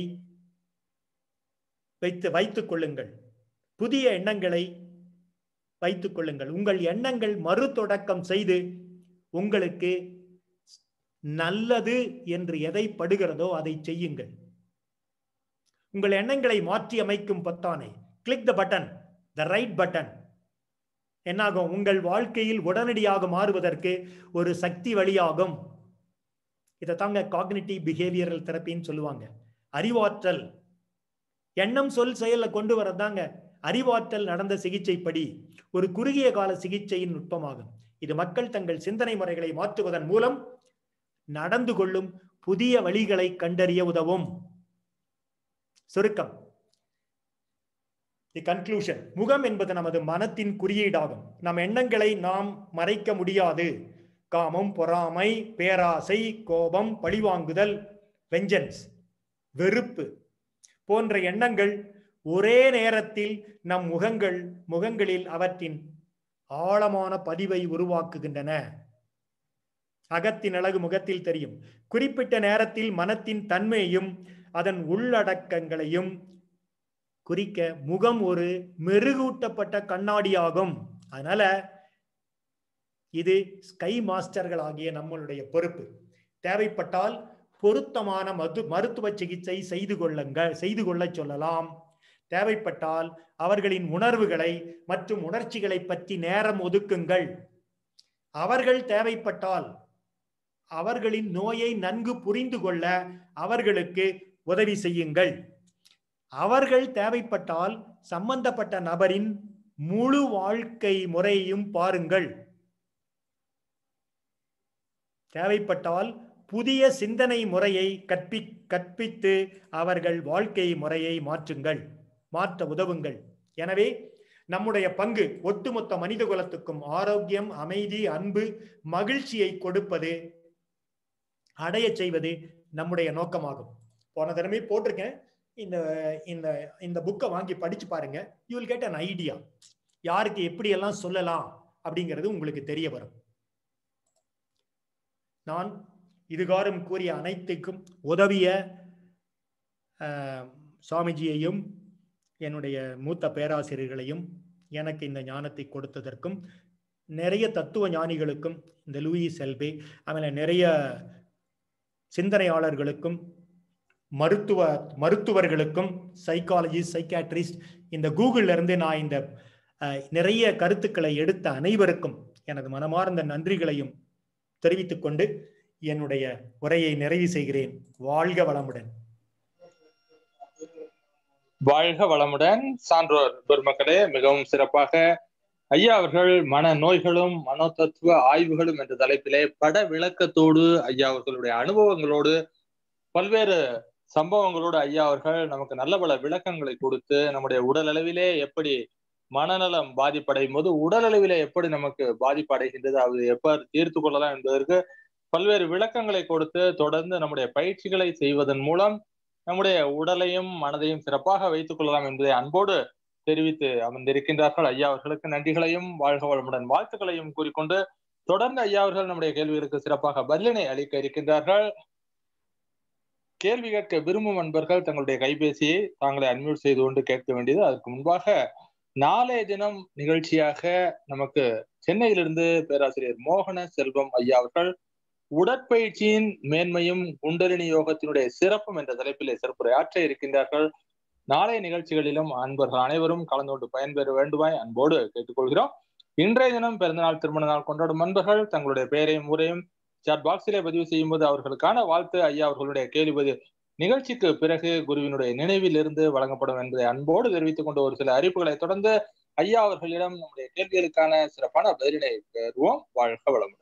வைத்து வைத்துக் கொள்ளுங்கள். புதிய எண்ணங்களை வைத்துக் கொள்ளுங்கள். உங்கள் எண்ணங்கள் மறு தொடக்கம் செய்து உங்களுக்கு நல்லது என்று எதை படுகிறதோ அதை செய்யுங்கள். உங்கள் எண்ணங்களை மாற்றி அமைக்கும் பொத்தானை, click the button, the right button. என்னாகும், உங்கள் வாழ்க்கையில் உடனடியாக மாறுவதற்கு ஒரு சக்தி வழியாகும். இதை தாங்க காக்னிட்டிவ் பிஹேவியரல் தெரப்பின்னு சொல்லுவாங்க. அறிவாற்றல், எண்ணம் சொல் செயல கொண்டு வரதாங்க அறிவாற்றல் நடந்த சிகிச்சைப்படி ஒரு குறுகிய கால சிகிச்சையின் நுட்பமாகும். இது மக்கள் தங்கள் சிந்தனை முறைகளை மாற்றுவதன் மூலம் நடந்து கொள்ளும் புதிய வழிகளை கண்டறிய உதவும். சுருக்கம், தி கன்க்ளூஷன். முகம் என்பது நமது மனத்தின் குறியீடாகும். நம் எண்ணங்களை நாம் மறைக்க முடியாது. காமம், பொறாமை, பேராசை, கோபம், பழிவாங்குதல், வெஞ்சன்ஸ், வெறுப்பு போன்ற எண்ணங்கள் ஒரே நேரத்தில் நம் முகங்கள் முகங்களில் அவற்றின் ஆழமான பதிவை உருவாக்குகின்றன. அகத்தின் அழகு முகத்தில் தெரியும். குறிப்பிட்ட நேரத்தில் மனத்தின் தன்மையையும் அதன் உள்ளடக்கங்களையும் குறிக்க முகம் ஒரு மெருகூட்டப்பட்ட கண்ணாடியாகும். அதனால இது ஸ்கை மாஸ்டர்கள் ஆகிய நம்மளுடைய பொறுப்பு. தேவைப்பட்டால் பொருத்தமான மது மருத்துவ சிகிச்சை செய்து கொள்ளுங்கள் செய்து கொள்ள சொல்லலாம். தேவைப்பட்டால் அவர்களின் உணர்வுகளை மற்றும் உணர்ச்சிகளை பற்றி நேரம் ஒதுக்குங்கள். அவர்கள் தேவைப்பட்டால் அவர்களின் நோயை நன்கு புரிந்து கொள்ள அவர்களுக்கு உதவி செய்யுங்கள். அவர்கள் தேவைப்பட்டால் சம்பந்தப்பட்ட நபரின் முழு வாழ்க்கை முறையையும் பாருங்கள். தேவைப்பட்டால் புதிய சிந்தனை முறையை கற்பி கற்பித்து அவர்கள் வாழ்க்கை முறையை மாற்றுங்கள் மாற்ற உதவுங்கள். எனவே நம்முடைய பங்கு ஒட்டுமொத்த மனித குலத்துக்கும் ஆரோக்கியம், அமைதி, அன்பு, மகிழ்ச்சியை கொடுப்பது, அடைய செய்வது நம்முடைய நோக்கமாகும். போன தடவை போட்டிருக்கேன். இந்த இந்த இந்த புக்கை வாங்கி படிச்சு பாருங்க. You will get an idea. யாருக்கு எப்படி எல்லாம் சொல்லலாம் அப்படிங்கிறது உங்களுக்கு தெரிய வரும். நான் இதுகாரும் கூறிய அனைத்துக்கும் உதவிய சுவாமிஜியையும் என்னுடைய மூத்த பேராசிரியர்களையும் எனக்கு இந்த ஞானத்தை கொடுத்ததற்கும் நிறைய தத்துவ ஞானிகளுக்கும் இந்த லூயிஸ் எல்பே ஆಮೇಲೆ நிறைய சிந்தனையாளர்களுக்கும் மருத்துவ மருத்துவர்களுக்கும் சைக்காலஜி சைக்காட்ரிஸ்ட் இந்த கூகுள்ல இருந்து நான் இந்த நிறைய கருத்துக்களை எடுத்த அனைவருக்கும் எனது மனமார்ந்த நன்றிகளையும் தெரிவித்துக் கொண்டு என்னுடைய உரையை நிறைவு செய்கிறேன். வாழ்க வளமுடன். வாழ்க வளமுடன். சான்றோர் பெருமக்களே, மிகவும் சிறப்பாக ஐயா அவர்கள் மன நோய்களும் மனோதத்துவ ஆய்வுகளும் என்ற தலைப்பிலே பட விளக்கத்தோடு ஐயா அவர்களுடைய அனுபவங்களோடு பல்வேறு சம்பவங்களோடு ஐயா அவர்கள் நமக்கு நல்ல பல விளக்கங்களை கொடுத்து நம்முடைய உடல் அளவிலே எப்படி மனநலம் பாதிப்படையும் போது உடல் அளவிலே எப்படி நமக்கு பாதிப்பு அடைகின்றது, அது எப்படி தீர்த்து கொள்ளலாம் என்பதற்கு பல்வேறு விளக்கங்களை கொடுத்து தொடர்ந்து நம்முடைய பயிற்சிகளை செய்வதன் மூலம் நம்முடைய உடலையும் மனதையும் சிறப்பாக வைத்துக் கொள்ளலாம் என்பதை அன்போடு தெரிவித்து அமர்ந்திருக்கின்றார்கள். ஐயா அவர்களுக்கு நன்றிகளையும் வாழ்க வளமுடன் வாழ்த்துக்களையும் கூறிக்கொண்டு தொடர்ந்து ஐயா அவர்கள் நம்முடைய கேள்விகளுக்கு சிறப்பாக பதிலினை அளிக்க இருக்கின்றார்கள். கேள்வி கேட்க விரும்பும் அன்பர்கள் தங்களுடைய கைபேசியை தாங்களை அன்மியூட் செய்து கொண்டு கேட்க வேண்டியது. அதற்கு முன்பாக நாளைய தினம் நிகழ்ச்சியாக நமக்கு சென்னையிலிருந்து பேராசிரியர் மோகன செல்வம் ஐயா அவர்கள் உடற்பயிற்சியின் மேன்மையும் குண்டலினி யோகத்தினுடைய சிறப்பும் என்ற தலைப்பிலே சிறப்புரையாற்ற இருக்கின்றார்கள். நாளைய நிகழ்ச்சிகளிலும் அன்பர்கள் அனைவரும் கலந்து கொண்டு பயன்பெற வேண்டுமாய் அன்போடு கேட்டுக்கொள்கிறோம். இன்றைய தினம் பிறந்தநாள் திருமண நாள் கொண்டாடும் அன்பர்கள் தங்களுடைய பெயரையும் ஊரையும் சாட் பாக்ஸிலே பதிவு செய்யும் போது அவர்களுக்கான வாழ்த்து ஐயா அவர்களுடைய கேள்வி பதில் நிகழ்ச்சிக்கு பிறகு குருவினுடைய நினைவில் இருந்து வழங்கப்படும் என்பதை அன்போடு தெரிவித்துக் கொண்டு ஒரு சில அறிவிப்புகளை தொடர்ந்து ஐயா அவர்களிடம் நம்முடைய கேள்விகளுக்கான சிறப்பான பதிலினை பெறுவோம். வாழ்க வளமுடன்.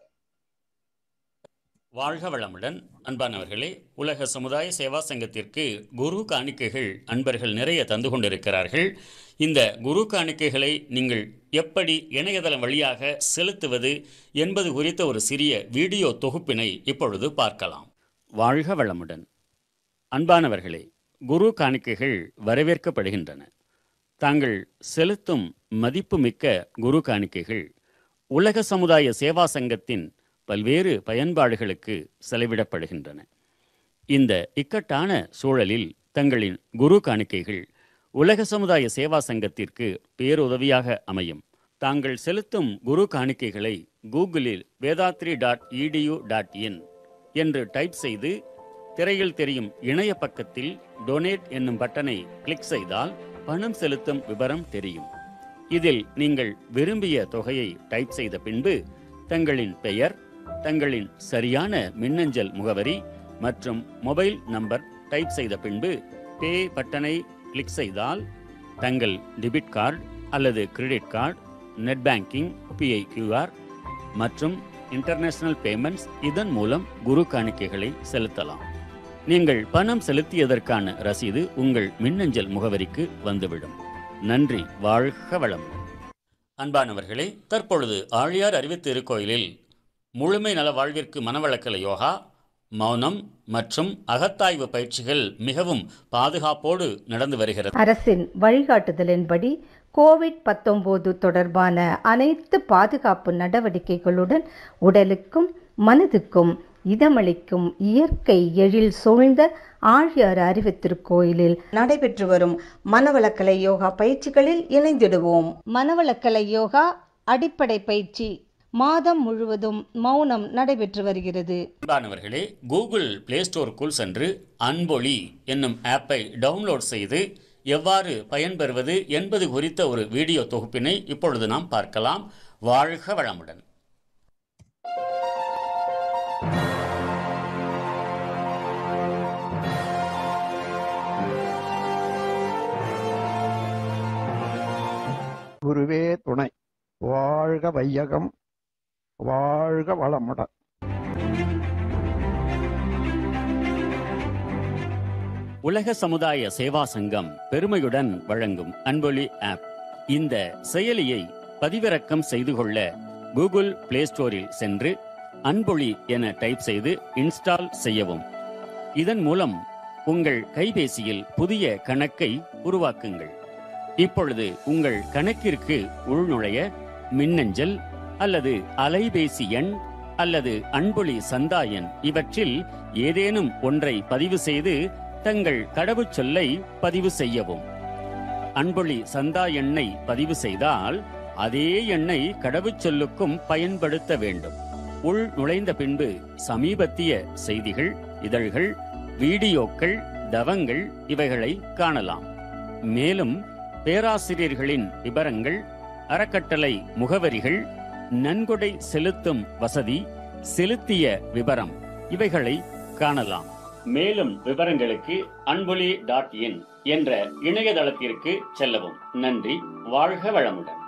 வாழ்க வளமுடன். அன்பானவர்களே, உலக சமுதாய சேவா சங்கத்திற்கு குரு காணிக்கைகள் அன்பர்கள் நிறைய தந்து கொண்டிருக்கிறார்கள். இந்த குரு காணிக்கைகளை நீங்கள் எப்படி இணையதளம் வழியாக செலுத்துவது என்பது குறித்த ஒரு சிறிய வீடியோ தொகுப்பினை இப்பொழுது பார்க்கலாம். வாழ்க வளமுடன். அன்பானவர்களே, குரு காணிக்கைகள் வரவேற்கப்படுகின்றன. தாங்கள் செலுத்தும் மதிப்புமிக்க குரு காணிக்கைகள் உலக சமுதாய சேவா சங்கத்தின் பல்வேறு பயன்பாடுகளுக்கு செலவிடப்படுகின்றன. இந்த இக்கட்டான சூழலில் தங்களின் குரு காணிக்கைகள் உலக சமுதாய சேவா சங்கத்திற்கு பேருதவியாக அமையும். தாங்கள் செலுத்தும் குரு காணிக்கைகளை கூகுளில் Vethathiri dot edu dot in என்று டைப் செய்து திரையில் தெரியும் இணைய பக்கத்தில் டொனேட் என்னும் பட்டனை கிளிக் செய்தால் பணம் செலுத்தும் விவரம் தெரியும். இதில் நீங்கள் விரும்பிய தொகையை டைப் செய்த பின்பு தங்களின் பெயர், தங்களின் சரியான மின்னஞ்சல் முகவரி மற்றும் மொபைல் நம்பர் டைப் செய்த பின்பு பே பட்டனை கிளிக் செய்தால் தங்கள் டெபிட் கார்டு அல்லது credit card, net banking, UPI QR மற்றும் இன்டர்நேஷனல் பேமெண்ட்ஸ் இதன் மூலம் குரு காணிக்கைகளை செலுத்தலாம். நீங்கள் பணம் செலுத்தியதற்கான ரசீது உங்கள் மின்னஞ்சல் முகவரிக்கு வந்துவிடும். நன்றி. வாழ்க வளம். அன்பானவர்களே, தற்பொழுது ஆழியார் அறிவு திருக்கோயிலில் முழுமை நல வாழ்விற்கு மனவளக்கலை யோகா, மௌனம் மற்றும் அகத்தாய்வு பயிற்சிகள் மிகவும் பாதுகாப்போடு நடந்து வருகிறது. அரசின் வழிகாட்டுதலின்படி கோவிட் பத்தொன்பது தொடர்பான அனைத்து பாதுகாப்பு நடவடிக்கைகளுடன் உடலுக்கும் மனதுக்கும் இதமளிக்கும் இயற்கை எழில் சூழ்ந்த ஆழியார் அறிவு திருக்கோயிலில் நடைபெற்று வரும் மனவளக்கலை யோகா பயிற்சிகளில் இணைந்திடுவோம். மனவளக்கலை யோகா அடிப்படை பயிற்சி மாதம் முழுவதும் மௌனம் நடைபெற்று வருகிறது. அன்பானவர்களே, கூகுள் பிளே ஸ்டோருக்குள் சென்று அன்பொழி என்னும் ஆப்பை டவுன்லோட் செய்து எவ்வாறு பயன்பெறுவது என்பது குறித்த ஒரு வீடியோ தொகுப்பினை இப்பொழுது நாம் பார்க்கலாம். வாழ்க வளமுடன். குருவே துணை. வாழ்க வையகம், வாழ்க வளமுடன். உலக சமுதாய சேவா சங்கம் பெருமையுடன் வழங்கும் அன்பொலி ஆப். இந்த செயலியை பதிவிறக்கம் செய்து கொள்ள கூகுள் பிளே ஸ்டோரில் சென்று அன்பொலி என டைப் செய்து இன்ஸ்டால் செய்யவும். இதன் மூலம் உங்கள் கைபேசியில் புதிய கணக்கை உருவாக்குங்கள். இப்பொழுது உங்கள் கணக்கிற்கு உள்நுழைய மின்னஞ்சல் அல்லது அலைபேசி எண் அல்லது அன்பொலி சந்தா எண் இவற்றில் ஏதேனும் ஒன்றை பதிவு செய்து தங்கள் கடவுச்சொல்லை பதிவு செய்யவும். அன்பொலி சந்தா எண்ணை பதிவு செய்தால் அதே எண்ணை கடவுச்சொல்லுக்கும் பயன்படுத்த வேண்டும். உள் நுழைந்த பின்பு சமீபத்திய செய்திகள், இதழ்கள், வீடியோக்கள், தவங்கள் இவைகளை காணலாம். மேலும் பேராசிரியர்களின் விவரங்கள், அறக்கட்டளை முகவரிகள், நன்கொடை செலுத்தும் வசதி, செலுத்திய விவரம் இவைகளை காணலாம். மேலும் விவரங்களுக்கு அன்பொலி டாட் இன் என்ற இணையதளத்திற்கு செல்லவும். நன்றி. வாழ்க வளமுடன்.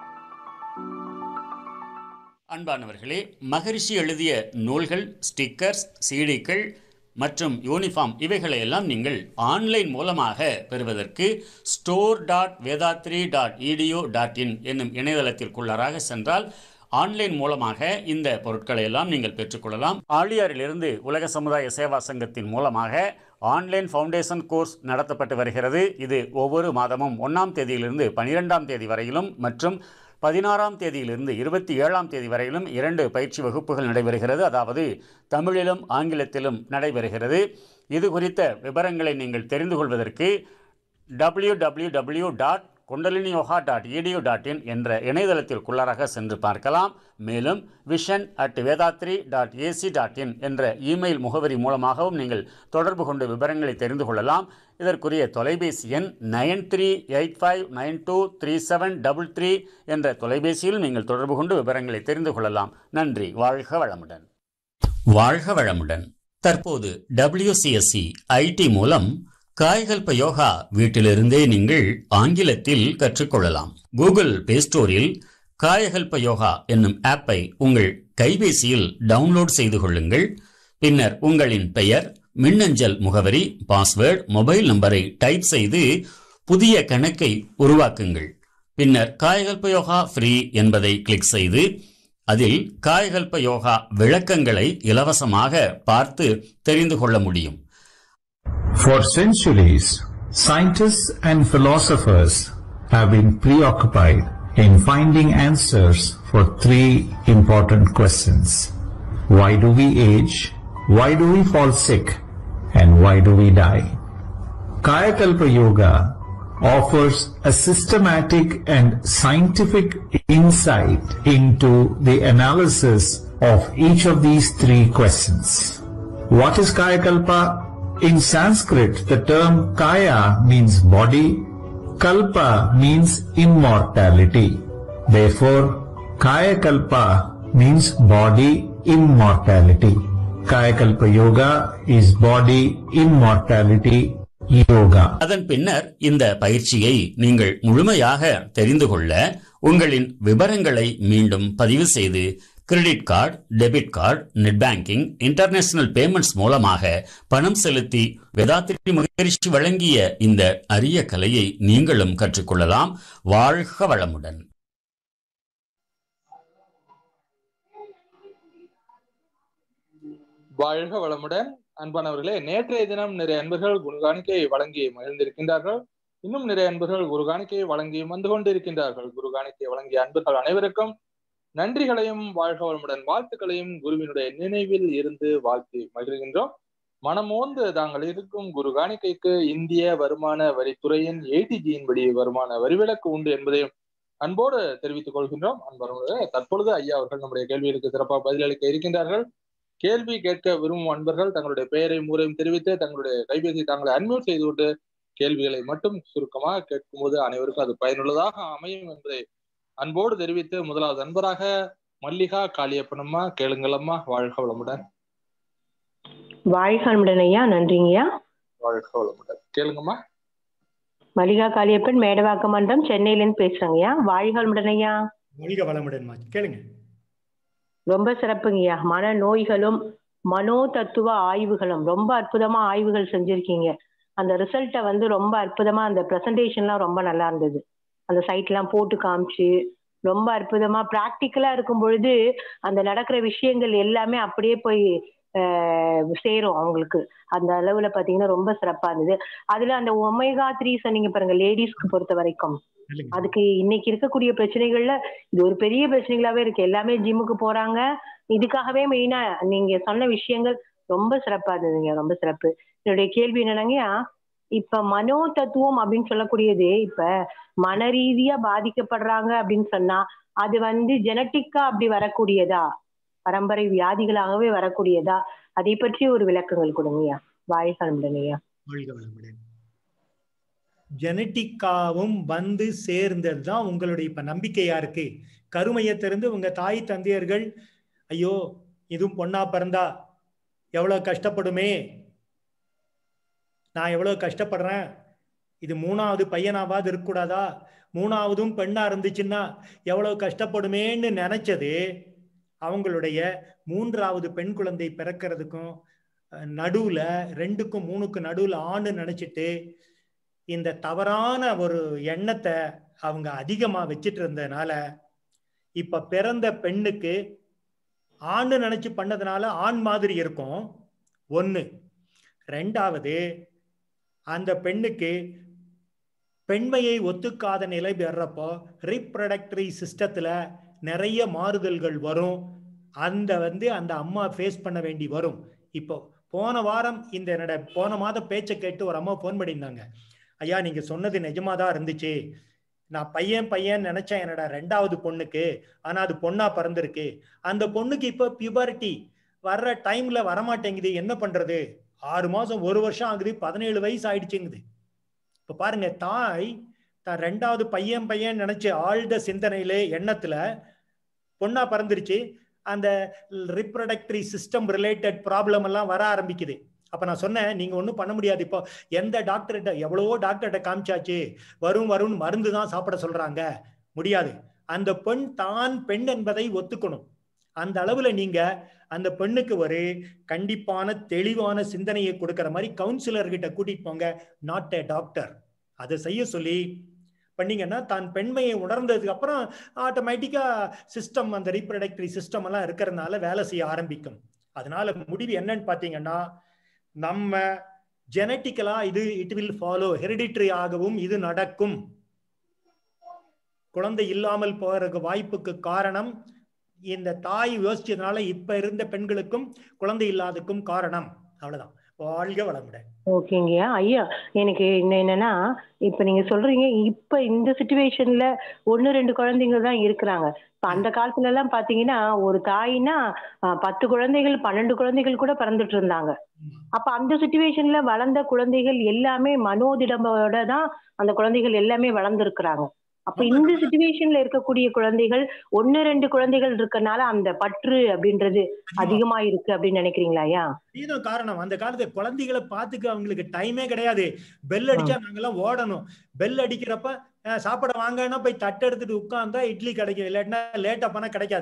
அன்பானவர்களே, மகரிஷி எழுதிய நூல்கள், ஸ்டிக்கர்ஸ், சீடிக்கள் மற்றும் யூனிஃபார்ம் இவைகளை எல்லாம் நீங்கள் ஆன்லைன் மூலமாக பெறுவதற்கு store dot Vethathiri dot edu dot in என்னும் இணையதளத்திற்குள்ளாராக சென்றால் ஆன்லைன் மூலமாக இந்த பொருட்களை எல்லாம் நீங்கள் பெற்றுக்கொள்ளலாம். ஆழியாரிலிருந்து உலக சமுதாய சேவா சங்கத்தின் மூலமாக ஆன்லைன் ஃபவுண்டேஷன் கோர்ஸ் நடத்தப்பட்டு வருகிறது. இது ஒவ்வொரு மாதமும் ஒன்றாம் தேதியிலிருந்து பனிரெண்டாம் தேதி வரையிலும் மற்றும் பதினாறாம் தேதியிலிருந்து இருபத்தி ஏழாம் தேதி வரையிலும் இரண்டு பயிற்சி வகுப்புகள் நடைபெறுகிறது. அதாவது தமிழிலும் ஆங்கிலத்திலும் நடைபெறுகிறது. இது குறித்த விவரங்களை நீங்கள் தெரிந்து கொள்வதற்கு W W W dot Kundalini yoga dot edu dot in என்ற இணையதளத்திற்குள்ளாராக சென்று பார்க்கலாம். மேலும் vision at Vethathiri dot AC dot in என்ற இமெயில் முகவரி மூலமாகவும் நீங்கள் தொடர்பு கொண்டு விவரங்களை தெரிந்து கொள்ளலாம். இதற்குரிய தொலைபேசி எண் nine three eight five nine two three seven double three என்ற தொலைபேசியில் நீங்கள் தொடர்பு கொண்டு விவரங்களை தெரிந்து கொள்ளலாம். நன்றி. வாழ்க வளமுடன். வாழ்க வளமுடன். தற்போது டபிள்யூசிஎஸ்சி ஐடி மூலம் காயகல்ப யோகா வீட்டிலிருந்தே நீங்கள் ஆங்கிலத்தில் கற்றுக்கொள்ளலாம். கூகுள் பிளே ஸ்டோரில் காயகல்ப யோகா என்னும் ஆப்பை உங்கள் கைபேசியில் டவுன்லோட் செய்து கொள்ளுங்கள். பின்னர் உங்களின் பெயர், மின்னஞ்சல் முகவரி, பாஸ்வேர்டு, மொபைல் நம்பரை டைப் செய்து புதிய கணக்கை உருவாக்குங்கள். பின்னர் காயகல்ப யோகா ஃப்ரீ என்பதை கிளிக் செய்து அதில் காயகல்ப யோகா விளக்கங்களை இலவசமாக பார்த்து தெரிந்து கொள்ள முடியும். For centuries, scientists and philosophers have been preoccupied in finding answers for three important questions. Why do we age? Why do we fall sick? And why do we die? Kayakalpa Yoga offers a systematic and scientific insight into the analysis of each of these three questions. What is Kayakalpa? In Sanskrit, the term Kaya means body, Kalpa means immortality. Therefore, Kaya Kalpa means body immortality. Kaya Kalpa Yoga is body immortality yoga. அதன் பின்னர் இந்த பயிற்சியை நீங்கள் முழுமையாக தெரிந்து கொள்ள உங்களின் விவரங்களை மீண்டும் பதிவு செய்து credit card, debit card, net banking, international payments மூலமாக பணம் செலுத்தி வேதாத்ரி மகரிஷி வழங்கிய இந்த அரிய கலையை நீங்களும் கற்றுக்கொள்ளலாம். வாழ்க வளமுடன். வாழ்க வளமுடன். அன்பானவர்களே, நேற்றைய தினம் நிறைய அன்பர்கள் குரு காணிக்கையை வழங்கி மகிழ்ந்திருக்கின்றார்கள். இன்னும் நிறைய அன்பர்கள் குரு காணிக்கையை வழங்கி வந்து கொண்டிருக்கின்றார்கள். குரு காணிக்கையை வழங்கிய அன்பர்கள் அனைவருக்கும் நன்றிகளையும் வாழ்க வளமுடன் வாழ்த்துக்களையும் குருவினுடைய நினைவில் இருந்து வாழ்த்தி மகிழ்கின்றோம். மனமோந்து தாங்கள் இருக்கும் குரு காணிக்கைக்கு இந்திய வருமான வரித்துறையின் ஏடிஜியின் படி வருமான வரிவிலக்கு உண்டு என்பதையும் அன்போடு தெரிவித்துக் கொள்கின்றோம். அன்பர்களே, தற்பொழுது ஐயா அவர்கள் நம்முடைய கேள்விகளுக்கு சிறப்பாக பதிலளிக்க இருக்கின்றார்கள். கேள்வி கேட்க விரும்பும் அன்பர்கள் தங்களுடைய பெயரையும் ஊரையும் தெரிவித்து தங்களுடைய கைபேசி தாங்களை அன்மியூட் செய்து கொண்டு கேள்விகளை மட்டும் சுருக்கமாக கேட்கும்போது அனைவருக்கும் அது பயனுள்ளதாக அமையும் என்பதை அன்போடு தெரிவித்து, முதலாவது அன்பராக மல்லிகா காளியப்பனம்மா, கேளுங்களம்மா. வாழ்க வளமுடன். வாழ்க வளமுடன் ஐயா. நன்றிங்கய்யா. வாழ்க வளமுடன். கேளுங்கம்மா. மல்லிகா காளியப்பன், மேடவாக்க மன்றம், சென்னையிலேருந்து பேசுறேங்கய்யா. வாழ்க வளமுடன் ஐயா. வாழ்க வளமுடன். கேளுங்க. ரொம்ப சிறப்புங்கய்யா. மன நோய்களும் மனோ தத்துவ ஆய்வுகளும் ரொம்ப அற்புதமா ஆய்வுகள் செஞ்சிருக்கீங்க. அந்த ரிசல்ட்டை வந்து ரொம்ப அற்புதமா, அந்த பிரசன்டேஷன்லாம் ரொம்ப நல்லா இருந்தது. அந்த சைட்லாம் போட்டு காமிச்சு ரொம்ப அற்புதமா பிராக்டிக்கலா இருக்கும் பொழுது அந்த நடக்கிற விஷயங்கள் எல்லாமே அப்படியே போய் ஆஹ் சேரும் அவங்களுக்கு. அந்த அளவுல பாத்தீங்கன்னா ரொம்ப சிறப்பா இருந்தது. அதுல அந்த ஒமேகா த்ரீ சொன்னீங்க பாருங்க, லேடிஸ்க்கு பொறுத்த வரைக்கும் அதுக்கு இன்னைக்கு இருக்கக்கூடிய பிரச்சனைகள்ல இது ஒரு பெரிய பிரச்சனைகளாவே இருக்கு. எல்லாமே ஜிம்முக்கு போறாங்க. இதுக்காகவே மெயினா நீங்க சொன்ன விஷயங்கள் ரொம்ப சிறப்பா இருந்ததுங்க. ரொம்ப சிறப்பு. என்னுடைய கேள்வி என்னன்னாங்கயா, இப்ப மனோ தத்துவம் அப்படின்னு சொல்லக்கூடியது இப்ப மன ரீதியா பாதிக்கப்படுறாங்க அப்படின்னு சொன்னா அது வந்து ஜெனட்டிக்கா அப்படி வரக்கூடியதா, பரம்பரை வியாதிகளாகவே வரக்கூடியதா? அதை பற்றி ஒரு விளக்கங்கள் கொடுங்கய்யா. வாழ்க வளமுடன்யா. வாழ்க வளமுடன். ஜெனட்டிக்காவும் வந்து சேர்ந்தது தான் உங்களுடைய இப்ப நம்பிக்கையா இருக்கு. கருமையத்திலிருந்து உங்க தாய் தந்தையர்கள் ஐயோ இதுவும் பொண்ணா பிறந்தா எவ்வளவு கஷ்டப்படுமே, நான் எவ்வளவு கஷ்டப்படுறேன், இது மூணாவது பையனாவது இருக்கக்கூடாதா, மூணாவதும் பெண்ணா இருந்துச்சுன்னா எவ்வளவு கஷ்டப்படுமேன்னு நினைச்சது அவங்களுடைய மூன்றாவது பெண் குழந்தை பிறக்கிறதுக்கும் நடுவுல ரெண்டுக்கும் மூணுக்கும் நடுவுல ஆண் நினைச்சிட்டு இந்த தவறான ஒரு எண்ணத்தை அவங்க அதிகமா வச்சிட்டு இருந்ததுனால இப்ப பிறந்த பெண்ணுக்கு ஆண் நினைச்சு பண்ணதுனால ஆண் மாதிரி இருக்கும் ஒண்ணு. ரெண்டாவது, அந்த பெண்ணுக்கு பெண்மையை ஒத்துக்காத நிலை பெறப்போ ரீப்ரொடக்டரி சிஸ்டத்துல நிறைய மாறுதல்கள் வரும். அந்த வந்து அந்த அம்மா ஃபேஸ் பண்ண வேண்டி வரும். இப்போ போன வாரம் இந்த என்னோட போன மாத பேச்சை கேட்டு ஒரு அம்மா போன் பண்ணியிருந்தாங்க. ஐயா நீங்க சொன்னது நிஜமாதான் இருந்துச்சு, நான் பையன் பையன் நினைச்சேன் என்னோட ரெண்டாவது பொண்ணுக்கு, ஆனா அது பொண்ணா பிறந்திருக்கு. அந்த பொண்ணுக்கு இப்போ பியூபரிட்டி வர்ற டைம்ல வரமாட்டேங்குது, என்ன பண்றது? ஆறு மாசம் ஒரு வருஷம் ஆகுது, பதினேழு வயசு ஆயிடுச்சுங்குது. இப்ப பாருங்க, தாய் தான் ரெண்டாவது பையன் பையன் நினைச்சு ஆழ்ந்த சிந்தனையிலே எண்ணத்துல பொண்ணா பிறந்துருச்சு. அந்த ரிப்ரொடக்டரி சிஸ்டம் ரிலேட்டட் ப்ராப்ளம் எல்லாம் வர ஆரம்பிக்குது. அப்ப நான் சொன்னேன் நீங்க ஒன்றும் பண்ண முடியாது. இப்போ எந்த டாக்டர்கிட்ட எவ்வளவோ டாக்டர்கிட்ட காமிச்சாச்சு, வரும் வரும் மருந்து தான் சாப்பிட சொல்றாங்க, முடியாது. அந்த பெண் தான் பெண் என்பதை ஒத்துக்கணும். அந்த அளவுல நீங்க அந்த பெண்ணுக்கு ஒரு கண்டிப்பான தெளிவான சிந்தனையை கொடுக்கிற மாதிரி கவுன்சிலர்கிட்ட கூட்டிட்டு போங்க, நாட் எ டாக்டர். அதை செய்ய சொல்லி பண்ணீங்கன்னா தான் பெண்மையை உணர்ந்ததுக்கு அப்புறம் ஆட்டோமேட்டிக்கா சிஸ்டம், அந்த ரீப்ரொடக்டரி சிஸ்டம் எல்லாம் இருக்கிறதுனால வேலை செய்ய ஆரம்பிக்கும். அதனால முடிவு என்னன்னு பாத்தீங்கன்னா, நம்ம ஜெனட்டிக்கலா இது இட் வில் ஃபாலோ, ஹெரிடிட்டரி ஆகவும் இது நடக்கும். குழந்தை இல்லாமல் போறதுக்கு வாய்ப்புக்கு காரணம் இந்த தாய் யோசிச்சதுனால இப்ப இருந்த பெண்களுக்கும் குழந்தை இல்லாததுக்கும் காரணம். அவ்வளவுதான். வாழ்க வளமுடன். ஓகேங்கய்யா. ஐயா எனக்கு என்னன்னா, இப்ப நீங்க சொல்றீங்க இப்ப இந்த சிச்சுவேஷன்ல ஒன்னு ரெண்டு குழந்தைங்க தான் இருக்கிறாங்க. இப்ப அந்த காலத்துல எல்லாம் பாத்தீங்கன்னா ஒரு தாய்னா பத்து குழந்தைகள் பன்னெண்டு குழந்தைகள் கூட பிறந்துட்டு இருந்தாங்க. அப்ப அந்த சிச்சுவேஷன்ல வளர்ந்த குழந்தைகள் எல்லாமே மனோதிடமோட தான் அந்த குழந்தைகள் எல்லாமே வளர்ந்துருக்கிறாங்க. அப்ப இந்த சிச்சுவேஷன்ல இருக்கக்கூடிய குழந்தைகள் ஒன்னு ரெண்டு குழந்தைகள் இருக்கனால அந்த பற்று அப்படின்றது அதிகமா இருக்கு அப்படின்னு நினைக்கிறீங்களா ஐயா? இதுதான் காரணம். அந்த காலத்துல குழந்தைகளை பாத்துக்க அவங்களுக்கு டைமே கிடையாது. பெல் அடிச்சா நாங்கெல்லாம் ஓடணும். பெல் அடிக்கிறப்ப சாப்பிட வாங்கன்னா போய் தட்டு எடுத்துட்டு உட்கார்ந்தா இட்லி கிடைக்கும், இல்லாட்டினா லேட்டா பண்ணா கிடைக்காது.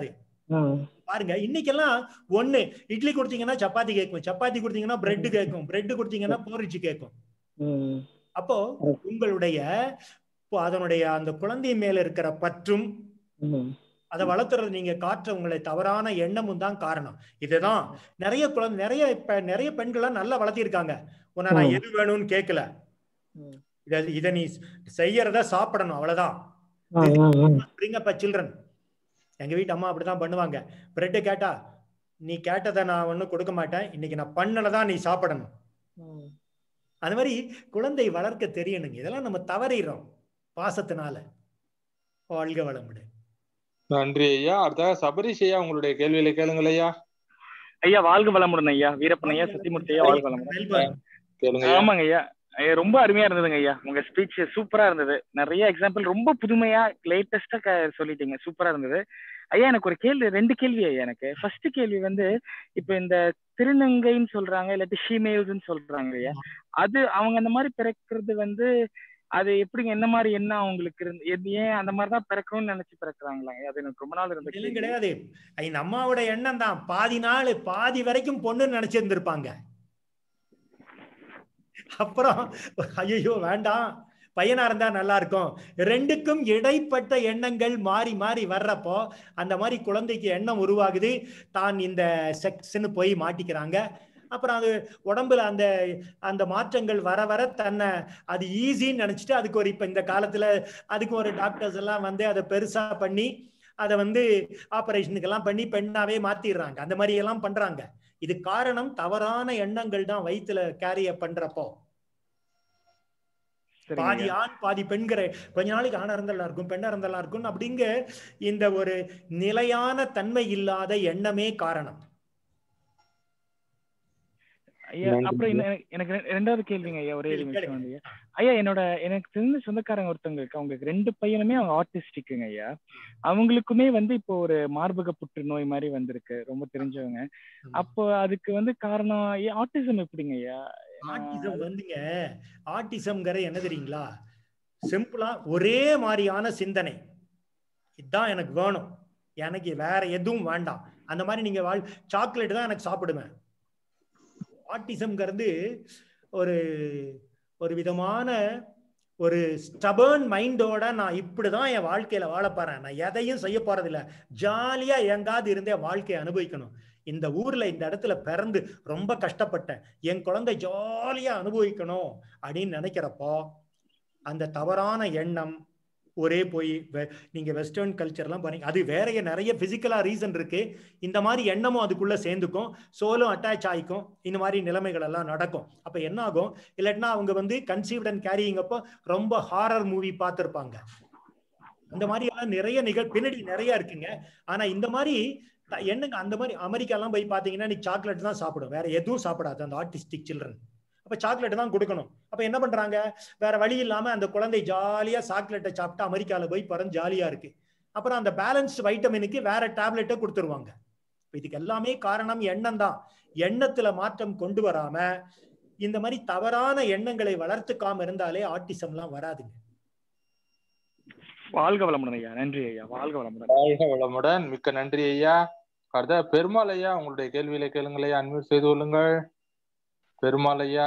பாருங்க இன்னைக்கெல்லாம் ஒண்ணு இட்லி கொடுத்தீங்கன்னா சப்பாத்தி கேட்கும், சப்பாத்தி கொடுத்தீங்கன்னா பிரெட் கேட்கும், பிரெட் கொடுத்தீங்கன்னா போரிச்சு கேட்கும். அப்போ உங்களுடைய அதனுடைய அந்த குழந்தை மேல இருக்கிற பற்றும் அதை வளர்த்துறது நீங்க காற்ற உங்களை தவறான எண்ணமும் தான் காரணம். இதுதான் நிறைய குழந்தை நிறைய இப்ப நிறைய பெண்கள்லாம் நல்லா வளர்த்திருக்காங்க. உன்னை நான் எது வேணும்னு கேட்கல, இத இத நீ செய்யறத சாப்பிடணும் அவ்வளவுதான். bring up a children. எங்க வீட்டு அம்மா அப்படிதான் பண்ணுவாங்க. பிரெட் கேட்டா நீ கேட்டதை நான் ஒன்னும் கொடுக்க மாட்டேன், இன்னைக்கு நான் பண்ணலதான் நீ சாப்பிடணும். அது மாதிரி குழந்தை வளர்க்க தெரியணுங்க. இதெல்லாம் நம்ம தவறிடுறோம் பாசத்தினால. வாழ்க வளமுடன். நன்றி ஐயா. அடுத்த சபரிஷ் ஐயா உங்களுடைய கேள்வியில கேளுங்கள் ஐயா. ஐயா வாழ்க வளமுடன் ஐயா. வீரப்பன் ஐயா, சத்தியமூர்த்தி ஐயா, வாழ்க வளமுடன். ஆமாங்க ஐயா, ரொம்ப அருமையா இருந்ததுங்க ஐயா. உங்க ஸ்பீச் சூப்பரா இருந்தது. நிறைய எக்ஸாம்பிள் ரொம்ப புதுமையா லேட்டஸ்டா சொல்லிட்டீங்க, சூப்பரா இருந்தது ஐயா. எனக்கு ஒரு கேள்வி, ரெண்டு கேள்வி ஐயா. எனக்கு ஃபர்ஸ்ட் கேள்வி வந்து, இப்ப இந்த திருநங்கைன்னு சொல்றாங்க, இல்லாட்டி ஷீமேல்ஸ்ன்னு சொல்றாங்க ஐயா, அது அவங்க அந்த மாதிரி பிறக்கிறது வந்து அது எப்படிங்க, என்ன மாதிரி என்ன அவங்களுக்கு இருந்து ஏன் அந்த மாதிரிதான் பிறக்கணும்னு நினைச்சு பிறக்குறாங்களா? அது எனக்கு ரொம்ப நாள் இருந்த கேள்வி கிடையாது. இந்த அம்மாவோட எண்ணம் தான். பாதி நாள் பாதி வரைக்கும் பொண்ணுன்னு நினைச்சிருந்திருப்பாங்க. அப்புறம் ஐயோ வேண்டாம், பையனா இருந்தா நல்லா இருக்கும். ரெண்டுக்கும் இடைப்பட்ட எண்ணங்கள் மாறி மாறி வர்றப்போ அந்த மாதிரி குழந்தைக்கு எண்ணம் உருவாகுது, தான் இந்த செக்ஸ்ன்னு போய் மாட்டிக்கிறாங்க. அப்புறம் அது உடம்புல அந்த அந்த மாற்றங்கள் வர வர தன்னை அது ஈஸின்னு நினைச்சிட்டு அதுக்கு ஒரு இப்ப இந்த காலத்துல அதுக்கு ஒரு டாக்டர்ஸ் எல்லாம் வந்து அதை பெருசா பண்ணி அதை வந்து ஆபரேஷனுக்கெல்லாம் பண்ணி பெண்ணாவே மாத்திடுறாங்க. அந்த மாதிரி எல்லாம் பண்றாங்க. இது காரணம் தவறான எண்ணங்கள் தான் வயிற்றுல கேரிய பண்றப்போ. பாதி ஆண் பாதி பெண்கிற கொஞ்ச நாளைக்கு ஆணா இருந்தா இருக்கும், பெண்ணா இருந்தா இருக்கும் அப்படிங்க இந்த ஒரு நிலையான தன்மை இல்லாத எண்ணமே காரணம். ஐயா அப்புறம் எனக்கு ரெண்டாவது கேள்விங்க ஐயா, ஒரே நிமிஷம் வந்து ஐயா, என்னோட எனக்கு தெரிஞ்ச சொந்தக்காரங்க ஒருத்தவங்களுக்கு அவங்களுக்கு ரெண்டு பையனுமே அவங்க ஆர்டிஸ்டிக்குங்க ஐயா. அவங்களுக்குமே வந்து இப்போ ஒரு மார்பக புற்றுநோய் மாதிரி வந்திருக்கு, ரொம்ப தெரிஞ்சவங்க. அப்போ அதுக்கு வந்து காரணம் ஆட்டிசம் எப்படிங்க ஐயா? ஆட்டிசம் வந்துங்க, ஆட்டிசம்ங்கிற என்ன தெரியுங்களா, சிம்பிளா ஒரே மாதிரியான சிந்தனை, இதுதான் எனக்கு வேணும், எனக்கு வேற எதுவும் வேண்டாம், அந்த மாதிரி நீங்க வாழ் சாக்லேட் தான் எனக்கு சாப்பிடுவேன். ஆட்டிசம்ங்கிறது ஒரு ஒரு விதமான ஒரு ஸ்டபர்ன் மைண்டோட நான் இப்படிதான் என் வாழ்க்கையில வாழ போறேன், நான் எதையும் செய்ய போறதில்லை, ஜாலியா எங்காவது இருந்தே வாழ்க்கையை அனுபவிக்கணும், இந்த ஊர்ல இந்த இடத்துல பிறந்து ரொம்ப கஷ்டப்பட்டேன், என் குழந்தை ஜாலியா அனுபவிக்கணும் அப்படின்னு நினைக்கிறப்போ அந்த தவறான எண்ணம் ஒரே போய் நீங்க வெஸ்டர்ன் கல்ச்சர்லாம் பாருங்க, அது வேற நிறைய பிசிக்கலா ரீசன் இருக்கு. இந்த மாதிரி எண்ணமும் அதுக்குள்ள சேர்ந்துக்கும், சோலும் அட்டாச் ஆயிக்கும், இந்த மாதிரி நிலைமைகள் எல்லாம் நடக்கும். அப்ப என்ன ஆகும், இல்லாட்டினா அவங்க வந்து கன்சீவ்ட் அண்ட் கேரியிங் அப்போ ரொம்ப ஹாரர் மூவி பார்த்துருப்பாங்க. அந்த மாதிரி எல்லாம் நிறைய நிகழ் பின்னாடி நிறைய இருக்குங்க. ஆனா இந்த மாதிரி என்னங்க, அந்த மாதிரி அமெரிக்காலாம் போய் பாத்தீங்கன்னா நீ சாக்லேட் தான் சாப்பிடும், வேற எதுவும் சாப்பிடாது அந்த ஆர்டிஸ்டிக் சில்ட்ரன். அப்ப சாக்லேட் தான் கொடுக்கணும். அப்ப என்ன பண்றாங்க, வேற வழி இல்லாம அந்த குழந்தை ஜாலியா சாக்லேட்டை சாப்பிட்டு அமெரிக்கால போய் பிறந்து ஜாலியா இருக்கு. அப்புறம் அந்த பேலன்ஸ்ட் வைட்டமினுக்கு வேற டேப்லெட்டை கொடுத்துருவாங்க. இதுக்கு எல்லாமே காரணம் எண்ணம் தான். எண்ணத்துல மாற்றம் கொண்டு வராம இந்த மாதிரி தவறான எண்ணங்களை வளர்த்துக்காம இருந்தாலே ஆட்டிசம் எல்லாம் வராதுங்க. வாழ்க வளமுடன் ஐயா. நன்றி ஐயா. வாழ்க வளமுடன். வாழ்க வளமுடன். மிக்க நன்றி ஐயா. அடுத்த பெருமாள் ஐயா உங்களுடைய கேள்வியில கேளுங்கள் ஐயா. அன்மியூட் செய்து கொள்ளுங்கள். பெருமாள் ஐயா.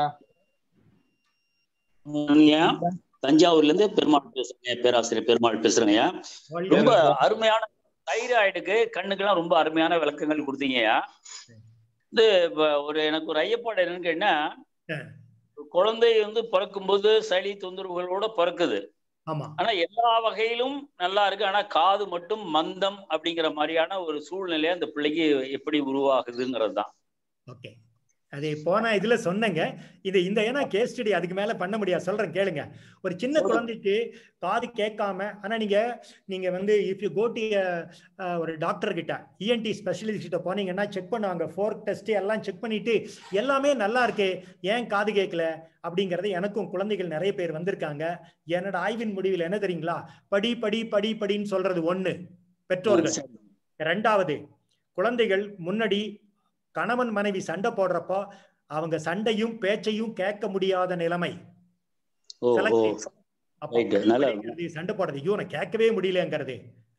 தஞ்சாவூர்ல இருந்து பெருமாள் பேசுறேங்க, பேராசிரியர் பெருமாள் பேசுறேங்க. ரொம்ப அருமையான தைராய்டுக்கு கண்ணுக்கெல்லாம் ரொம்ப அருமையான விளக்கங்கள் கொடுத்தீங்கய்யா. இது ஒரு எனக்கு ஒரு ஐயப்பாடு என்னன்னு கேட்டா, குழந்தை வந்து பிறக்கும்போது சளி தொந்தரவுகளோட பிறக்குது, ஆனா எல்லா வகையிலும் நல்லா இருக்கு, ஆனா காது மட்டும் மந்தம் அப்படிங்கிற மாதிரியான ஒரு சூழ்நிலையை அந்த பிள்ளைக்கு எப்படி உருவாகுதுங்கிறது தான். ஓகே, அது போன இதுல சொன்னங்க. இது இந்த ஏன்னா கேஸ் ஸ்டடி அதுக்கு மேல பண்ண முடியாது, சொல்றேன் கேளுங்க. ஒரு சின்ன குழந்தைக்கு காது கேட்காம, ஆனா நீங்க நீங்க வந்து இஃப் யூ கோ டு ஒரு டாக்டர் கிட்ட, இஎன்டி ஸ்பெஷலிஸ்ட் கிட்ட போனீங்கன்னா செக் பண்ணுவாங்க, ஃபோர்க் டெஸ்ட் எல்லாம் செக் பண்ணிட்டு எல்லாமே நல்லா இருக்கு, ஏன் காது கேட்கல அப்படிங்கறது. எனக்கும் குழந்தைகள் நிறைய பேர் வந்திருக்காங்க. என்னோட ஆய்வின் முடிவில் என்ன தெரியுங்களா, படி படி படி படின்னு சொல்றது ஒண்ணு பெற்றோர்கள். ரெண்டாவது, குழந்தைகள் முன்னாடி கணவன் மனைவி சண்டை போடுறப்போ அவங்க சண்டையும் பேச்சையும் கேட்க முடியாத நிலைமை. சண்டை போடுறது, ஐயோ நான் கேட்கவே முடியலங்கிறது.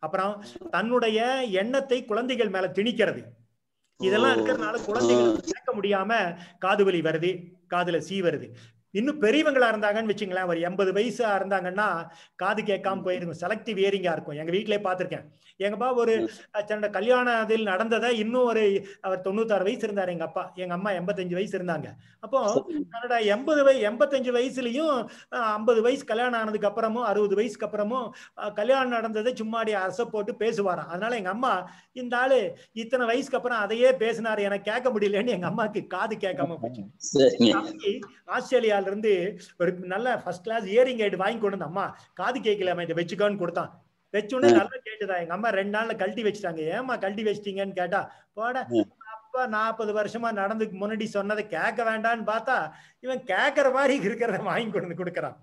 அப்புறம் தன்னுடைய எண்ணத்தை குழந்தைகள் மேல திணிக்கிறது, இதெல்லாம் இருக்கிறதுனால குழந்தைகள் கேட்க முடியாம காது வலி வருது, காதுல சீ வருது. இன்னும் பெரியவங்களா இருந்தாங்கன்னு வச்சுங்களேன், ஒரு எண்பது வயசா இருந்தாங்கன்னா காது கேட்காம போயிருக்கும், செலக்டிவ் இயரிங்கா இருக்கும். எங்க வீட்டிலே பார்த்திருக்கேன். எங்கப்பா ஒரு தன்னோட கல்யாணத்தில் நடந்ததை இன்னும் ஒரு அவர் தொண்ணூத்தாறு வயசு இருந்தார் எங்க அப்பா, எங்க அம்மா எண்பத்தஞ்சு வயசு இருந்தாங்க. அப்போ தன்னோட எண்பது வய எண்பத்தஞ்சு வயசுலயும் ஐம்பது வயசு கல்யாணம் ஆனதுக்கு அப்புறமும் அறுபது வயசுக்கு அப்புறமும் கல்யாணம் நடந்ததை சும்மாடி அசை போட்டு பேசுவாராம். அதனால எங்க அம்மா இந்த ஆளு இத்தனை வயசுக்கு அப்புறம் அதையே பேசினாரு, எனக்கு கேட்க முடியலன்னு எங்க அம்மாக்கு காது கேட்காம போச்சு. ஆஸ்திரேலியால இருந்து ஒரு நல்ல ஃபர்ஸ்ட் கிளாஸ் இயரிங் எய்டு வாங்கி கொண்டு வந்து அம்மா காது கேட்கலாம இதை வச்சுக்கோன்னு கொடுத்தான். வச்சுனே நல்லா கேட்டுதான். எங்க அம்மா ரெண்டு நாள்ல கழட்டி வச்சுட்டாங்க. ஏமா கழட்டி வச்சிட்டீங்கன்னு கேட்டா, போட அப்பா நாற்பது வருஷமா நடந்துக்கு முன்னாடி சொன்னதை கேட்க வேண்டான்னு பார்த்தா இவன் கேட்கற மாதிரி இருக்கிறத வாங்கி கொண்டு வந்து கொடுக்கறான்.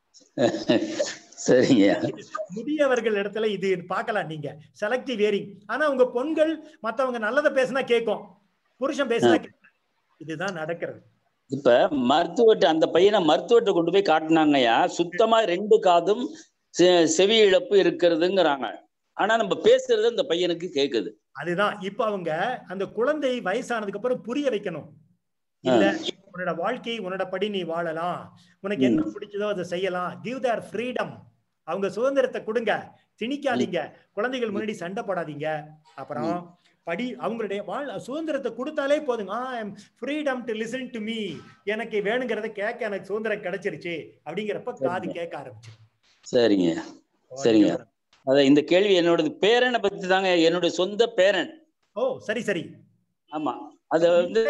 சரிங்க. முதியவர்கள் இடத்துல இது பார்க்கலாம் நீங்க, செலக்டிவ் இயரிங். ஆனா உங்க பொண்கள் மத்தவங்க நல்லதை பேசினா கேட்கும், புருஷன் பேசினா கேட்கும். இதுதான் நடக்கிறது. இப்ப மருத்துவர்கிட்ட அந்த பையனை மருத்துவர்கிட்ட கொண்டு போய் காட்டினாங்கய்யா, சுத்தமா ரெண்டு காதும் செவி இழப்பு இருக்கிறதுங்கிறாங்க. ஆனா நம்ம பேசுறது அந்த பையனுக்கு கேக்குது. அதுதான் இப்ப அவங்க அந்த குழந்தை வயசானதுக்கு அப்புறம் புரிய வைக்கணும். இல்ல உன்னோட வாழ்க்கை உன்னோட படி நீ வாழலாம், உனக்கு என்ன பிடிச்சதோ அதை செய்யலாம். Give their freedom. அவங்க சுதந்திரத்தை கொடுங்க, திணிக்காதீங்க, குழந்தைகள் முன்னாடி சண்டை போடாதீங்க. அப்புறம் படி அவங்களுடைய வாழ் சுதந்திரத்தை கொடுத்தாலே போதுங்க. Freedom to listen to me, எனக்கு வேணுங்கிறத கேட்க எனக்கு சுதந்திரம் கிடைச்சிருச்சு அப்படிங்கிறப்ப காது கேட்க ஆரம்பிச்சு. சரிங்க சரிங்க. அத இந்த கேள்வி என்னோட பேரனை பத்தி தாங்க, என்னுடைய சொந்த பேரன். ஓ சரி சரி. ஆமா, அத வந்து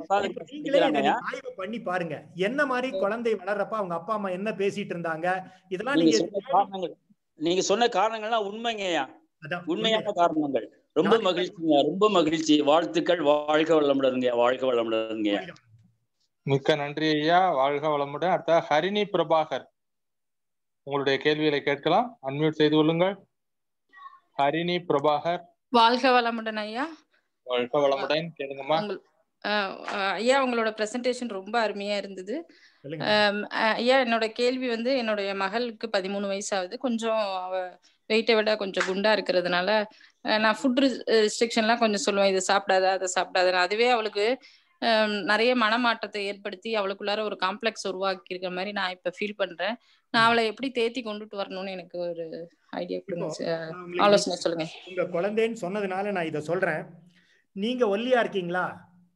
ஆய்வு பண்ணி பாருங்க என்ன மாதிரி குழந்தை வளர்றப்ப அவங்க அப்பா அம்மா என்ன பேசிட்டு இருந்தாங்க. இதெல்லாம் நீங்க சொன்ன காரணங்கள் நீங்க சொன்ன காரணங்கள்லாம் உண்மைங்கய்யா, உண்மையான காரணங்கள். ரொம்ப மகிழ்ச்சிங்க, ரொம்ப மகிழ்ச்சி. வாழ்த்துக்கள். வாழ்க வளமுடனுங்க, வாழ்க வளமுடனுங்க. மிக்க நன்றி ஐயா, வாழ்க வளமுடன். அடுத்த ஹரிணி பிரபாகர், உங்களுடைய கேள்விகளை கேட்கலாம். அன்மியூட் செய்து கொள்ளுங்கள். ஹரிணி பிரபாகர். வாழ்க வளமுடன் ஐயா. வாழ்க வளமுடன், கேளுங்கம்மா. ஐயா உங்களோட பிரசன்டேஷன் ரொம்ப அருமையா இருந்தது ஐயா. என்னோட கேள்வி வந்து என்னுடைய மகளுக்கு பதிமூணு வயசு ஆகுது. கொஞ்சம் அவ வெயிட்டை விட கொஞ்சம் குண்டா இருக்கிறதுனால நான் ஃபுட் ரெஸ்ட்ரிக்ஷன்லாம் கொஞ்சம் சொல்லுவேன், இது சாப்பிடாத அதை சாப்பிடாத. அதுவே அவளுக்கு நிறைய மனமாற்றத்தை ஏற்படுத்தி அவளுக்குள்ளார ஒரு காம்ப்ளெக்ஸ் உருவாக்கி இருக்கிற மாதிரி நான் இப்ப ஃபீல் பண்றேன். நான் அவளை எப்படி தேத்தி கொண்டுட்டு வரணும்னு எனக்கு ஒரு ஐடியா கொடுங்க, ஆலோசனை சொல்லுங்க. உங்க குழந்தைன்னு சொன்னதுனால நான் இதை சொல்றேன். நீங்க ஒல்லியா இருக்கீங்களா?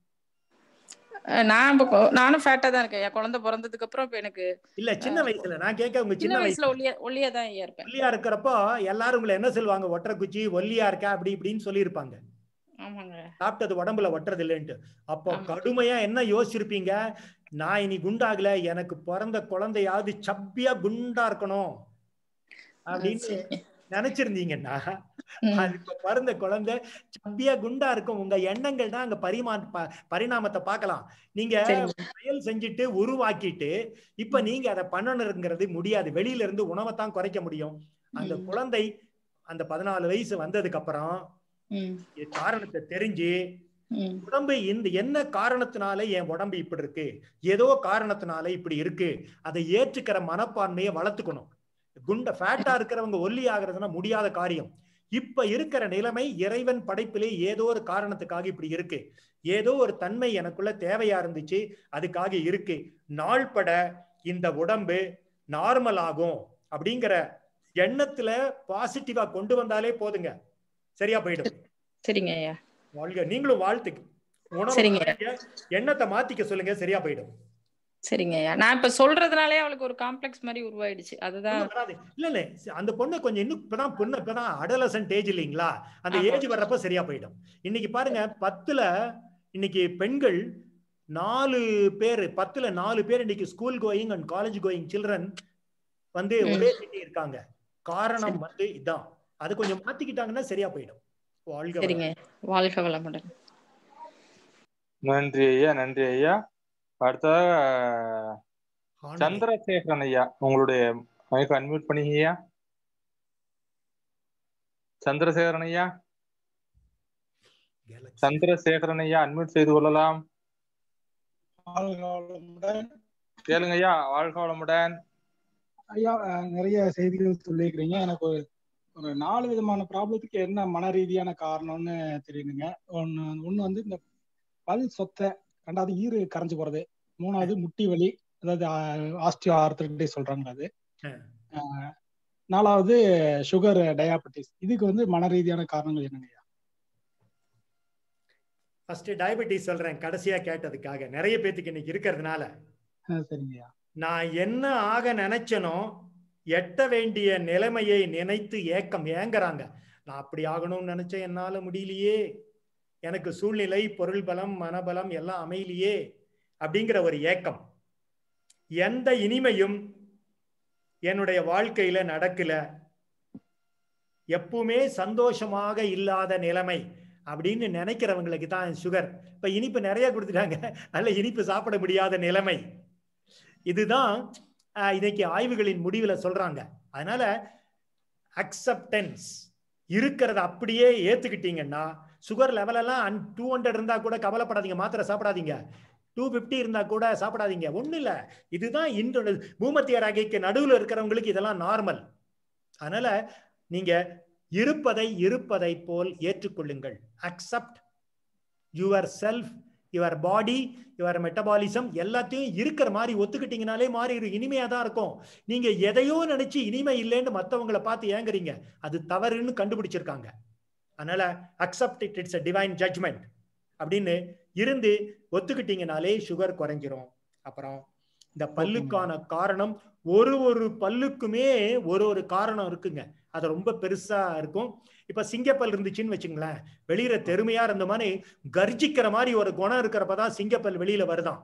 நான் நானும் ஃபேட்டா தான் இருக்கேன். குழந்தை பிறந்ததுக்கு அப்புறம் இப்ப எனக்கு இல்ல சின்ன வயசுல நான் கேட்க உங்க சின்ன வயசுல ஒல்லியா ஒல்லியா தான் இருப்பேன். ஒல்லியா இருக்கிறப்போ எல்லாரும் உங்களை என்ன சொல்லுவாங்க, ஒற்றை குச்சி, ஒல்லியா இருக்கா அப்படி இப்படின்னு சொல்லியிருப்பாங்க. சாப்பிட்டது உடம்புல ஒட்டுறது இல்லைன்ட்டு. அப்போ கடுமையா என்ன யோசிச்சிருப்பீங்க, நான் இனி குண்டாகல, எனக்கு பிறந்த குழந்தையாவது சப்பியா குண்டா இருக்கணும் அப்படின்னு நினைச்சிருந்தீங்கன்னா அது இப்ப பிறந்த குழந்தை சப்பியா குண்டா இருக்கும். உங்க எண்ணங்கள் தான் அங்க பரிமா பரிணாமத்தை பார்க்கலாம். நீங்க செயல் செஞ்சுட்டு உருவாக்கிட்டு இப்ப நீங்க அதை பண்ணணுங்கிறது முடியாது. வெளியில இருந்து உணவைத்தான் குறைக்க முடியும். அந்த குழந்தை அந்த பதினாலு வயசு வந்ததுக்கு அப்புறம் காரணத்தை தெரிஞ்சு உடம்பு இந்த என்ன காரணத்தினால என் உடம்பு இப்படி இருக்கு, ஏதோ காரணத்தினால இப்படி இருக்கு, அதை ஏற்றுக்கிற மனப்பான்மையை வளர்த்துக்கணும். குண்ட ஃபேட்டா இருக்கிறவங்க ஒல்லி ஆகுறதுன்னா முடியாத காரியம். இப்ப இருக்கிற நிலைமை இறைவன் படைப்பிலே ஏதோ ஒரு காரணத்துக்காக இப்படி இருக்கு, ஏதோ ஒரு தன்மை எனக்குள்ள தேவையா இருந்துச்சு, அதுக்காக இருக்கு. நாள்பட இந்த உடம்பு நார்மல் ஆகும் அப்படிங்கிற எண்ணத்துல பாசிட்டிவா கொண்டு வந்தாலே போதுங்க, சரியா போயிடும். சரிங்க ஐயா. வாழ்க. நீங்களும் வாழ்த்துக்கு உணவு எண்ணத்தை மாத்திக்க சொல்லுங்க, சரியா போயிடும். சரிங்க ஐயா. நான் இப்ப சொல்றதுனாலே அவளுக்கு ஒரு காம்ப்ளெக்ஸ் மாதிரி உருவாயிடுச்சு. அதுதான் இல்ல இல்ல அந்த பொண்ணு கொஞ்சம் இன்னும் இப்பதான் பொண்ணு இப்பதான் அடலசன்ட் ஏஜ் இல்லைங்களா, அந்த ஏஜ் வர்றப்ப சரியா போயிடும். இன்னைக்கு பாருங்க பத்துல இன்னைக்கு பெண்கள் நாலு பேர் பத்துல நாலு பேர் இன்னைக்கு school going and college going children வந்து ஒபேசிட்டி இருக்காங்க. காரணம் வந்து இதான். அது கொஞ்சம் மாத்திக்கிட்டாங்கன்னா சரியா போயிடும். சரிங்க, வாழ்க வளமுடன். நன்றி ஐயா, நன்றி ஐயா. அடுத்ததாக சந்திரசேகரன் ஐயா, உங்களுடைய மைக் அன்மியூட் பண்ணிங்கய்யா. சந்திரசேகரன் ஐயா, சந்திரசேகரன் ஐயா அன்மியூட் செய்து கொள்ளலாம். கேளுங்க ஐயா. வாழ்க வளமுடன் ஐயா. நிறைய செய்திகள் சொல்லிக்கிறீங்க. எனக்கு ஒரு நாலு விதமான ப்ராப்ளத்துக்கு என்ன மன ரீதியான காரணம்னு தெரியுதுங்க. ஒன்று ஒன்று வந்து இந்த பல் சொத்தை, ரெண்டாவது ஈறு கரைஞ்சு போறது, மூணாவது முட்டி வலி, அதாவது ஆஸ்டியோ ஆர்த்ரைட்டிஸ் சொல்றாங்க அது, நாலாவது சுகர் டயாபெட்டிஸ். இதுக்கு வந்து மன ரீதியான காரணங்கள் என்னங்கய்யா? ஃபர்ஸ்ட் டயபெட்டிஸ் சொல்றேன் கடைசியா கேட்டதுக்காக, நிறைய பேத்துக்கு இன்னைக்கு இருக்கிறதுனால. சரிங்கய்யா. நான் என்ன ஆக நினைச்சனோ எட்ட வேண்டிய நிலைமையை நினைத்து ஏக்கம் ஏங்குறாங்க. நான் அப்படி ஆகணும்னு நினைச்சேன், என்னால முடியலையே, எனக்கு சூழ்நிலை பொருள் பலம் மனபலம் எல்லாம் அமையலையே அப்படிங்கிற ஒரு ஏக்கம். எந்த இனிமையும் என்னுடைய வாழ்க்கையில நடக்கல, எப்பவுமே சந்தோஷமாக இல்லாத நிலைமை அப்படின்னு நினைக்கிறவங்களுக்கு தான் சுகர். இப்ப இனிப்பு நிறைய கொடுத்துட்டாங்க, நல்ல இனிப்பு சாப்பிட முடியாத நிலைமை. இதுதான் இன்னைக்கு ஆய்வுகளின் முடிவுல சொல்றாங்க. அதனால அக்செப்டன்ஸ் இருக்கிறத அப்படியே ஏத்துக்கிட்டீங்கன்னா, சுகர் லெவல் எல்லாம் டூ ஹண்ட்ரட் இருந்தா கூட கவலைப்படாதீங்க, மாத்திரை சாப்பிடாதீங்க. டூ பிப்டி இருந்தா கூட சாப்பிடாதீங்க, ஒண்ணு இல்ல. இதுதான் இன்று பூமத்திய ரேகைக்கு நடுவில் இருக்கிறவங்களுக்கு இதெல்லாம் நார்மல். அதனால நீங்க இருப்பதை இருப்பதை போல் ஏற்றுக்கொள்ளுங்கள். Accept yourself, your body, your metabolism எல்லாத்தையும் இருக்கிற மாதிரி ஒத்துக்கிட்டீங்கனாலே மாறி இனிமையா தான் இருக்கும். நீங்க எதையோ நினைச்சு இனிமை இல்லைன்னு மற்றவங்களை பார்த்து ஏங்குறீங்க, அது தவறுன்னு கண்டுபிடிச்சிருக்காங்க. அதனால accept it, it's a divine judgment அப்படின்னு இருந்து ஒத்துக்கிட்டீங்கனாலே சுகர் குறைஞ்சிரும். அப்புறம் இந்த பல்லுக்கான காரணம், ஒரு ஒரு பல்லுக்குமே ஒரு ஒரு காரணம் இருக்குங்க. அது ரொம்ப பெருசா இருக்கும். இப்ப சிங்கப்பல் இருந்துச்சுன்னு வச்சுங்களேன், வெளியில தெருமையா இருந்த மாதிரி கர்ஜிக்கிற மாதிரி ஒரு குணம் இருக்கிறப்பதான் சிங்கப்பல் வெளியில வருதான்,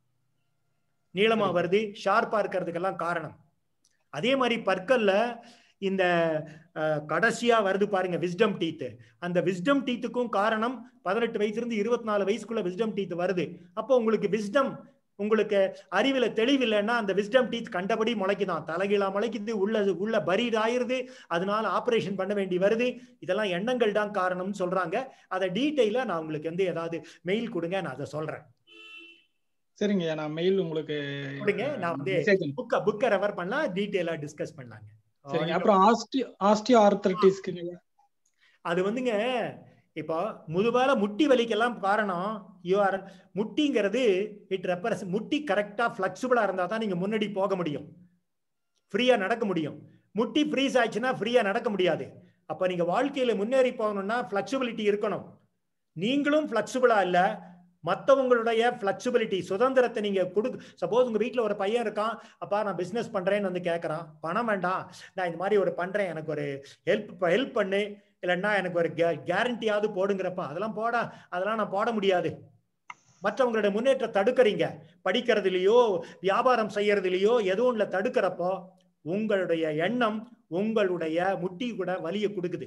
நீளமா வருது, ஷார்ப்பா இருக்கிறதுக்கெல்லாம் காரணம். அதே மாதிரி பற்கல்ல இந்த கடைசியா வருது பாருங்க விஸ்டம் டீத், அந்த விஸ்டம் டீத்துக்கும் காரணம் பதினெட்டு வயசுல இருந்து இருபத்தி நாலு வயசுக்குள்ள விஸ்டம் டீத் வருது. அப்போ உங்களுக்கு விஸ்டம், உங்களுக்கு அறிவுல தெளிவில்லைன்னா அந்த விஸ்டம் டீத் கண்டபடி முளைக்குதான், தலைகீழா முளைக்குது, உள்ள உள்ள பரீட் ஆயிருது, அதனால ஆபரேஷன் பண்ண வேண்டி வருது. இதெல்லாம் எண்ணங்கள் தான் காரணம்னு சொல்றாங்க. அதை டீட்டெயிலா நான் உங்களுக்கு வந்து ஏதாவது மெயில் கொடுங்க, நான் அதை சொல்றேன். சரிங்க, நான் மெயில் உங்களுக்கு கொடுங்க, நான் வந்து புக்க புக்க ரெஃபர் பண்ணலாம், டீட்டெயிலா டிஸ்கஸ் பண்ணலாங்க. சரிங்க. அப்புறம் ஆஸ்டியோ ஆஸ்டியோ ஆர்த்ரைட்டிஸ்க்கு அது வந்துங்க, இப்போ முதுவால முட்டி வலிக்கெல்லாம் காரணம் யூஆர் முட்டிங்கிறது இட் ரெப்ரஸ் முட்டி கரெக்டா ஃபிளெக்சிபிளா இருந்தா தான் நீங்க முன்னாடி போக முடியும், ஃப்ரீயா நடக்க முடியும். முட்டி ஃப்ரீஸ் ஆயிடுச்சுன்னா ஃப்ரீயா நடக்க முடியாது. அப்ப நீங்க வாழ்க்கையில முன்னேறி போகணும்னா ஃபிளெக்சிபிலிட்டி இருக்கணும். நீங்களும் ஃபிளெக்சிபிளா இல்ல, மற்றவங்களுடைய ஃபிளெக்சிபிலிட்டி சுதந்திரத்தை நீங்க கொடு. சப்போஸ் உங்க வீட்டுல ஒரு பையன் இருக்கான், அப்பா நான் பிசினஸ் பண்றேன்னு வந்து கேட்கறான், பணம் வேண்டாம், நான் இந்த மாதிரி ஒரு பண்றேன், எனக்கு ஒரு ஹெல்ப் ஹெல்ப் பண்ணு, இல்லைன்னா எனக்கு ஒரு கேரண்டியாவது போடுங்கிறப்ப அதெல்லாம் போட அதெல்லாம் நான் போட முடியாது. மற்றவங்களுடைய முன்னேற்ற தடுக்கிறீங்க, படிக்கிறதுலையோ வியாபாரம் செய்யறதுலையோ எதுவும் இல்லை தடுக்கிறப்போ உங்களுடைய எண்ணம் உங்களுடைய முட்டி கூட வலியை கொடுக்குது.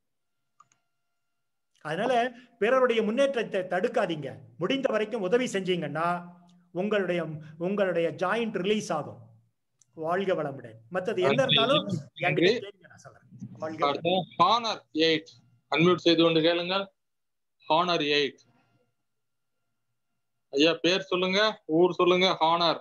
அதனால பிறருடைய முன்னேற்றத்தை தடுக்காதீங்க, முடிந்த வரைக்கும் உதவி செஞ்சீங்கன்னா உங்களுடைய உங்களுடைய ஜாயிண்ட் ரிலீஸ் ஆகும். வாழ்க வளமுடன். மற்றது என்ன இருந்தாலும் ஹானர் எயிட் அன்மியூட் செய்து கொண்டு கேளுங்கள். ஹானர் எயிட் ஐயா, பேர் சொல்லுங்க, ஊர் சொல்லுங்க. ஹானர்.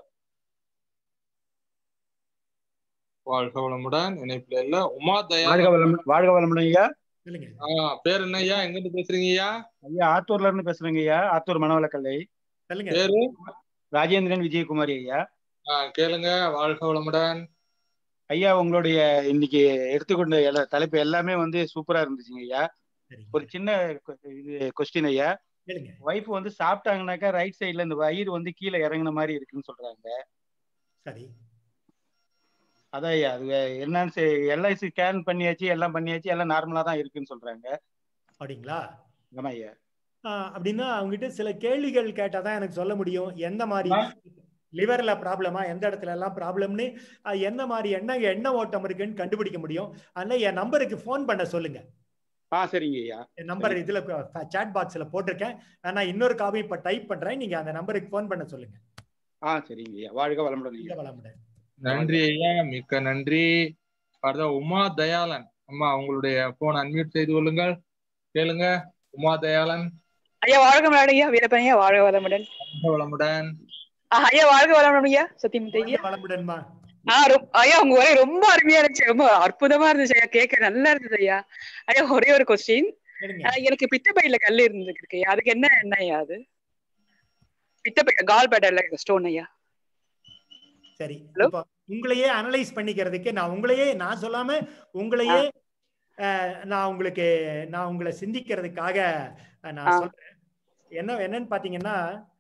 வாழ்க வளமுடன். இணைப்புல இல்ல. உமா தயா. வாழ்க வளமுடன் ஐயா. பேர் என்ன ஐயா, எங்கிட்டு பேசுறீங்க ஐயா? ஐயா ஆத்தூர்ல இருந்து பேசுறேங்க ஐயா, ஆத்தூர் மணவளக்கல்லை. பேரு ராஜேந்திரன் விஜயகுமாரி ஐயா. கேளுங்க. வாழ்க வளமுடன் ஐயா. உங்களுடைய இன்னைக்கு எடுத்துக்கொண்ட எல்லா தலைப்பு எல்லாமே வந்து சூப்பரா இருந்துச்சுங்க ஐயா. ஒரு சின்ன இது கொஸ்டின் ஐயா. வைஃப் வந்து சாப்பிட்டாங்கன்னாக்கா ரைட் சைட்ல இந்த வயிறு வந்து கீழே இறங்கின மாதிரி இருக்குன்னு சொல்றாங்க. சரி, அதான் ஐயா, அது என்னன்னு எல்ஐசி ஸ்கேன் பண்ணியாச்சு, எல்லாம் பண்ணியாச்சு, எல்லாம் நார்மலா தான் இருக்குன்னு சொல்றாங்க. அப்படிங்களா? ஆமா ஐயா. அப்படின்னா அவங்ககிட்ட சில கேள்விகள் கேட்டாதான் எனக்கு சொல்ல முடியும் எந்த மாதிரி லிவர்ல ப்ராப்ளமா, எந்த இடத்துல எல்லாம் ப்ராப்ளம்னு, எந்த மாதிரி என்ன எண்ண ஓட்டம் இருக்குன்னு கண்டுபிடிக்க முடியும். அதனால என் நம்பருக்கு போன் பண்ண சொல்லுங்க. ஆ சரிங்க ஐயா. என் நம்பர் இதுல சாட் பாக்ஸ்ல போட்டிருக்கேன், நான் இன்னொரு காப்பி இப்ப டைப் பண்றேன், நீங்க அந்த நம்பருக்கு போன் பண்ண சொல்லுங்க. ஆ சரிங்க ஐயா. வாழ்க வளமுடன். வளமுடன். நன்றி ஐயா, மிக்க நன்றி. உமா தயாளன் அம்மா, உங்களுடைய போன் அன்மியூட் செய்து கொள்ளுங்கள், கேளுங்க. உமா தயாளன் ஐயா. வாழ்க வளமுடன் ஐயா. வீரப்பன் ஐயா. வாழ்க வளமுடன். வளமுடன் ஐயா. வாழ்க வளமுடன் ஐயா. சத்தியமூர்த்தி ஐயா. வளமுடன்மா. ஆஹ் ஐயா உங்க உரை ரொம்ப அருமையா இருந்துச்சு, ரொம்ப அற்புதமா இருந்துச்சு ஐயா, கேட்க நல்லா இருந்தது ஐயா. ஐயா ஒரே ஒரு கொஸ்டின், எனக்கு பித்தப்பையில கல் இருந்துருக்கு ஐயா, அதுக்கு என்ன என்ன ஐயா அது? பித்தப்பை கால் பேட்டர்ல ஸ்டோன் ஐயா. சரி, இப்போ உங்களையே அனலைஸ் பண்ணிக்கிறதுக்கு நான் உங்களையே நான் சொல்லாம உங்களையே நான் உங்களுக்கு நான் உங்களை சிந்திக்கிறதுக்காக நான் சொல்றேன். என்ன என்னன்னு பாத்தீங்கன்னா,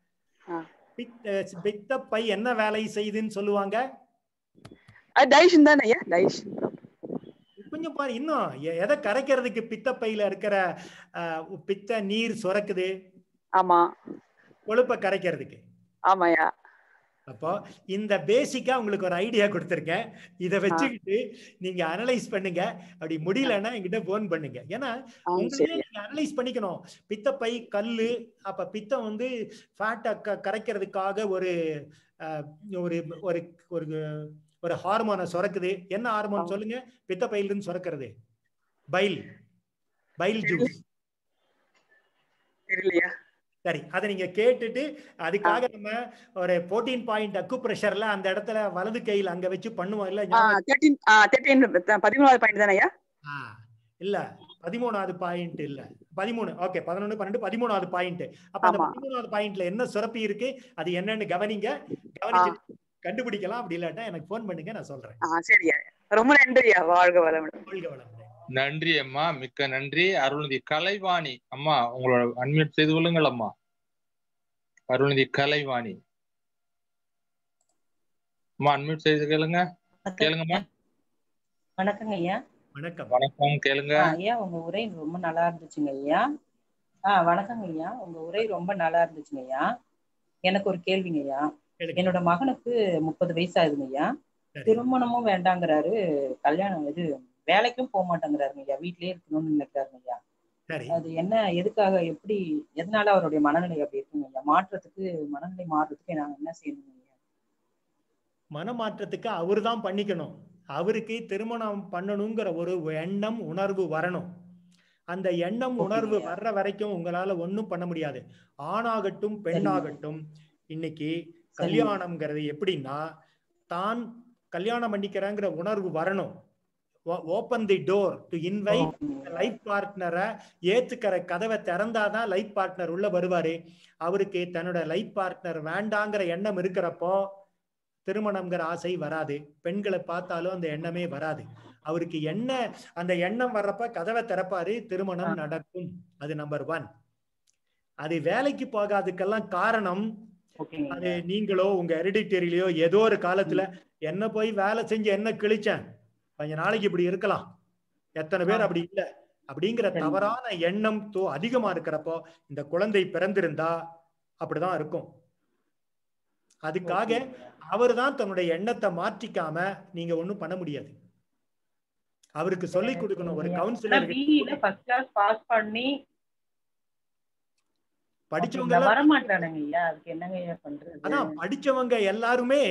பித்தப்பை என்ன வேலை செய்யுதுன்னு சொல்லுவாங்க? டைஜஷன் தானே ஐயா, டைஜஷன். கொஞ்சம் பாரு, இன்னும் எதை கரைக்கிறதுக்கு பித்தப்பையில இருக்கிற பித்த நீர் சுரக்குது? ஆமா, கொழுப்பை கரைக்கிறதுக்கு. ஆமாயா. அப்போ இந்த பேசிக்கா உங்களுக்கு ஒரு ஐடியா கொடுத்துருக்கேன், இதை வச்சுக்கிட்டு நீங்க அனலைஸ் பண்ணுங்க. அப்படி முடியலன்னா என்கிட்ட போன் பண்ணுங்க. ஏன்னா உங்களையே நீங்க அனலைஸ் பண்ணிக்கணும். பித்தப்பை கல்லு, அப்ப பித்தம் வந்து ஃபேட்டை கரைக்கிறதுக்காக ஒரு ஒரு ஒரு ஒரு ஹார்மோனை சுரக்குது. என்ன ஹார்மோன் சொல்லுங்க? பித்தப்பையிலிருந்து சுரக்கிறது பைல், பைல் ஜூஸ். சரி, அதை நீங்க கேட்டுட்டு அதுக்காக நம்ம ஒரு பதிமூணு பாயிண்ட் அக்கு பிரஷர்ல அந்த இடத்துல வலது கையில் அங்க வச்சு பண்ணுவோம் இல்ல? பதிமூணாவது பாயிண்ட் தானே? இல்ல பதிமூணாவது பாயிண்ட் இல்ல, பதிமூணு. ஓகே, பதினொன்னு பன்னெண்டு பதிமூணாவது பாயிண்ட். அப்ப அந்த பதிமூணாவது பாயிண்ட்ல என்ன சுரப்பி இருக்கு, அது என்னன்னு கவனிங்க. கவனிச்சு கண்டுபிடிக்கலாம். அப்படி இல்லாட்டா எனக்கு போன் பண்ணுங்க, நான் சொல்றேன். சரியா, ரொம்ப நன்றி. வாழ்க வளமுடன். வாழ்க வளமுடன். நன்றி அம்மா, மிக்க நன்றி. அருள்நிதி கலைவாணி அம்மா, உங்களோட அன்மியூட் செய்து கொள்ளுங்கள் அம்மா. அருள்நிதி கலைவாணி அம்மா, அன்மியூட் செய்து கேளுங்க. கேளுங்கம்மா. வணக்கங்க ஐயா. வணக்கம். வணக்கம், கேளுங்க ஐயா. உங்க உரை ரொம்ப நல்லா இருந்துச்சுங்க ஐயா. ஆஹ் வணக்கங்க ஐயா, உங்க உரை ரொம்ப நல்லா இருந்துச்சுங்க ஐயா. எனக்கு ஒரு கேள்விங்க ஐயா. என்னோட மகனுக்கு முப்பது வயசு ஆகுதுங்க ஐயா. திருமணமும் வேண்டாங்கிறாரு, கல்யாணம் இது வேலைக்கும் போக மாட்டேங்கிறாருங்க ஐயா, வீட்லயே இருக்கணும்னு நினைக்கிறாருங்க ஐயா. அது என்ன, எதுக்காக, எப்படி, எதனால அவருடைய மனநிலை அப்படி இருக்குங்க ஐயா? மாற்றத்துக்கு, மனநிலை மாற்றத்துக்கு நாங்க என்ன செய்யணுங்க ஐயா? மனமாற்றத்துக்கு அவரு தான் பண்ணிக்கணும். அவருக்கு திருமணம் பண்ணணுங்கிற ஒரு எண்ணம் உணர்வு வரணும். அந்த எண்ணம் உணர்வு வர்ற வரைக்கும் உங்களால ஒன்றும் பண்ண முடியாது. ஆணாகட்டும் பெண்ணாகட்டும், இன்னைக்கு கல்யாணம்ங்கிறது எப்படின்னா, தான் கல்யாணம் பண்ணிக்கிறேங்கிற உணர்வு வரணும். Open the door to invite life பார்ட்னரை, ஏத்துக்கிற கதவை திறந்தாதான் லைஃப் பார்ட்னர் உள்ள வருவாரு. அவருக்கு தன்னோட லைஃப் பார்ட்னர் வேண்டாங்கிற எண்ணம் இருக்கிறப்போ திருமணம்ங்கிற ஆசை வராது. பெண்களை பார்த்தாலும் அந்த எண்ணமே வராது. அவருக்கு என்ன அந்த எண்ணம் வர்றப்ப கதவை திறப்பாரு, திருமணம் நடக்கும். அது நம்பர் ஒன். அது வேலைக்கு போகாதுக்கெல்லாம் காரணம், அது நீங்களோ உங்க ஹெரிடிட்டரியிலயோ ஏதோ ஒரு காலத்துல என்ன போய் வேலை செஞ்சு என்ன கிழிச்சேன், கொஞ்ச நாளைக்கு இப்படி இருக்கலாம், எத்தனை பேர் அப்படி இல்லை அப்படிங்கிற தவறான எண்ணம் தோ அதிகமா இருக்கிறப்போ இந்த குழந்தை பிறந்திருந்தா அப்படிதான் இருக்கும். அதுக்காக அவர் தான் தன்னுடைய எண்ணத்தை மாற்றிக்காம நீங்க ஒண்ணும் பண்ண முடியாது. அவருக்கு சொல்லி கொடுக்கணும். ஒரு கவுன்சிலர் படிச்சவங்க அதான் படிச்சவங்க எல்லாருமே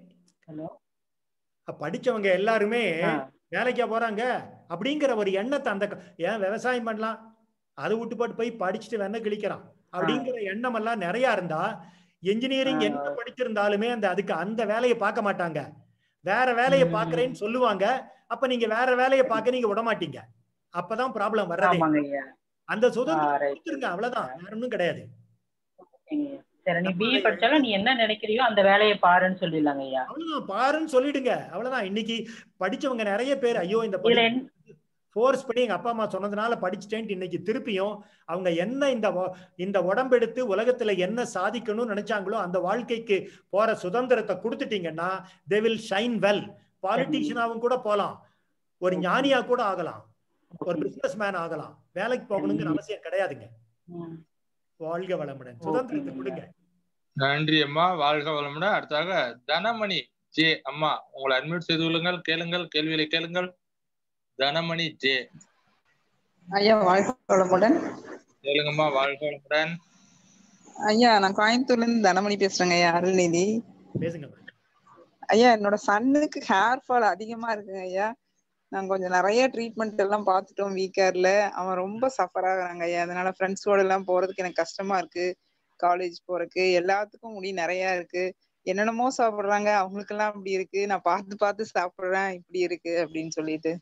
படிச்சவங்க எல்லாருமே வேலைக்கா போறாங்க அப்படிங்கிற ஒரு எண்ணத்தை, அந்த ஏன் விவசாயம் பண்ணலாம், அதை விட்டு போட்டு போய் படிச்சுட்டு வேணா கிழிக்கிறான் அப்படிங்கிற எண்ணம் எல்லாம் நிறைய இருந்தா, என்ஜினியரிங் என்ன படிச்சிருந்தாலுமே அந்த அதுக்கு அந்த வேலையை பார்க்க மாட்டாங்க, வேற வேலையை பாக்குறேன்னு சொல்லுவாங்க. அப்ப நீங்க வேற வேலையை பார்க்க நீங்க விட மாட்டீங்க. அப்பதான் ப்ராப்ளம் வர்றதே. அந்த சுதந்திரம் கொடுத்துருங்க, அவ்வளவுதான், வேற ஒன்றும் கிடையாது. சரி, நீ பிஇ படிச்சாலும் நீ என்ன நினைக்கிறியோ அந்த வேலையை பாருன்னு சொல்லிடலாங்க ஐயா. அவ்வளவுதான், பாருன்னு சொல்லிடுங்க, அவ்வளவுதான். இன்னைக்கு படிச்சவங்க நிறைய பேர் ஐயோ இந்த ஃபோர்ஸ் பண்ணி எங்க அப்பா அம்மா சொன்னதுனால படிச்சுட்டேன்ட்டு இன்னைக்கு திருப்பியும் அவங்க என்ன இந்த இந்த உடம்பெடுத்து உலகத்துல என்ன சாதிக்கணும்னு நினைச்சாங்களோ அந்த வாழ்க்கைக்கு போற சுதந்திரத்தை கொடுத்துட்டீங்கன்னா they will shine well. பாலிட்டிஷியனாவும் கூட போகலாம், ஒரு ஞானியா கூட ஆகலாம், ஒரு பிசினஸ் மேன் ஆகலாம். வேலைக்கு போகணுங்கிற அவசியம் கிடையாதுங்க. வாழ்க வளமுடன். சுதந்திரத்தை கொடுங்க. நன்றி அம்மா, வாழ்க வளமுடன். அடுத்தாக தனமணி ஜே அம்மா, உங்களை அட்மிட் செய்து கொள்ளுங்கள், கேளுங்கள், கேள்விகளை கேளுங்கள். தனமணி ஜே ஐயா, வாழ்க வளமுடன். கேளுங்கம்மா. வாழ்க வளமுடன். ஐயா, நான் கோயம்புத்தூர்ல இருந்து தனமணி பேசுறேங்க ஐயா. அருள்நிதி பேசுங்க ஐயா. என்னோட சன்னுக்கு ஹேர் ஃபால் அதிகமா இருக்குங்க ஐயா. நாங்க கொஞ்சம் நிறைய ட்ரீட்மெண்ட் எல்லாம் பார்த்துட்டோம் வீக்கர்ல. அவன் ரொம்ப சஃபர் ஆகுறாங்க ஐயா. அதனால ஃப்ரெண்ட்ஸோட எல்லாம் போறதுக்கு எனக்கு கஷ்டமா இருக்கு, காலேஜ் போறதுக்கு எல்லாத்துக்கும் முடி நிறைய இருக்கு. என்னென்னமோ சாப்பிடுறாங்க, அவங்களுக்கு எல்லாம் அப்படி இருக்கு, நான் பார்த்து பார்த்து சாப்பிடுறேன் இப்படி இருக்கு அப்படின்னு சொல்லிட்டு.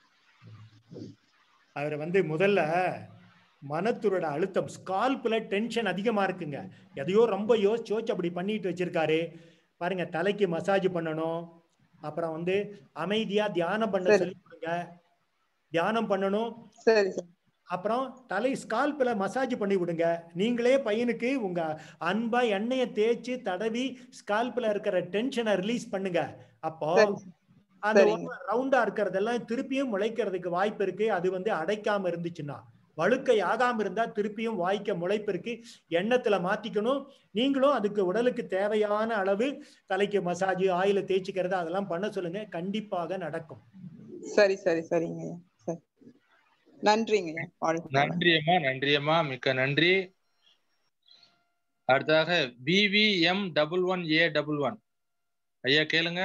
அவரை வந்து முதல்ல மனத்தோட அழுத்தம், ஸ்கால்ப்ல டென்ஷன் அதிகமா இருக்குங்க. எதையோ ரொம்ப யோசிச்சு யோசிச்சு அப்படி பண்ணிட்டு வச்சிருக்காரு பாருங்க. தலைக்கு மசாஜ் பண்ணணும், அப்புறம் வந்து அமைதியா தியானம் பண்ண சொல்லி கொடுங்க, தியானம் பண்ணணும். அப்புறம் தலை ஸ்கால்ப்ல மசாஜ் பண்ணி விடுங்க. நீங்களே பையனுக்கு உங்க அன்பா எண்ணெயை தேய்ச்சி தடவி ஸ்கால்ப்ல இருக்கிற டென்ஷனை ரிலீஸ் பண்ணுங்க. அப்போ அந்த ரவுண்டா இருக்கிறதெல்லாம் திருப்பியும் முளைக்கிறதுக்கு வாய்ப்பு இருக்கு. அது வந்து அடைக்காம இருந்துச்சுன்னா, வழுக்கை ஆகாம இருந்தா திருப்பியும் வாய்க்க முளைப்பு இருக்கு. எண்ணத்துல மாத்திக்கணும். நீங்களும் அதுக்கு உடலுக்கு தேவையான அளவு தலைக்கு மசாஜ், ஆயில தேய்ச்சிக்கிறது அதெல்லாம் பண்ண சொல்லுங்க, கண்டிப்பாக நடக்கும். சரி சரி சரிங்க. நன்றிங்க. நன்றி அம்மா, நன்றி அம்மா, மிக்க நன்றி. அடுத்ததாக PVM double one A double one ஐயா கேளுங்க.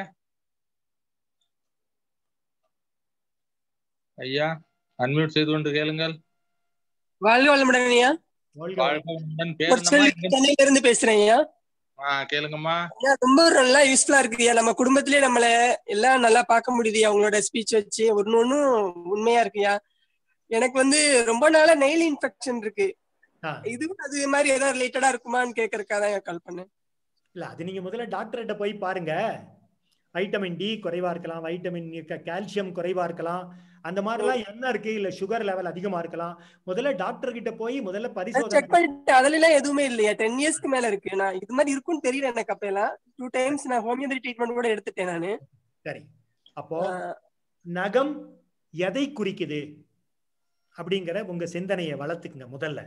ஐயா அன்மியூட் செய்து கொண்டு கேளுங்கள். வாழ்க வளமுடன் ஐயா. வாழ்க வளமுடன். பேர் சென்னையில இருந்து பேசுறேன் ஐயா. கேளுங்கம்மா. ரொம்ப நல்லா யூஸ்ஃபுல்லா இருக்குயா. நம்ம குடும்பத்திலேயே நம்மள எல்லாம் நல்லா பார்க்க முடியுது அவங்களோட ஸ்பீச் வச்சு. ஒன்னு ஒன்னும் உண்மையா இருக்குயா. எனக்கு வந்து ரொம்ப நாளா நெயில் இன்ஃபெக்ஷன் இருக்கு. இது அது மாதிரி ஏதாவது ரிலேட்டடா இருக்குமான்னு கேட்கறதுக்காக தான் கால் பண்ணேன். இல்ல, அது நீங்க முதல்ல டாக்டர்கிட்ட போய் பாருங்க. வைட்டமின் டி குறைவா இருக்கலாம், வைட்டமின் கால்சியம் குறைவா இருக்கலாம், அந்த மாதிரிலாம் என்ன இருக்கு, இல்ல சுகர் லெவல் அதிகமா இருக்கலாம். முதல்ல டாக்டர் கிட்ட போய் முதல்ல பரிசோதனை செக் பண்ணிட்டு அதுல எல்லாம் எதுவுமே இல்லையா. டென் இயர்ஸ்க்கு மேல இருக்கு. நான் இது மாதிரி இருக்குன்னு தெரியல எனக்கு. அப்ப எல்லாம் டூ டைம்ஸ் நான் ஹோமியோபதி ட்ரீட்மெண்ட் கூட எடுத்துட்டேன் நானு. சரி, அப்போ நகம் எதை குறிக்குது அப்படிங்கிற உங்க சிந்தனையை வளர்த்துக்குங்க. முதல்ல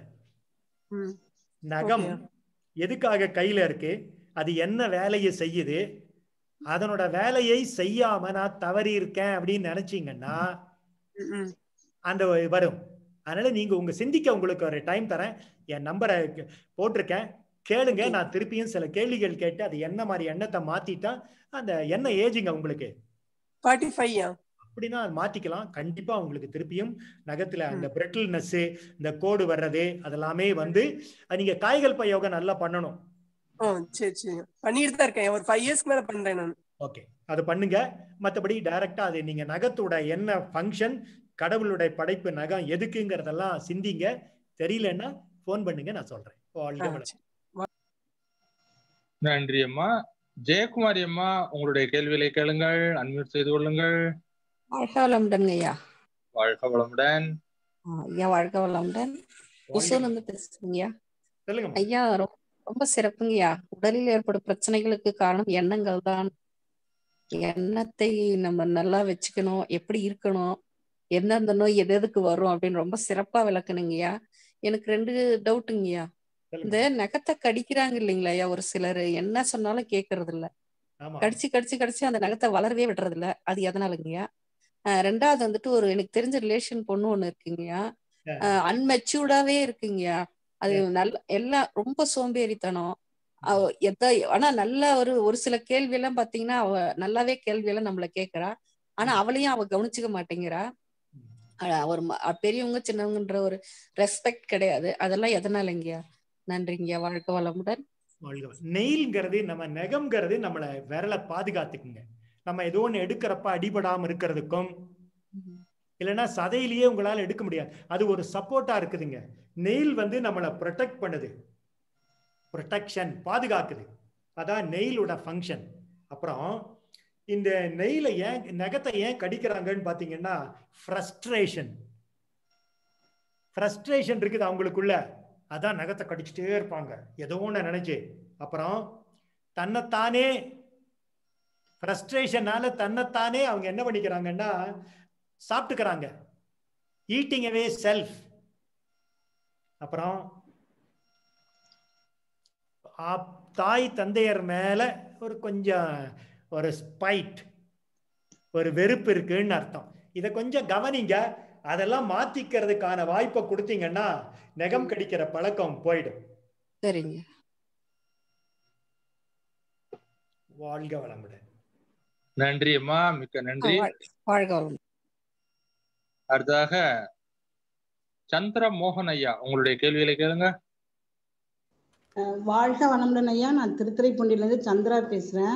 நகம் எதுக்காக கையில இருக்கு, அது என்ன வேலையை செய்யுது, அதனோட வேலையை செய்யாம நான் தவறி இருக்கேன் அப்படின்னு நினைச்சீங்கன்னா அந்த வரும். அதனால நீங்க உங்க சிந்திக்க உங்களுக்கு ஒரு டைம் தரேன். என் நம்பரை போட்டிருக்கேன், கேளுங்க. நான் திருப்பியும் சில கேள்விகள் கேட்டு அது என்ன மாதிரி எண்ணத்தை மாத்திட்டா, அந்த என்ன ஏஜுங்க உங்களுக்கு? Forty five. அப்படின்னா மாத்திக்கலாம். கண்டிப்பா உங்களுக்கு திருப்பியும் நகத்துல அந்த பிரெட்டில்னஸ், இந்த கோடு வர்றது அதெல்லாமே வந்து நீங்க காய்கள் பயோகா நல்லா பண்ணணும். சரி சரி பண்ணிட்டு தான் இருக்கேன். ஒரு ஃபைவ் இயர்ஸ்க்கு மேல பண்றேன் நான். ஓகே, அது பண்ணுங்க. மற்றபடி டைரக்டா அது நீங்க நகத்தோட என்ன ஃபங்க்ஷன், கடவுளுடைய படைப்பு நகம் எதுக்குங்கிறதெல்லாம் சிந்திங்க. தெரியலன்னா போன் பண்ணுங்க, நான் சொல்றேன். நன்றி அம்மா. ஜெயக்குமாரி அம்மா, உங்களுடைய கேள்விகளை கேளுங்கள், அன்மியூட் செய்து கொள்ளுங்கள். வாழ்க வளமுடன் ஐயா. வாழ்க வளமுடன் ஐயா. வாழ்க வளமுடன். வந்து பேசுறீங்க ஐயா. ரொம்ப சிறப்புங்கய்யா. உடலில் ஏற்படும் பிரச்சனைகளுக்கு காரணம் எண்ணங்கள் தான். எண்ணத்தை நம்ம நல்லா வச்சுக்கணும், எப்படி இருக்கணும், எந்தெந்த நோய் எது எதுக்கு வரும் அப்படின்னு ரொம்ப சிறப்பா விளக்குனுங்கய்யா. எனக்கு ரெண்டு டவுட்டுங்கய்யா. இந்த நகத்தை கடிக்கிறாங்க இல்லைங்களா ஐயா, ஒரு சிலர் என்ன சொன்னாலும் கேட்கறது இல்ல, கடிச்சு கடிச்சு கடிச்சு அந்த நகத்தை வளரவே விடுறது இல்ல, அது எதனாலுங்கய்யா? ஆஹ் ரெண்டாவது வந்துட்டு ஒரு எனக்கு தெரிஞ்ச ரிலேஷன் பொண்ணு ஒண்ணு இருக்குங்கய்யா, ஆஹ் அன்மெச்சூர்டாவே இருக்குங்கய்யா. அது நல்ல எல்லாம் ரொம்ப சோம்பேறித்தனம். அவ எத ஆனா நல்ல ஒரு ஒரு சில கேள்வி எல்லாம் பாத்தீங்கன்னா அவ நல்லாவே கேள்வி எல்லாம் நம்மள கேக்குறா. ஆனா அவளையும் அவ கவனிச்சுக்க மாட்டேங்கிறா. ஒரு பெரியவங்க சின்னவங்கன்ற ஒரு ரெஸ்பெக்ட் கிடையாது. அதெல்லாம் எதனாலங்கய்யா? நன்றிங்கய்யா. வாழ்க வளமுடன். நெயில்ங்கிறது நம்ம நெகம்ங்கிறது நம்மள விரலை பாதுகாத்துக்குங்க. நம்ம ஏதோ ஒண்ணு எடுக்கிறப்ப அடிபடாம இருக்கிறதுக்கும், இல்லைன்னா சதையிலேயே உங்களால எடுக்க முடியாது, அது ஒரு சப்போர்ட்டா இருக்குதுங்க. நெயில் வந்து நம்மளை ப்ரொடெக்ட் பண்ணுது, ப்ரொடெக்ஷன், பாதுகாக்குது. அதான் நெயிலோட ஃபங்க்ஷன். அப்புறம் இந்த நெயில ஏன் நகத்தை ஏன் கடிக்கிறாங்கன்னு பாத்தீங்கன்னா ஃப்ரஸ்ட்ரேஷன் ஃப்ரஸ்ட்ரேஷன் இருக்குது அவங்களுக்குள்ள. அதான் நகத்தை கடிச்சுட்டே இருப்பாங்க ஏதோ ஒன்று நினைச்சு. அப்புறம் தன்னைத்தானே ஃப்ரஸ்ட்ரேஷனால தன்னைத்தானே அவங்க என்ன பண்ணிக்கிறாங்கன்னா சாப்பிட்டுக்கிறாங்க, ஈட்டிங் அவே செல்ஃப். அப்புறம் தாய் தந்தையர் மேல ஒரு கொஞ்சம் ஒரு ஸ்பைட், ஒரு வெறுப்பு இருக்குன்னு அர்த்தம். இதை கொஞ்சம் கவனிங்க. அதெல்லாம் மாத்திக்கிறதுக்கான வாய்ப்பை கொடுத்தீங்கன்னா நகம் கடிக்கிற பழக்கம் போயிடும். சரிங்க. வாழ்க வளமுடன். நன்றி அம்மா, மிக்க நன்றி. வாழ்க வளமுடன். அடுத்ததாக சந்திர மோகன் ஐயா, உங்களுடைய கேள்விகளை கேளுங்க. வாழ்க வளமுடன் ஐயா. நான் திருத்துறைப்பூண்டில இருந்து சந்திரா பேசுறேன்.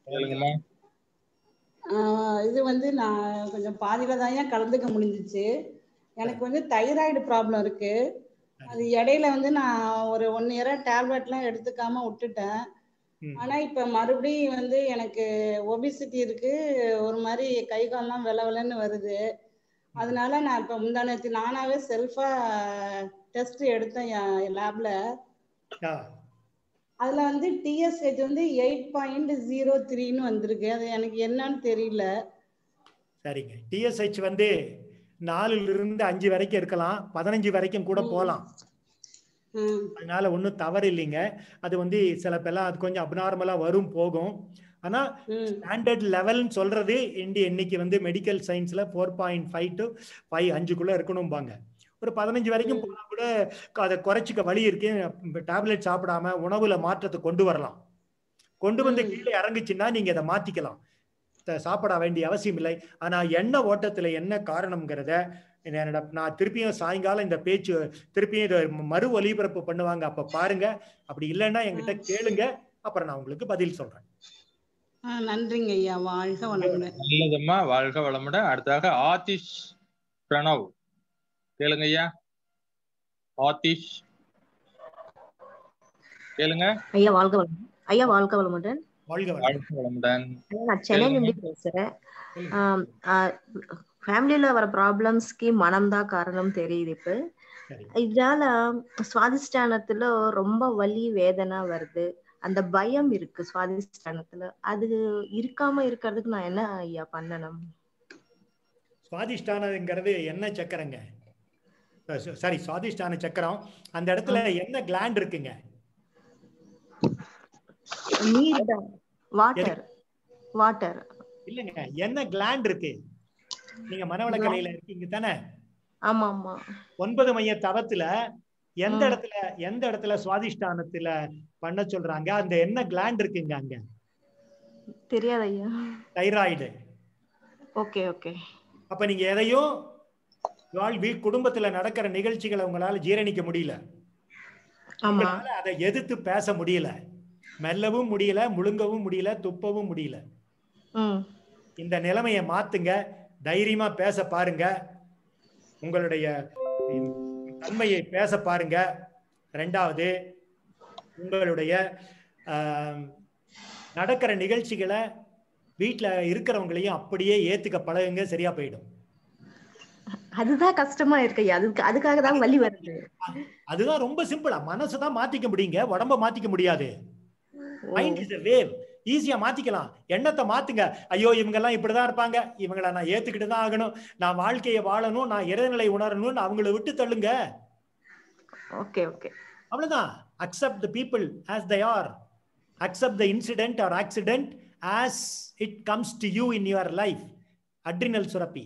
இது வந்து நான் கொஞ்சம் பாதியில தான் ஐயா கலந்துக்க முடிஞ்சிச்சு. எனக்கு வந்து தைராய்டு ப்ராப்ளம் இருக்கு. அது இடையில வந்து நான் ஒரு ஒன் இயரா டேப்லெட்லாம் எடுத்துக்காம விட்டுட்டேன். ஆனா இப்ப மறுபடியும் வந்து எனக்கு ஒபிசிட்டி இருக்கு. ஒரு மாதிரி கை கால்லாம் வெல வெலன்னு வருது. அதனால நான் இப்ப முந்தா நேத்து நானாவே செல்ஃபா டெஸ்ட் எடுத்தேன் லேப்ல. அதுல வந்து டிஎஸ்ஹெச் வந்து எயிட் பாயிண்ட் ஜீரோ த்ரீன்னு வந்திருக்கு. அது எனக்கு என்னன்னு தெரியல. சரிங்க. டிஎஸ்ஹெச் வந்து நாலுல இருந்து அஞ்சு வரைக்கும் இருக்கலாம், பதினஞ்சு வரைக்கும் கூட போகலாம். அதனால ஒன்றும் தவறு இல்லைங்க. அது வந்து சில பேர்லாம் அது கொஞ்சம் அப்நார்மலா வரும் போகும். ஆனா ஸ்டாண்டர்ட் லெவல்னு சொல்றது இண்டி இன்னைக்கு வந்து மெடிக்கல் சயின்ஸ்ல four point five to five அஞ்சுக்குள்ள இருக்கணும்பாங்க. ஒரு பதினஞ்சு வரைக்கும் போனா கூட அதை குறைச்சிக்க வழி இருக்கு. டேப்லெட் சாப்பிடாம உணவுல மாற்றத்தை கொண்டு வரலாம். கொண்டு வந்து கீழே இறங்குச்சுன்னா நீங்க அதை மாத்திக்கலாம், சாப்பிட வேண்டிய அவசியம் இல்லை. ஆனா எண்ணெய் ஓட்டத்துல என்ன காரணம்ங்கிறத நான் திருப்பியும் சாயங்காலம் இந்த பேச்சு திருப்பியும் இதை மறு ஒலிபரப்பு பண்ணுவாங்க, அப்ப பாருங்க. அப்படி இல்லைன்னா என்கிட்ட கேளுங்க, அப்புறம் நான் உங்களுக்கு பதில் சொல்றேன். நன்றிங்க ஐயா. வாழ்க வளமுடன். நல்லதம்மா, வாழ்க வளமுடன். அடுத்தாக ஆதிஷ் பிரணவ் கேளுங்க ஐயா. ஆதிஷ் கேளுங்க ஐயா. வாழ்க வளமுடன் ஐயா. வாழ்க வளமுடன். வாழ்க வளமுடன். நான் சென்னையில இருந்து பேசுறேன். ஃபேமிலியில வர ப்ராப்ளம்ஸ்க்கு மனம்தான் காரணம் தெரியுது. இப்ப இதனால சுவாதிஷ்டானத்துல ரொம்ப வலி வேதனை வருது. அந்த பயம் இருக்கு சுவாதிஷ்டானத்துல. அது இருக்காம இருக்கிறதுக்கு நான் என்ன ஐயா பண்ணணும்? சுவாதிஷ்டானங்கிறது என்ன சக்கரங்க? சாரி, சுவாதிஷ்டான சக்கரம். அந்த இடத்துல என்ன கிளாண்ட் இருக்குங்க? வாட்டர் வாட்டர் இல்லங்க, என்ன கிளாண்ட் இருக்கு? நீங்க மனவளக்கலையில இருக்கீங்க தானே? ஆமா ஆமா. ஒன்பது மைய தவத்துல எந்த இடத்துல எந்த இடத்துல சுவாதிஷ்டானத்துல பண்ண சொல்றாங்க? அந்த என்ன கிளாண்ட் இருக்குங்க அங்க? தெரியாது ஐயா. தைராய்டு. Okay okay. அப்ப நீங்க எதையும் வாழ்வி குடும்பத்துல நடக்கிற நிகழ்ச்சிகளை உங்களால ஜீரணிக்க முடியல. அதை எதிர்த்து பேச முடியல, மெல்லவும் முடியல, முழுங்கவும் முடியல, துப்பவும் முடியல. இந்த நிலைமையை மாத்துங்க. தைரியமா பேச பாருங்க. உங்களுடைய தன்மையை பேச பாருங்க. ரெண்டாவது, உங்களுடைய நடக்கிற நிகழ்ச்சிகளை வீட்டுல இருக்கிறவங்களையும் அப்படியே ஏத்துக்க பழகுங்க. சரியா போயிடும். அதுதான் கஷ்டமா இருக்கு. அதுக்கு அதுக்காக தான் வலி வருது. அதுதான் ரொம்ப சிம்பிளா மனசுதான் மாத்திக்க முடியுங்க, உடம்ப மாத்திக்க முடியாது. Mind is a wave. ஈஸியா மாத்திக்கலாம். எண்ணத்தை மாத்துங்க. ஐயோ இவங்க எல்லாம் இப்படிதான் இருப்பாங்க, இவங்களை நான் ஏத்துக்கிட்டு தான் ஆகணும், நான் வாழ்க்கையை வாழணும், நான் இறைநிலை உணரணும்னு அவங்கள விட்டு தள்ளுங்க. Okay okay. அவ்வளவுதான். accept the people as they are. accept the incident or accident as it comes to you in your life. adrenal சுரப்பி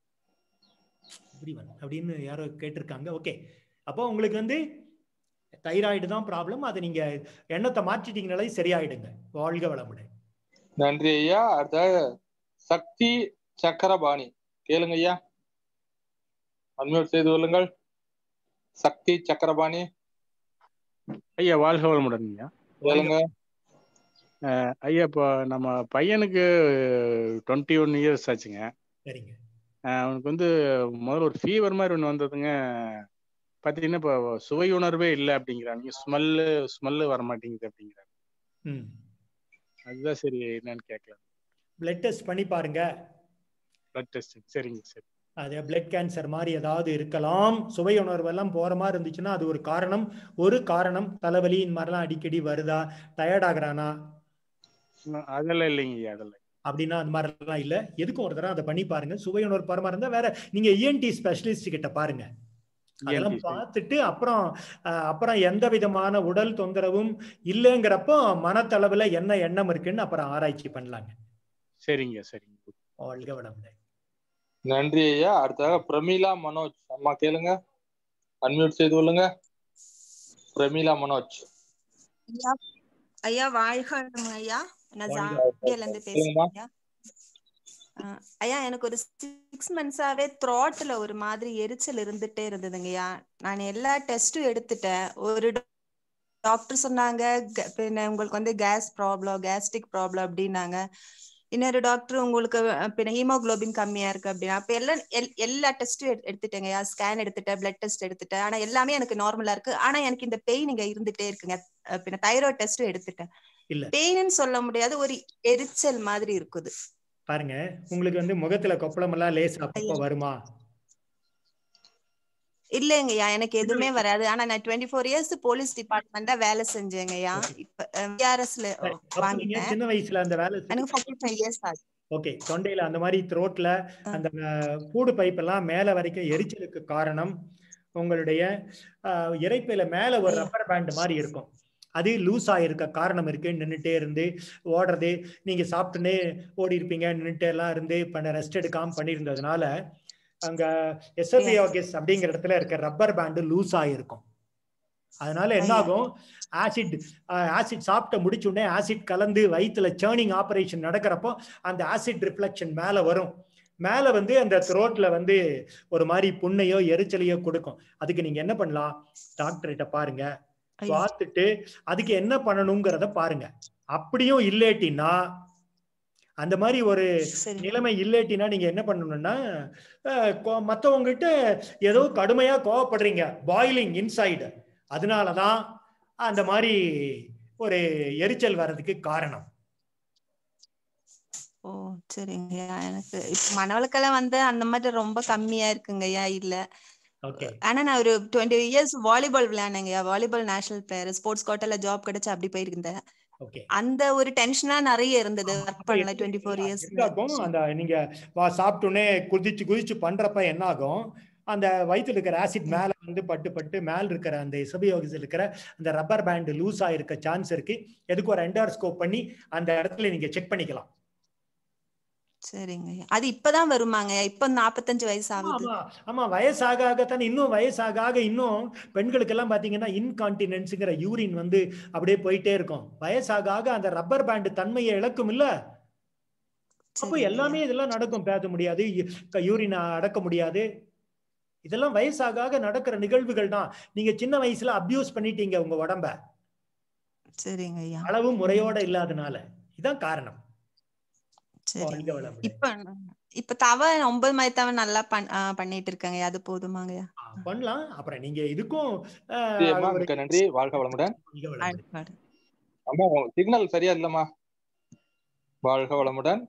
அப்படின்னு யாரோ கேட்டிருக்காங்க. ஓகே, அப்போ உங்களுக்கு வந்து தைராய்டு தான் ப்ராப்ளம். அதை நீங்க எண்ணத்தை மாற்றிட்டீங்கனாலே சரியாயிடுங்க. வாழ்க வளமுடன். நன்றி ஐயா. அடுத்த சக்தி சக்கரபாணி கேளுங்க ஐயா. அன்மியூட் செய்து கொள்ளுங்கள். சக்தி சக்கரபாணி ஐயா. வாழ்க வளமுடன் ஐயா. கேளுங்க ஐயா. இப்போ நம்ம பையனுக்கு டுவெண்ட்டி ஒன் இயர்ஸ் ஆச்சுங்க. சரிங்க. அவனுக்கு வந்து முதல்ல ஒரு ஃபீவர் மாதிரி ஒன்று வந்ததுங்க. பார்த்தீங்கன்னா இப்போ சுவை உணர்வே இல்லை அப்படிங்கிறாங்க. ஸ்மெல்லு ஸ்மெல்லு வர மாட்டேங்குது அப்படிங்கிறாங்க. அதுதான் சரி என்னன்னு கேட்கலாம். பிளட் டெஸ்ட் பண்ணி பாருங்க. Blood test. சரிங்க சரி. அது பிளட் கேன்சர் மாதிரி ஏதாவது இருக்கலாம். சுவை உணர்வு எல்லாம் போற மாதிரி இருந்துச்சுன்னா அது ஒரு காரணம். ஒரு காரணம் தலைவலி இந்த மாதிரிலாம் அடிக்கடி வருதா, டயர்ட் ஆகுறானா? அதெல்லாம் இல்லைங்க. அதெல்லாம் அப்படின்னா அந்த மாதிரிலாம் இல்லை. எதுக்கும் ஒரு தடவை அதை பண்ணி பாருங்க. சுவை உணர்வு பரமா இருந்தா வேற நீங்க இஎன்டி ஸ்பெஷலிஸ்ட் கிட்ட பாருங்க. அதெல்லாம் பார்த்துட்டு அப்புறம் அப்புறம் எந்த விதமான உடல் தொந்தரவும் இல்லைங்கிறப்போ மனத்தளவுல என்ன எண்ணம் இருக்குன்னு அப்புறம் ஆராய்ச்சி பண்ணலாங்க. சரிங்க சரிங்க. வாழ்க வளமுடன். நன்றி ஐயா. அடுத்தாக பிரமீளா மனோஜ் அம்மா கேளுங்க. அன்மியூட் செய்து கொள்ளுங்க. பிரமீளா மனோஜ். ஐயா ஐயா வாழ்க ஐயா. நான் ஜாம்பியால இருந்து பேசுறேன். ஐயா எனக்கு ஒரு சிக்ஸ் மந்த்ஸாவே த்ராட்ல ஒரு மாதிரி எரிச்சல் இருந்துட்டே இருந்ததுங்கய்யா. நான் எல்லா டெஸ்டும் எடுத்துட்டேன். ஒரு டாக்டர் சொன்னாங்க பின்ன உங்களுக்கு வந்து கேஸ் ப்ராப்ளம் கேஸ்ட்ரிக் ப்ராப்ளம் அப்படின்னாங்க. இன்னொரு டாக்டர் உங்களுக்கு பின்ன ஹீமோகுளோபின் கம்மியா இருக்கு அப்படின்னா. அப்ப எல்லாம் எல்லா டெஸ்ட்டும் எடுத்துட்டேங்க, ஸ்கேன் எடுத்துட்டேன், பிளட் டெஸ்ட் எடுத்துட்டேன். ஆனா எல்லாமே எனக்கு நார்மலா இருக்கு. ஆனா எனக்கு இந்த பெயின் இங்க இருந்துட்டே இருக்குங்க. பின்ன தைராய்டு டெஸ்ட்டும் எடுத்துட்டேன். பெயின்னு சொல்ல முடியாது, ஒரு எரிச்சல் மாதிரி இருக்குது. பாருங்க, உங்களுக்கு வந்து முகத்துல கொப்பளம் எல்லாம் லேசா அப்பப்ப வருமா? இல்லைங்கய்யா, எனக்கு எதுவுமே வராது. ஆனா நான் டுவெண்ட்டி ஃபோர் இயர்ஸ் போலீஸ் டிபார்ட்மெண்ட்ல வேலை செஞ்சேங்கய்யா. இப்ப விஆர்எஸ்ல வாங்கிட்டேன். சின்ன வயசுல அந்த வேலை எனக்கு ஃபார்ட்டி ஃபைவ் இயர்ஸ் ஆகுது. ஓகே, தொண்டையில அந்த மாதிரி த்ரோட்ல அந்த பூடு பைப் எல்லாம் மேல வரைக்கும் எரிச்சலுக்கு காரணம் உங்களுடைய இரைப்பையில மேல ஒரு ரப்பர் பேண்ட் மாதிரி இருக்கும். அது லூஸ் ஆயிருக்க காரணம் இருக்கு. நின்றுட்டே இருந்து ஓடுறது, நீங்க சாப்பிட்டுன்னே ஓடி இருப்பீங்க, நின்றுட்டே எல்லாம் இருந்து பண்ண ரெஸ்ட் எடுக்காம பண்ணியிருந்ததுனால அங்க எசோபியாகஸ் அப்படிங்கிற இடத்துல இருக்க ரப்பர் பேண்டு லூஸ் ஆகிருக்கும். அதனால என்ன ஆகும், ஆசிட் ஆசிட் சாப்பிட்ட முடிச்ச உடனே ஆசிட் கலந்து வயிற்றுல சேர்னிங் ஆபரேஷன் நடக்கிறப்போ அந்த ஆசிட் ரிஃப்ளெக்ஷன் மேல வரும். மேல வந்து அந்த த்ரோட்ல வந்து ஒரு மாதிரி புண்ணையோ எரிச்சலையோ கொடுக்கும். அதுக்கு நீங்க என்ன பண்ணலாம், டாக்டர்கிட்ட பாருங்க, பார்த்துட்டு அதுக்கு என்ன பண்ணணுங்கிறத பாருங்க. அப்படியும் இல்லேட்டினா, அந்த மாதிரி ஒரு நிலைமை இல்லேட்டினா நீங்க என்ன பண்ணணும்னா, மற்றவங்க கிட்ட ஏதோ கடுமையா கோவப்படுறீங்க, பாயிலிங் இன்சைடு, அதனாலதான் அந்த மாதிரி ஒரு எரிச்சல் வர்றதுக்கு காரணம். ஓ சரிங்கய்யா. எனக்கு இப்ப மனவளக்கெல்லாம் வந்து அந்த மாதிரி ரொம்ப கம்மியா இருக்குங்கய்யா. இல்ல ஆனா நான் ஒரு டுவெண்ட்டி இயர்ஸ் வாலிபால் விளையாடுங்கய்யா. வாலிபால் நேஷனல் பிளேயர், ஸ்போர்ட்ஸ் கோட்டால ஜாப் கிடைச்சு அப்படி போயிருந்தேன். அந்த ஒரு டென்ஷனா நிறைய இருந்தது. ஒர்க் பண்ணல டுவெண்ட்டி ஃபோர் இயர்ஸ். அந்த நீங்க சாப்பிட்டோன்னே குதிச்சு குதிச்சு பண்றப்ப என்ன ஆகும், அந்த வயிற்றுல இருக்கிற ஆசிட் மேல வந்து பட்டு பட்டு மேல இருக்கிற அந்த எசோபியாகஸ் இருக்கிற அந்த ரப்பர் பேண்ட் லூஸ் ஆயிருக்க சான்ஸ் இருக்கு. எதுக்கு ஒரு எண்டோஸ்கோப் பண்ணி அந்த இடத்துல நீங்க செக் பண்ணிக்கலாம். சரிங்க. அது இப்பதான் வருமாங்க? இப்ப நாற்பத்தஞ்சு வயசு ஆகுது. ஆமா, வயசாக ஆகத்தானே. இன்னும் வயசாக ஆக இன்னும் பெண்களுக்கு எல்லாம் பாத்தீங்கன்னா இன்கான்டினன்ஸ்ங்கிற யூரின் வந்து அப்படியே போயிட்டே இருக்கும். வயசாக ஆக அந்த ரப்பர் பேண்ட் தன்மையை இழக்கும் இல்ல. அப்போ எல்லாமே இதெல்லாம் நடக்கும். பேச முடியாது, யூரின் அடக்க முடியாது. இதெல்லாம் வயசாக ஆக நடக்கிற நிகழ்வுகள் தான். நீங்க சின்ன வயசுல அபியூஸ் பண்ணிட்டீங்க உங்க உடம்ப. சரிங்க ஐயா. அளவு முறையோட இல்லாதனால இதான் காரணம். இப்ப இப்ப தவ ஒன்பது மணி தவ நல்லா பண்ணிட்டு இருக்காங்க. அது போதுமாங்க? பண்ணலாம். அப்புறம் நீங்க இதுக்கும் நன்றி. வாழ்க வளமுடன். அம்மா சிக்னல் சரியா இல்லம்மா. வாழ்க வளமுடன்.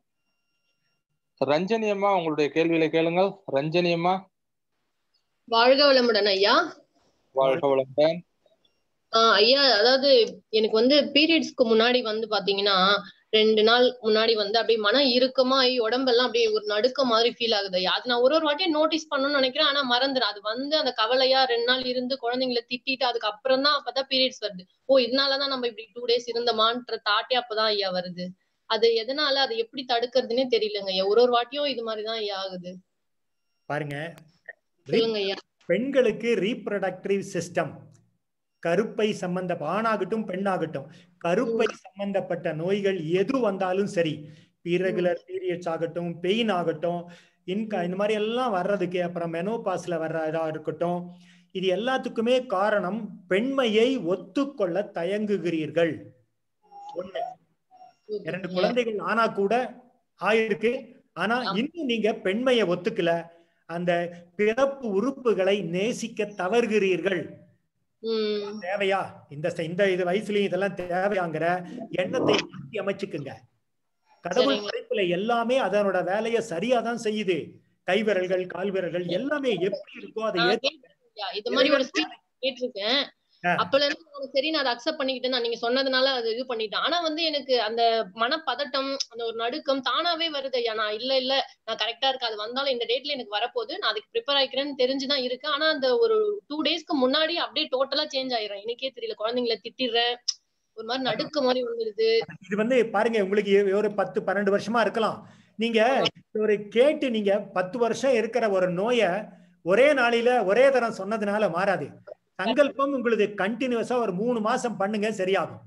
ரஞ்சனி அம்மா, உங்களுடைய கேள்விகளை கேளுங்கள். ரஞ்சனி அம்மா. வாழ்க வளமுடன் ஐயா. வாழ்க வளமுடன். ஆஹ் ஐயா, அதாவது எனக்கு வந்து பீரியட்ஸ்க்கு முன்னாடி வந்து பாத்தீங்கன்னா ரெண்டு நாள் முன்னாடி வந்து அப்படியே மன இறுக்கமா உடம்பெல்லாம் அப்படியே ஒரு நடுக்க மாதிரி ஃபீல் ஆகுது ஐயா. அது நான் ஒரு ஒரு வாட்டியும் நோட்டீஸ் பண்ணணும்னு நினைக்கிறேன், ஆனா மறந்துடும். அது வந்து அந்த கவலையா ரெண்டு நாள் இருந்து குழந்தைங்களை திட்டிட்டு அதுக்கு அப்புறம் தான் அப்பதான் பீரியட்ஸ் வருது. ஓ இதனாலதான் நம்ம இப்படி டூ டேஸ் இருந்தமான்ற தாட்டே அப்பதான் ஐயா வருது. அது எதனால, அதை எப்படி தடுக்கிறதுனே தெரியலங்க ஐயா. ஒரு ஒரு வாட்டியும் இது மாதிரிதான் ஐயா ஆகுது. பாருங்க, சொல்லுங்க ஐயா. பெண்களுக்கு ரீப்ரொடக்டிவ் சிஸ்டம், கருப்பை சம்பந்த ஆணாகட்டும் பெண்ணாகட்டும் கருப்பை சம்பந்தப்பட்ட நோய்கள் எது வந்தாலும் சரி, இரெகுலர் பீரியட்ஸ் ஆகட்டும், பெயின் ஆகட்டும், இன்க இந்த மாதிரி எல்லாம் வர்றதுக்கு, அப்புறம் மெனோபாஸ்ல வர்ற இதா இருக்கட்டும், இது எல்லாத்துக்குமே காரணம் பெண்மையை ஒத்துக்கொள்ள தயங்குகிறீர்கள். ஒண்ணு. இரண்டு குழந்தைகள் ஆனா கூட ஆயிருக்கு, ஆனா இன்னும் நீங்க பெண்மையை ஒத்துக்கல, அந்த பிறப்பு உறுப்புகளை நேசிக்க தவறுகிறீர்கள். தேவையா இந்த இந்த இது வயசுலயும் இதெல்லாம் தேவையாங்கிற எண்ணத்தை மாற்றி அமைச்சுக்குங்க. கடவுள் படைப்புல எல்லாமே அதனோட வேலையை சரியாதான் செய்யுது. கைவிரல்கள், கால்விரல்கள் எல்லாமே எப்படி இருக்கோ அதை இது மாதிரி ஒரு ஸ்பீச் கேட்டிருக்கேன். அப்பல இருந்து சரி நான் அதை அக்செப்ட் பண்ணிக்கிட்டேன். நான் நீங்க சொன்னதுனால அது இது பண்ணிட்டேன். ஆனா வந்து எனக்கு அந்த மனப்பதட்டம், அந்த ஒரு நடுக்கம் தானாவே வருது ஐயா. நான் இல்ல இல்ல நான் கரெக்டா இருக்கு, அது வந்தாலும் இந்த டேட்ல எனக்கு வரப்போகுது, நான் அதுக்கு ப்ரிப்பேர் ஆயிக்கிறேன்னு தெரிஞ்சுதான் இருக்கு. ஆனா அந்த ஒரு டூ டேஸ்க்கு முன்னாடி அப்படியே டோட்டலா சேஞ்ச் ஆயிரும். எனக்கே தெரியல, குழந்தைங்களை திட்டிடுறேன், ஒரு மாதிரி நடுக்க மாதிரி வந்துருது. இது வந்து பாருங்க, உங்களுக்கு ஒரு பத்து பன்னெண்டு வருஷமா இருக்கலாம். நீங்க ஒரு கேட்டு நீங்க பத்து வருஷம் இருக்கிற ஒரு நோயை ஒரே நாளில ஒரே தரம் சொன்னதுனால மாறாது. சங்கல்பம் உங்களுக்கு கண்டினியூஸா ஒரு மூணு மாசம் பண்ணுங்க, சரியாகும்.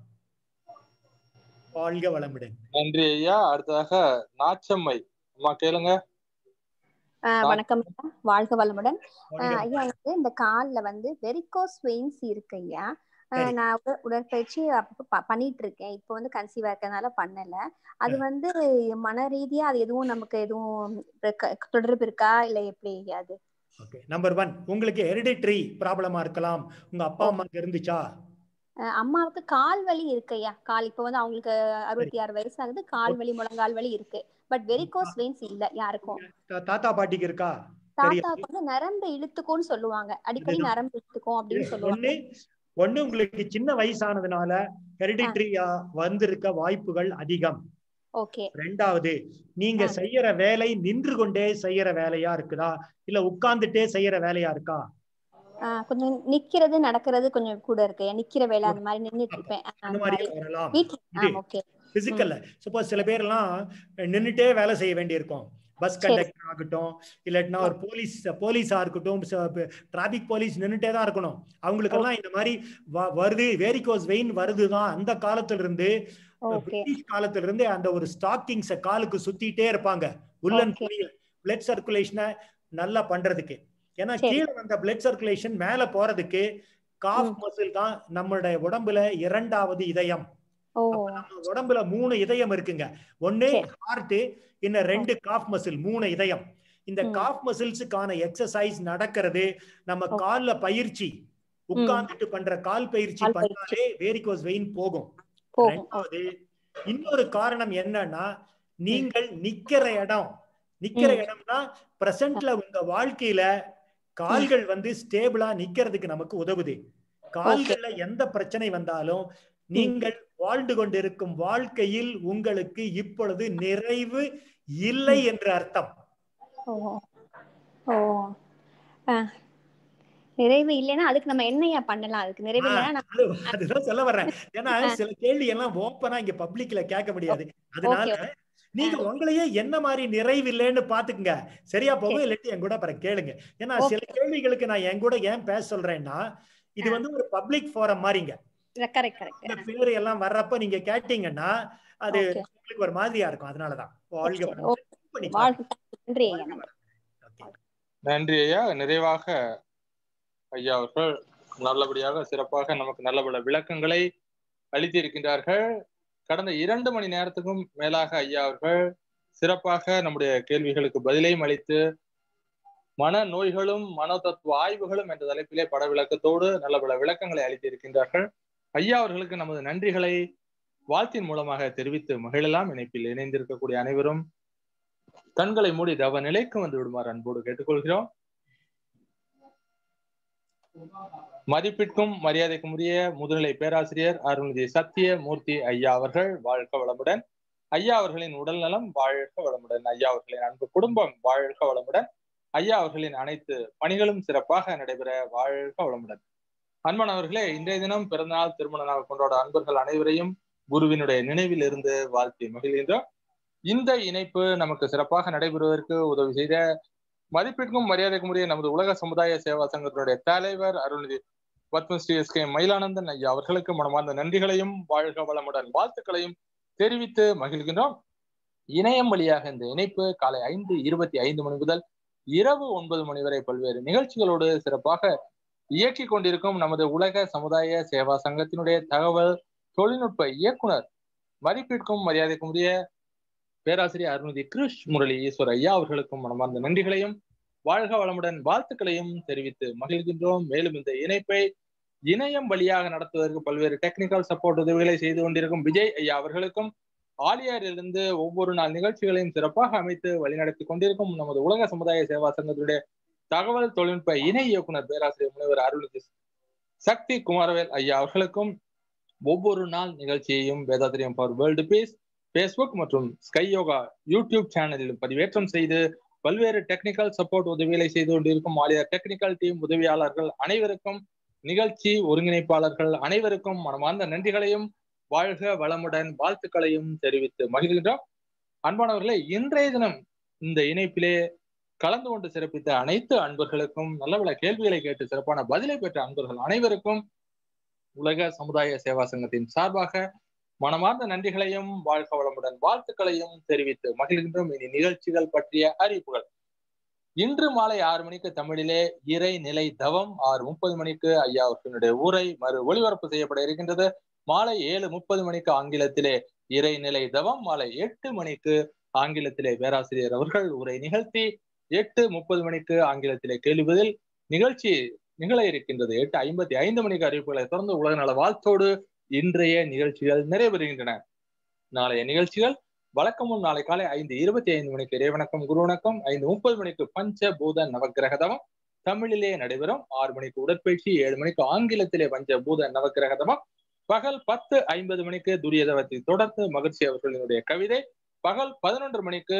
வாழ்க வளமுடன். நன்றி ஐயா. அடுத்ததாக நாச்சம்மை அம்மா கேளுங்க. வணக்கம், வாழ்க வளமுடன் ஐயா. வந்து இந்த கால்ல வந்து வெரிகோஸ் வெயின்ஸ் இருக்கு ஐயா. நான் உட- உடற்பயிற்சி அப்பப்ப ப- பண்ணிட்டு இருக்கேன். இப்போ வந்து கன்சீவ் இருக்கறதுனால பண்ணல. அது வந்து மன ரீதியா அது எதுவும் நமக்கு எதுவும் க- தொடர்பு இருக்கா இல்ல எப்படி அது? ஓகே. நம்பர் ஒன், உங்களுக்கு ஹெரிடிட்ரி ப்ராப்ளமா இருக்கலாம். உங்க அப்பா அம்மாக்கு இருந்துச்சா? அஹ் அம்மாவுக்கு கால் வலி இருக்கு ஐயா. கால் இப்போ வந்து அவங்களுக்கு சரி. அறுபத்தி ஆறு வயசு ஆகுது. கால் வலி முழங்கால் வலி இருக்கு. பட் வெரிகோஸ் வெயின்ஸ் இல்ல யாருக்கும். தா- தாத்தா பாட்டிக்கு இருக்கா? தெரியாது. தாத்தாவுக்கு வந்து நரம்பு இழுத்துக்கும்னு சொல்லுவாங்க. அடிக்கடி அதுதான். நரம்பு இழுத்துக்கும் அப்படின்னு சொல்லுவாங்க. ஒண்ணு ஒண்ணு உங்களுக்கு சின்ன வயசானதுனால ஹெரிடிட்ரியா வந்திருக்க வாய்ப்புகள் அதிகம். ஓகே. ரெண்டாவது, நீங்க செய்யற வேலை நின்று கொண்டே செய்யற வேலையா இருக்குதா இல்ல உட்கார்ந்துட்டே செய்யற வேலையா இருக்கா? ஆஹ் கொஞ்சம் நிக்கிறது நடக்கிறது கொஞ்சம் கூட இருக்கு. நிக்கிற வேலை அந்த மாதிரி நின்னுட்டு இருப்பேன். அஹ் அந்த அந்த மாதிரியே மாதிரி வரலாம். வீட்டுல. இது ஆஹ் ஓகே. பிசிக்கல்ல சப்போஸ் சில பேர் எல்லாம் நின்னுட்டே வேலை செய்ய வேண்டியிருக்கும். பஸ் சரி. கண்டக்டர் ஆகட்டும், இல்லாட்டினா ஒரு போலீஸ் போலீஸா இருக்கட்டும், டிராபிக் போலீஸ் நின்னுட்டே தான் இருக்கணும். அவங்களுக்கெல்லாம் இந்த மாதிரி வ- வருது, வேரிகோஸ் வெயின் வருதுதான். அந்த காலத்துல இருந்து ஓகே. பிரிட்டிஷ் காலத்துல இருந்து அந்த ஒரு ஸ்டாக்கிங்ஸ காலுக்கு சுத்திட்டே இருப்பாங்க. உள்ளன் ஓகே. துணியில பிளட் சர்க்குலேஷனை நல்லா பண்றதுக்கு. ஏன்னா சரி. கீழே வந்த பிளட் சர்க்குலேஷன் மேல போறதுக்கு காஃப் மசில் தான் நம்மளுடைய உடம்புல இரண்டாவது இதயம். ஓ அப்ப நம்ம உடம்புல மூணு இதயம் இருக்குங்க. ஒண்ணு ஹார்ட், இன்னும் ரெண்டு காஃப் மசில், மூணு இதயம். இந்த காஃப் மசில்ஸுக்கான எக்ஸசைஸ் நடக்கிறது நம்ம கால்ல பயிற்சி, உட்கார்ந்துட்டு பண்ற கால் பயிற்சி கால் பயிற்சி. பண்ணாலே வேரிகோஸ் வெயின் போகும். போகும். ரெண்டாவது, இன்னொரு காரணம் என்னன்னா, நீங்கள் நிக்கிற இடம் நிக்கிற ம். இடம்னா பிரசன்ட்ல உங்க வாழ்க்கையில கால்கள் வந்து ஸ்டேபிளா நிக்கிறதுக்கு நமக்கு உதவுது. கால்கள்ல எந்த பிரச்சனை வந்தாலும் நீங்கள் வாழ்ந்து கொண்டிருக்கும் வாழ்க்கையில் உங்களுக்கு இப்பொழுது நிறைவு இல்லை என்று அர்த்தம். ஓ ஓ அஹ் நிறைவு இல்லைன்னா அதுக்கு நம்ம என்னையா பண்ணலாம்? அதுக்கு நிறைவு இல்லைன்னா நம்ம அது- அதுதான் சொல்ல வர்றேன். ஏன்னா சில கேள்வி எல்லாம் ஓப்பனா இங்க பப்ளிக்ல கேட்க முடியாது. அதனால ஓகே. நீங்க உங்களையே என்ன மாதிரி நிறைவு இல்லைன்னு பாத்துக்குங்க. சரியா போகும். இல்லாட்டி என் கூட அப்புறம் கேளுங்க. ஏன்னா சில ஓகே. கேள்விகளுக்கு நான் என் கூட ஏன் பேச சொல்றேன்னா, இது வந்து ஒரு பப்ளிக் ஃபோரம் மாதிரிங்க. Correct correct. இந்த பேரு எல்லாம் வர்றப்ப நீங்க கேட்டீங்கன்னா அது ஓகே. உங்களுக்கு ஒரு மாதிரியா இருக்கும். அதனாலதான் வாழ்க ஓகே. வளமுடன். ஓகே. பண்ணிக்கலாம். வாழ்க. நன்றி ஐயா. நன்றி. நன்றி ஐயா. நிறைவாக ஐயா அவர்கள் நல்லபடியாக சிறப்பாக நமக்கு நல்ல பல விளக்கங்களை அளித்திருக்கின்றார்கள். கடந்த இரண்டு மணி நேரத்துக்கும் மேலாக ஐயா அவர்கள் சிறப்பாக நம்முடைய கேள்விகளுக்கு பதிலையும் அளித்து மன நோய்களும் மனோ தத்துவ ஆய்வுகளும் என்ற தலைப்பிலே பட விளக்கத்தோடு நல்ல பல விளக்கங்களை அளித்திருக்கின்றார்கள். ஐயா அவர்களுக்கு நமது நன்றிகளை வாழ்த்தின் மூலமாக தெரிவித்து மகிழலாம். இணைப்பில் இணைந்திருக்கக்கூடிய அனைவரும் கண்களை மூடி தவ நிலைக்கு வந்து விடுமாறு அன்போடு கேட்டுக்கொள்கிறோம். மதிப்பிற்கும் மரியாதைக்கும் உரிய முதுநிலை பேராசிரியர் அருள்நிதி சத்திய மூர்த்தி ஐயா அவர்கள் வாழ்க வளமுடன். ஐயா அவர்களின் உடல் நலம் வாழ்க வளமுடன். ஐயா அவர்களின் அன்பு குடும்பம் வாழ்க வளமுடன். ஐயா அவர்களின் அனைத்து பணிகளும் சிறப்பாக நடைபெற வாழ்க வளமுடன். அன்பானவர்களே, இன்றைய தினம் பிறந்தநாள் திருமண நாள் கொண்டாட அன்பர்கள் அனைவரையும் குருவினுடைய நினைவில் இருந்து வாழ்த்தி மகிழ்கின்றோம். இந்த இணைப்பு நமக்கு சிறப்பாக நடைபெறுவதற்கு உதவி செய்த மதிப்பிற்கும் மரியாதைக்கும் உரிய நமது உலக சமுதாய சேவா சங்கத்தினுடைய தலைவர் அருள்நிதி பத்மஸ்ரீ எஸ் கே மயிலானந்தன் ஐயா அவர்களுக்கு மனமார்ந்த நன்றிகளையும் வாழ்க வளமுடன் வாழ்த்துக்களையும் தெரிவித்து மகிழ்கின்றோம். இணையம் வழியாக இந்த இணைப்பு காலை ஐந்து இருபத்தி ஐந்து மணி முதல் இரவு ஒன்பது மணி வரை பல்வேறு நிகழ்ச்சிகளோடு சிறப்பாக இயக்கி கொண்டிருக்கும் நமது உலக சமுதாய சேவா சங்கத்தினுடைய தகவல் தொழில்நுட்ப இயக்குனர் மதிப்பிற்கும் மரியாதைக்கும் உரிய பேராசிரியர் அருள்நிதி கிருஷ் முரளி ஈஸ்வர் ஐயா அவர்களுக்கும் மனமார்ந்த நன்றிகளையும் வாழ்க வளமுடன் வாழ்த்துக்களையும் தெரிவித்து மகிழ்கின்றோம். மேலும் இந்த இணைப்பை இணையம் வழியாக நடத்துவதற்கு பல்வேறு டெக்னிக்கல் சப்போர்ட் உதவிகளை செய்து கொண்டிருக்கும் விஜய் ஐயா அவர்களுக்கும் ஆலியாரிலிருந்து ஒவ்வொரு நாள் நிகழ்ச்சிகளையும் சிறப்பாக அமைத்து வழிநடத்தி கொண்டிருக்கும் நமது உலக சமுதாய சேவா சங்கத்தினுடைய தகவல் தொழில்நுட்ப இணை இயக்குனர் பேராசிரியர் முனைவர் அருள்நிதி சக்தி குமாரவேல் ஐயா அவர்களுக்கும் ஒவ்வொரு நாள் நிகழ்ச்சியையும் Vethathiriyam for world peace Facebook மற்றும் ஸ்கை யோகா யூடியூப் சேனலிலும் பதிவேற்றம் செய்து பல்வேறு டெக்னிக்கல் சப்போர்ட் உதவிகளை செய்து கொண்டிருக்கும் ஆலியா டெக்னிக்கல் டீம் உதவியாளர்கள் அனைவருக்கும், நிகழ்ச்சி ஒருங்கிணைப்பாளர்கள் அனைவருக்கும் மனமார்ந்த நன்றிகளையும் வாழ்க வளமுடன் வாழ்த்துக்களையும் தெரிவித்து மகிழ்கின்றோம். அன்பானவர்களே, இன்றைய தினம் இந்த இணைப்பிலே கலந்து கொண்டு சிறப்பித்த அனைத்து அன்பர்களுக்கும், நல்ல பல கேள்விகளை கேட்டு சிறப்பான பதிலை பெற்ற அன்பர்கள் அனைவருக்கும் உலக சமுதாய சேவா சங்கத்தின் சார்பாக மனமார்ந்த நன்றிகளையும் வாழ்க வளமுடன் வாழ்த்துக்களையும் தெரிவித்து மகிழ்கின்றோம். இனி நிகழ்ச்சிகள் பற்றிய அறிவிப்புகள். இன்று மாலை ஆறு மணிக்கு தமிழிலே இறை நிலை தவம், ஆறு முப்பது மணிக்கு ஐயா அவர்களுடைய உரை மறு ஒளிபரப்பு செய்யப்பட இருக்கின்றது. மாலை ஏழு முப்பது மணிக்கு ஆங்கிலத்திலே இறை நிலை தவம், மாலை எட்டு மணிக்கு ஆங்கிலத்திலே பேராசிரியர் அவர்கள் உரை நிகழ்த்தி, எட்டு முப்பது மணிக்கு ஆங்கிலத்திலே கேள்வி பதில் நிகழ்ச்சி நிகழ இருக்கின்றது. எட்டு ஐம்பத்தி ஐந்து மணிக்கு அறிவிப்புகளை தொடர்ந்து உலக நல வாழ்த்தோடு இன்றைய நிகழ்ச்சிகள் நிறைவேறுகின்றன. நாளைய நிகழ்ச்சிகள் வழக்கமும் நாளை காலை ஐந்து இருபத்தி ஐந்து மணிக்கு இறைவணக்கம் குரு வணக்கம், ஐந்து முப்பது மணிக்கு பஞ்ச பூத நவக்கிரகதவம் தமிழிலே நடைபெறும். ஆறு மணிக்கு உடற்பயிற்சி, ஏழு மணிக்கு ஆங்கிலத்திலே பஞ்ச பூத நவக்கிரகதவம். பகல் பத்து ஐம்பது மணிக்கு துரியதவத்தை தொடர்ந்து மகிழ்ச்சி அவர்களினுடைய கவிதை. பகல் பதினொன்று மணிக்கு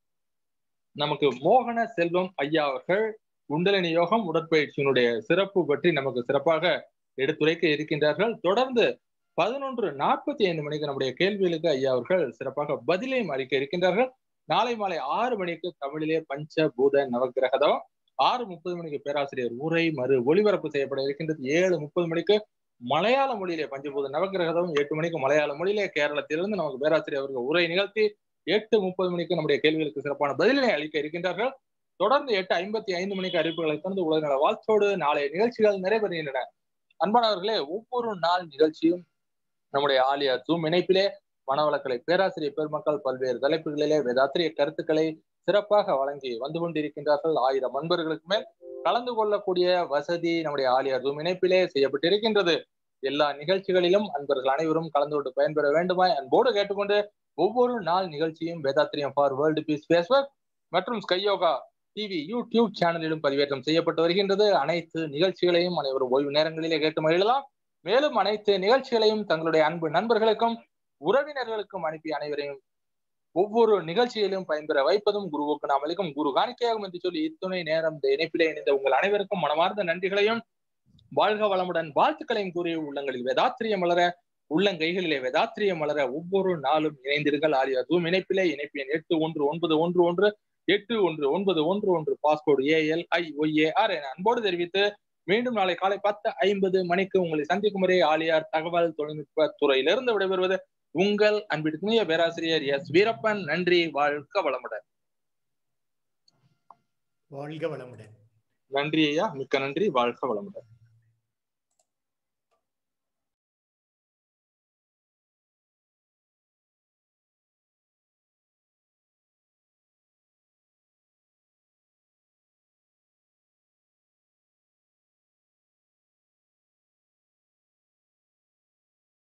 நமக்கு மோகன செல்வம் ஐயா அவர்கள் குண்டலினி யோகம் உடற்பயிற்சியினுடைய சிறப்பு பற்றி நமக்கு சிறப்பாக எடுத்துரைக்க இருக்கின்றார்கள். தொடர்ந்து பதினொன்று நாற்பத்தி ஐந்து மணிக்கு நம்முடைய கேள்விகளுக்கு ஐயா அவர்கள் சிறப்பாக பதிலையும் அளிக்க இருக்கின்றார்கள். நாளை மாலை ஆறு மணிக்கு தமிழிலே பஞ்ச பூத நவக்கிரகதவம், ஆறு முப்பது மணிக்கு பேராசிரியர் உரை மறு ஒளிபரப்பு செய்யப்பட இருக்கின்றது. ஏழு முப்பது மணிக்கு மலையாள மொழியிலே பஞ்சபூத நவக்கிரகதவம், எட்டு மணிக்கு மலையாள மொழியிலே கேரளத்திலிருந்து நமக்கு பேராசிரியர் அவர்கள் உரை நிகழ்த்தி எட்டு முப்பது மணிக்கு நம்முடைய கேள்விகளுக்கு சிறப்பான பதிலினை அளிக்க இருக்கின்றார்கள். தொடர்ந்து எட்டு ஐம்பத்தி ஐந்து மணிக்கு அறிவிப்புகளை தொடர்ந்து உலக நல வாழ்த்தோடு நாளைய நிகழ்ச்சிகள் நிறைவேறுகின்றன. அன்பானவர்களே, ஒவ்வொரு நாள் நிகழ்ச்சியும் நம்முடைய ஆலியா ஜூம் இணைப்பிலே மனவளக்கலை பேராசிரியர் பெருமக்கள் பல்வேறு தலைப்புகளிலே வேதாத்திரிய கருத்துக்களை சிறப்பாக வழங்கி வந்து கொண்டிருக்கின்றார்கள். ஆயிரம் அன்பர்களுக்கு மேல் கலந்து கொள்ளக்கூடிய வசதி நம்முடைய ஆலியா ஜூம் இணைப்பிலே செய்யப்பட்டிருக்கின்றது. எல்லா நிகழ்ச்சிகளிலும் அன்பர்கள் அனைவரும் கலந்து கொண்டு பயன்பெற வேண்டுமாய் அன்போடு கேட்டுக்கொண்டு ஒவ்வொரு நாள் நிகழ்ச்சியும் Vethathiriyam for world peace Facebook மற்றும் ஸ்கை யோகா டிவி யூடியூப் சேனலிலும் பதிவேற்றம் செய்யப்பட்டு வருகின்றது. அனைத்து நிகழ்ச்சிகளையும் அனைவரும் ஓய்வு நேரங்களிலே கேட்டு மகிழலாம். மேலும் அனைத்து நிகழ்ச்சிகளையும் தங்களுடைய அன்பு நண்பர்களுக்கும் உறவினர்களுக்கும் அனுப்பி அனைவரையும் ஒவ்வொரு நிகழ்ச்சியிலும் பயன்பெற வைப்பதும் குருவுக்கு நாம் அளிக்கும் குரு காணிக்கையாகும் என்று சொல்லி இத்துணை நேரம் இந்த இணைப்பிலே இணைந்த உங்கள் அனைவருக்கும் மனமார்ந்த நன்றிகளையும் வாழ்க வளமுடன் வாழ்த்துக்களையும் கூறிய உள்ளங்களில் வேதாத்திரியம் வளர, உள்ளங்கைகளிலே வேதாத்திரியம் வளர ஒவ்வொரு நாளும் இணைந்தீர்கள். ஆலியா ஜூம் இணைப்பிலே இணைப்பு எண் எட்டு ஒன்று ஒன்பது ஒன்று ஒன்று எட்டு ஒன்று ஒன்பது ஒன்று ஒன்று பாஸ்போர்ட் ஏஎல் ஐ ஒய்ஏஆர் என அன்போடு தெரிவித்து மீண்டும் நாளை காலை பத்து ஐம்பது மணிக்கு உங்களை சந்திக்கும் வரை ஆலியார் தகவல் தொழில்நுட்ப துறையிலிருந்து விடைபெறுவது உங்கள் அன்பிற்குரிய பேராசிரியர் எஸ் வீரப்பன். நன்றி. வாழ்க வளமுடன். வாழ்க வளமுடன். நன்றி ஐயா, மிக்க நன்றி. வாழ்க வளமுடன்.